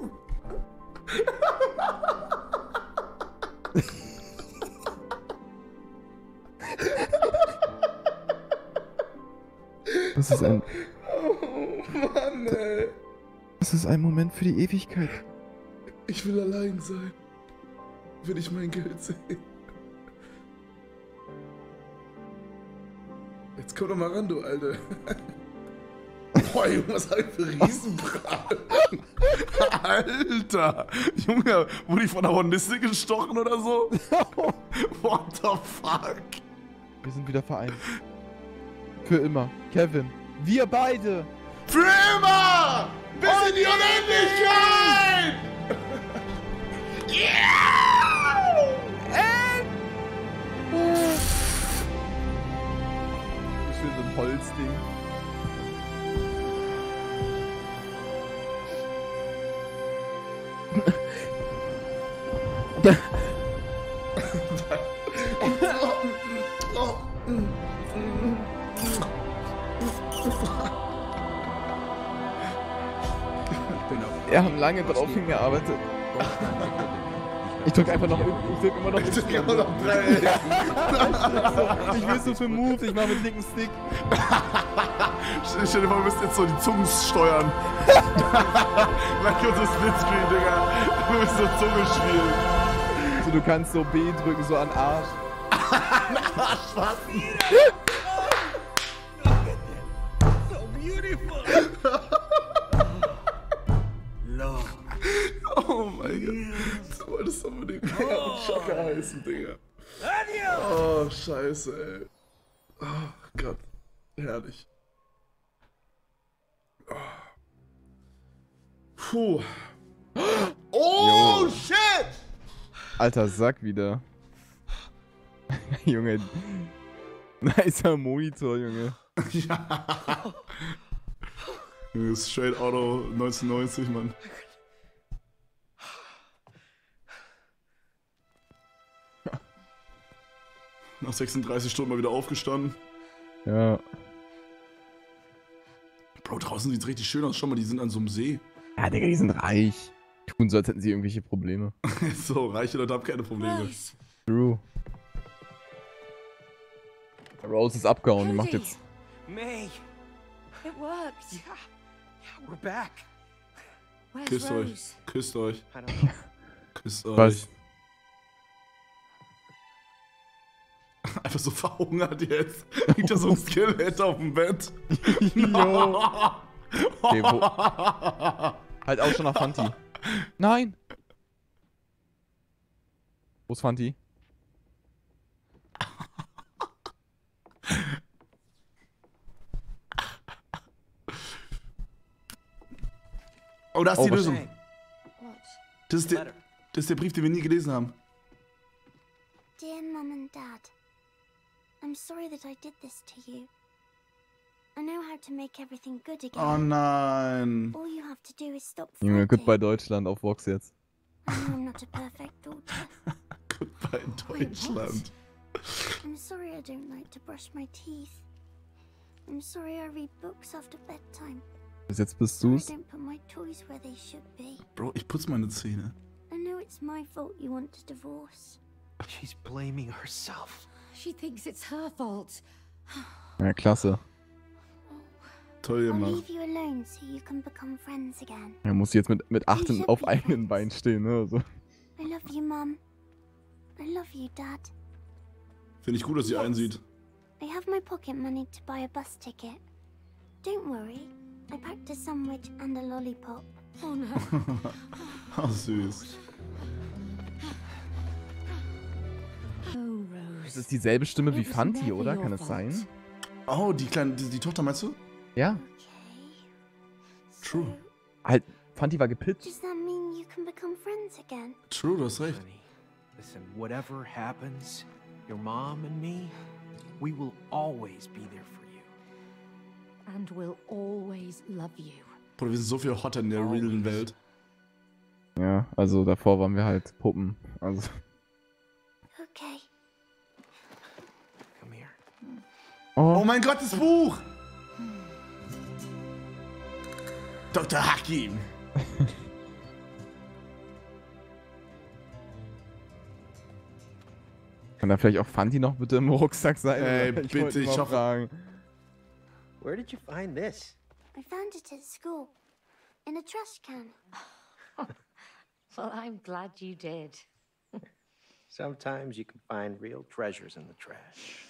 Das ist ein... Oh Mann, ey. Das ist ein Moment für die Ewigkeit. Ich will allein sein. Will ich mein Geld sehen. Jetzt komm doch mal ran, du Alte. Boah, Junge, was hab ich für Riesenbraten? Alter! Junge, wurde ich von der Hornisse gestochen oder so? What the fuck? Wir sind wieder vereint. Für immer. Kevin. Wir beide! Für immer! Bis in die Unendlichkeit! Yeah! Das ist so ein Holzding. Wir haben lange drauf hingearbeitet. Ich drück einfach noch, ich drück immer noch drei. Ich will so für Moves, ich mach mit linken Stick. Stell dir vor, wir müssen jetzt so die Zungen steuern. Like unser Splitscreen, Digga. Wir müssen so Zunge spielen. So, du kannst so B drücken, so an Arsch. An Arsch, was? So beautiful. Love. Oh mein Gott. Du wolltest unbedingt Chaka heißen, Digga. Adios. Oh, scheiße, ey. Oh Gott. Herrlich. Oh. Puh. Oh, shit! Alter Sack wieder. Junge. Nicer Monitor, Junge. Ja. Das ist Straight Auto 1990, Mann. Nach 36 Stunden mal wieder aufgestanden. Ja. Bro, draußen sieht's richtig schön aus. Schau mal, die sind an so einem See. Ja, Digga, die sind reich. Tun so, als hätten sie irgendwelche Probleme. So, reiche Leute haben keine Probleme. Rose. True. Rose ist abgehauen, die macht jetzt... May. It worked. Yeah, we're back. Where's Küsst Rose? euch. Küsst euch. I don't know. Küsst euch. Was? Einfach so verhungert jetzt. Liegt da so ein Skelett auf dem Bett. Jo. Okay, wo? Halt auch schon nach Fanti. Nein! Wo ist Fanti? Oh, da ist die was- Lösung. Hey, What? Das ist der Brief, den wir nie gelesen haben. Dear Mum and Dad, I'm sorry that I did this to you. I know how to make everything good again. Oh nein. All you have to do is stop Junge, fighting. goodbye Deutschland auf Vox jetzt. I'm not a perfect daughter. Goodbye, Deutschland. I'm sorry I don't like to brush my teeth. I'm sorry I read books after bedtime. Bis jetzt bist Sorry I du's. don't put my toys where they should be. Bro, ich putze meine Zähne. I know it's my fault you want a divorce. She's blaming herself. She thinks it's her fault. Ja, klasse. Toll I'll gemacht. leave you alone so you can become friends again. Er muss jetzt mit 8 auf einem Bein stehen, ne? Also. I love you, Mum. I love you, Dad. Finde ich gut, dass sie einsieht. I have my pocket money to buy a bus ticket. Don't worry. I packed a sandwich and a lollipop. Oh no. Oh, süß. Oh, Rose. Das ist dieselbe Stimme wie It was Fanti, never oder? your Kann es fault. sein? Oh, die kleine, die Tochter meinst du? Ja. True. Halt, Fanti war gepitcht. Does that mean you can become friends again? True, du hast recht. Honey, listen, whatever happens, your mom and me, we will always be there for you. And we'll always love you. Bruder, wir sind so viel hotter in der realen Welt. Ja, also davor waren wir halt Puppen. Also. Okay. Come here. Oh mein Gott, das Buch! Dr. Hakim. Kann da vielleicht auch Fanti noch bitte im Rucksack sein? Ey, Oder? bitte, wollte ich mal hoffe- fragen. Where did you find this? I found it at school. In a trash can. Well, I'm glad you did. Sometimes you can find real treasures in the trash.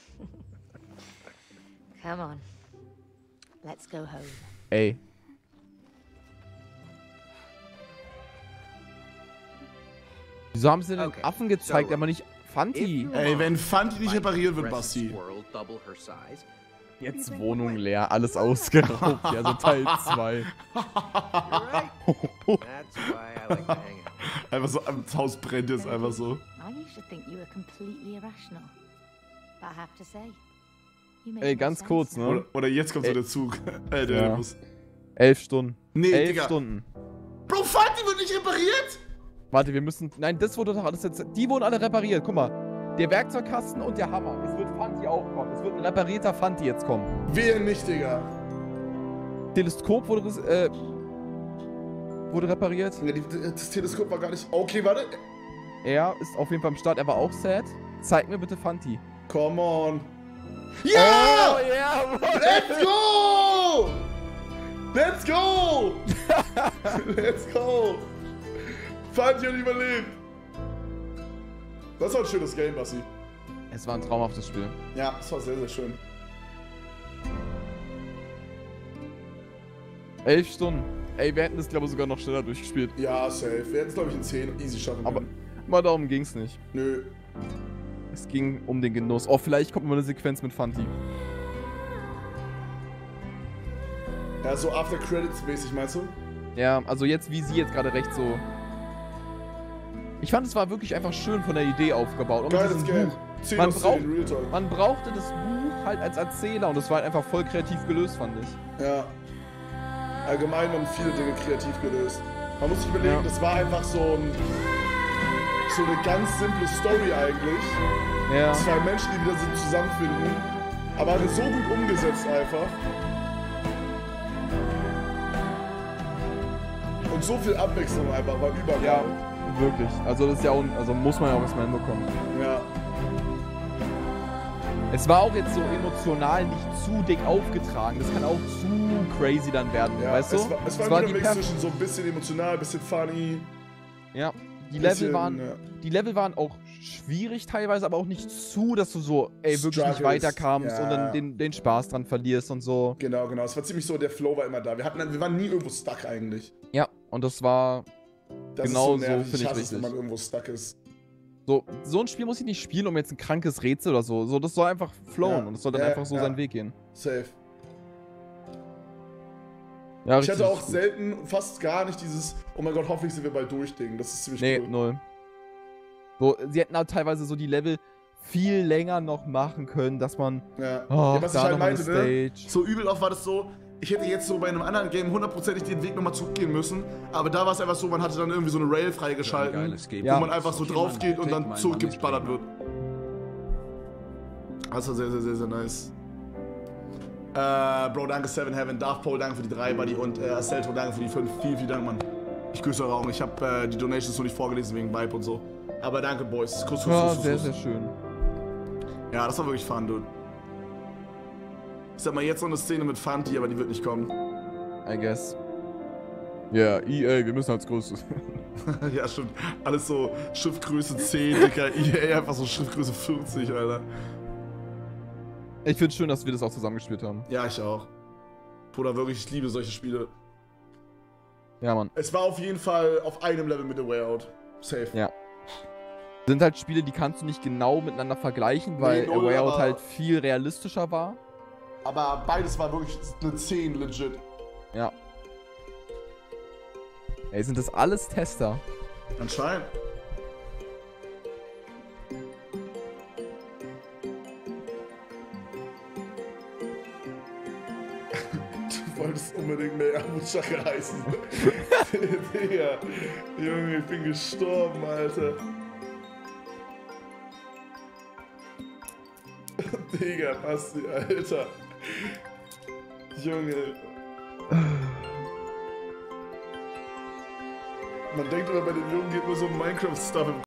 Come on. Let's go home. Ey. Wieso haben sie denn Okay, Affen gezeigt, so, aber nicht Fanti? Ey, wenn Fanti nicht repariert wird, Basti. Squirrel double her size. Jetzt Wohnung leer, alles ausgeraubt. Ja, so Teil 2. You're right. That's why I like to hang out. Einfach so, das Haus brennt jetzt einfach so. I used to think you were completely irrational. But I have to say, you make Ey, more ganz sense kurz, now. ne? Oder jetzt kommt so der Zug. Der Ja. Bus. 11 Stunden. Nee, 11 Digga. Stunden. Bro, Fanti wird nicht repariert? Warte, wir müssen... Nein, das wurde doch alles jetzt... Die wurden alle repariert. Guck mal. Der Werkzeugkasten und der Hammer. Es wird Fanti auch kommen. Es wird ein reparierter Fanti jetzt kommen. Wehe nicht, Digga. Teleskop wurde repariert. Ja, das Teleskop war gar nicht... Okay, warte. Er ist auf jeden Fall am Start. Er war auch sad. Zeig mir bitte Fanti. Come on. Ja! Oh, yeah! Let's go! Let's go! Let's go! Fanti hat überlebt. Das war ein schönes Game, Basti. Es war ein traumhaftes Spiel. Ja, es war sehr, sehr schön. 11 Stunden. Ey, wir hätten das, glaube ich, sogar noch schneller durchgespielt. Ja, safe. Wir hätten es, glaube ich, in 10 easy schaffen Aber können. mal darum ging's nicht. Nö. Es ging um den Genuss. Oh, vielleicht kommt mal eine Sequenz mit Fanti. Ja, so After Credits mäßig, meinst du? Ja, also jetzt, wie sie jetzt gerade recht so... Ich fand, es war wirklich einfach schön von der Idee aufgebaut. Und mit Geiles diesem Game. Buch. 10 Man, aus 10, Real Talk. man brauchte das Buch halt als Erzähler und das war halt einfach voll kreativ gelöst, fand ich. Ja. Allgemein haben viele Dinge kreativ gelöst. Man muss sich überlegen, Ja. das war einfach so eine ganz simple Story eigentlich. Ja. Zwei Menschen, die wieder so zusammenfinden. Aber so gut umgesetzt einfach. Und so viel Abwechslung einfach, war überall. Ja, wirklich. Also das ist ja auch, also muss man ja auch erstmal hinbekommen. Ja. Es war auch jetzt so emotional nicht zu dick aufgetragen. Das kann auch zu crazy dann werden, Ja, weißt du? es war ein die Mix Perf- zwischen so ein bisschen emotional, ein bisschen funny. Ja, die bisschen, Level waren auch schwierig teilweise, aber auch nicht zu, dass du so, ey, wirklich nicht Struggles, weiterkamst ja. und dann den Spaß dran verlierst und so. Genau, genau. Es war ziemlich so, der Flow war immer da. Wir waren nie irgendwo stuck eigentlich. Ja, und das war Das genau ist so, so nervig. finde Ich ich hasse es, wenn richtig. man irgendwo stuck ist. So ein Spiel muss ich nicht spielen, um jetzt ein krankes Rätsel oder so. Das soll einfach flowen Ja, und es soll dann ja, einfach so ja. seinen Weg gehen. Safe. Ja, Ich hatte auch gut. selten, fast gar nicht dieses, oh mein Gott, hoffentlich sind wir bald durch Ding. Das ist ziemlich Nee, cool. null. So, sie hätten halt teilweise so die Level viel länger noch machen können, dass man. Ja. Oh, Ja, was ich da halt noch mal eine meinte, ne? Stage. So übel oft war das so, ich hätte jetzt so bei einem anderen Game hundertprozentig den Weg nochmal zurückgehen müssen, aber da war es einfach so, man hatte dann irgendwie so eine Rail freigeschalten, wo man einfach so drauf geht und dann zurückgeballert wird. Das war sehr, sehr, sehr, sehr nice. Bro, danke Seven Heaven, Darth Pole, danke für die 3, Buddy, und Astelto, danke für die 5. Vielen, vielen Dank, Mann. Ich grüße eure Augen. Ich habe die Donations noch nicht vorgelesen wegen Vibe und so. Aber danke, Boys. Kuss, ja, sehr, sehr schön. Ja, das war wirklich fun, dude. Ich sag mal, jetzt noch eine Szene mit Fanti, aber die wird nicht kommen. I guess. Ja, yeah, EA, wir müssen als Größtes. Ja, stimmt. Alles so Schriftgröße 10, Dicker. EA einfach so Schriftgröße 40, Alter. Ich find's schön, dass wir das auch zusammengespielt haben. Ja, ich auch. Bruder, wirklich, ich liebe solche Spiele. Ja, Mann. Es war auf jeden Fall auf einem Level mit A Way Out. Safe. Ja. Sind halt Spiele, die kannst du nicht genau miteinander vergleichen, weil A Way Out halt viel realistischer war. Aber beides war wirklich eine 10 legit. Ja. Ey, sind das alles Tester? Anscheinend. Du wolltest unbedingt mehr Abu Chaka heißen. Digga. Junge, ich bin gestorben, Alter. Digga, Basti, Alter. Junge. Man denkt immer, bei den Jungen geht nur so Minecraft-Stuff im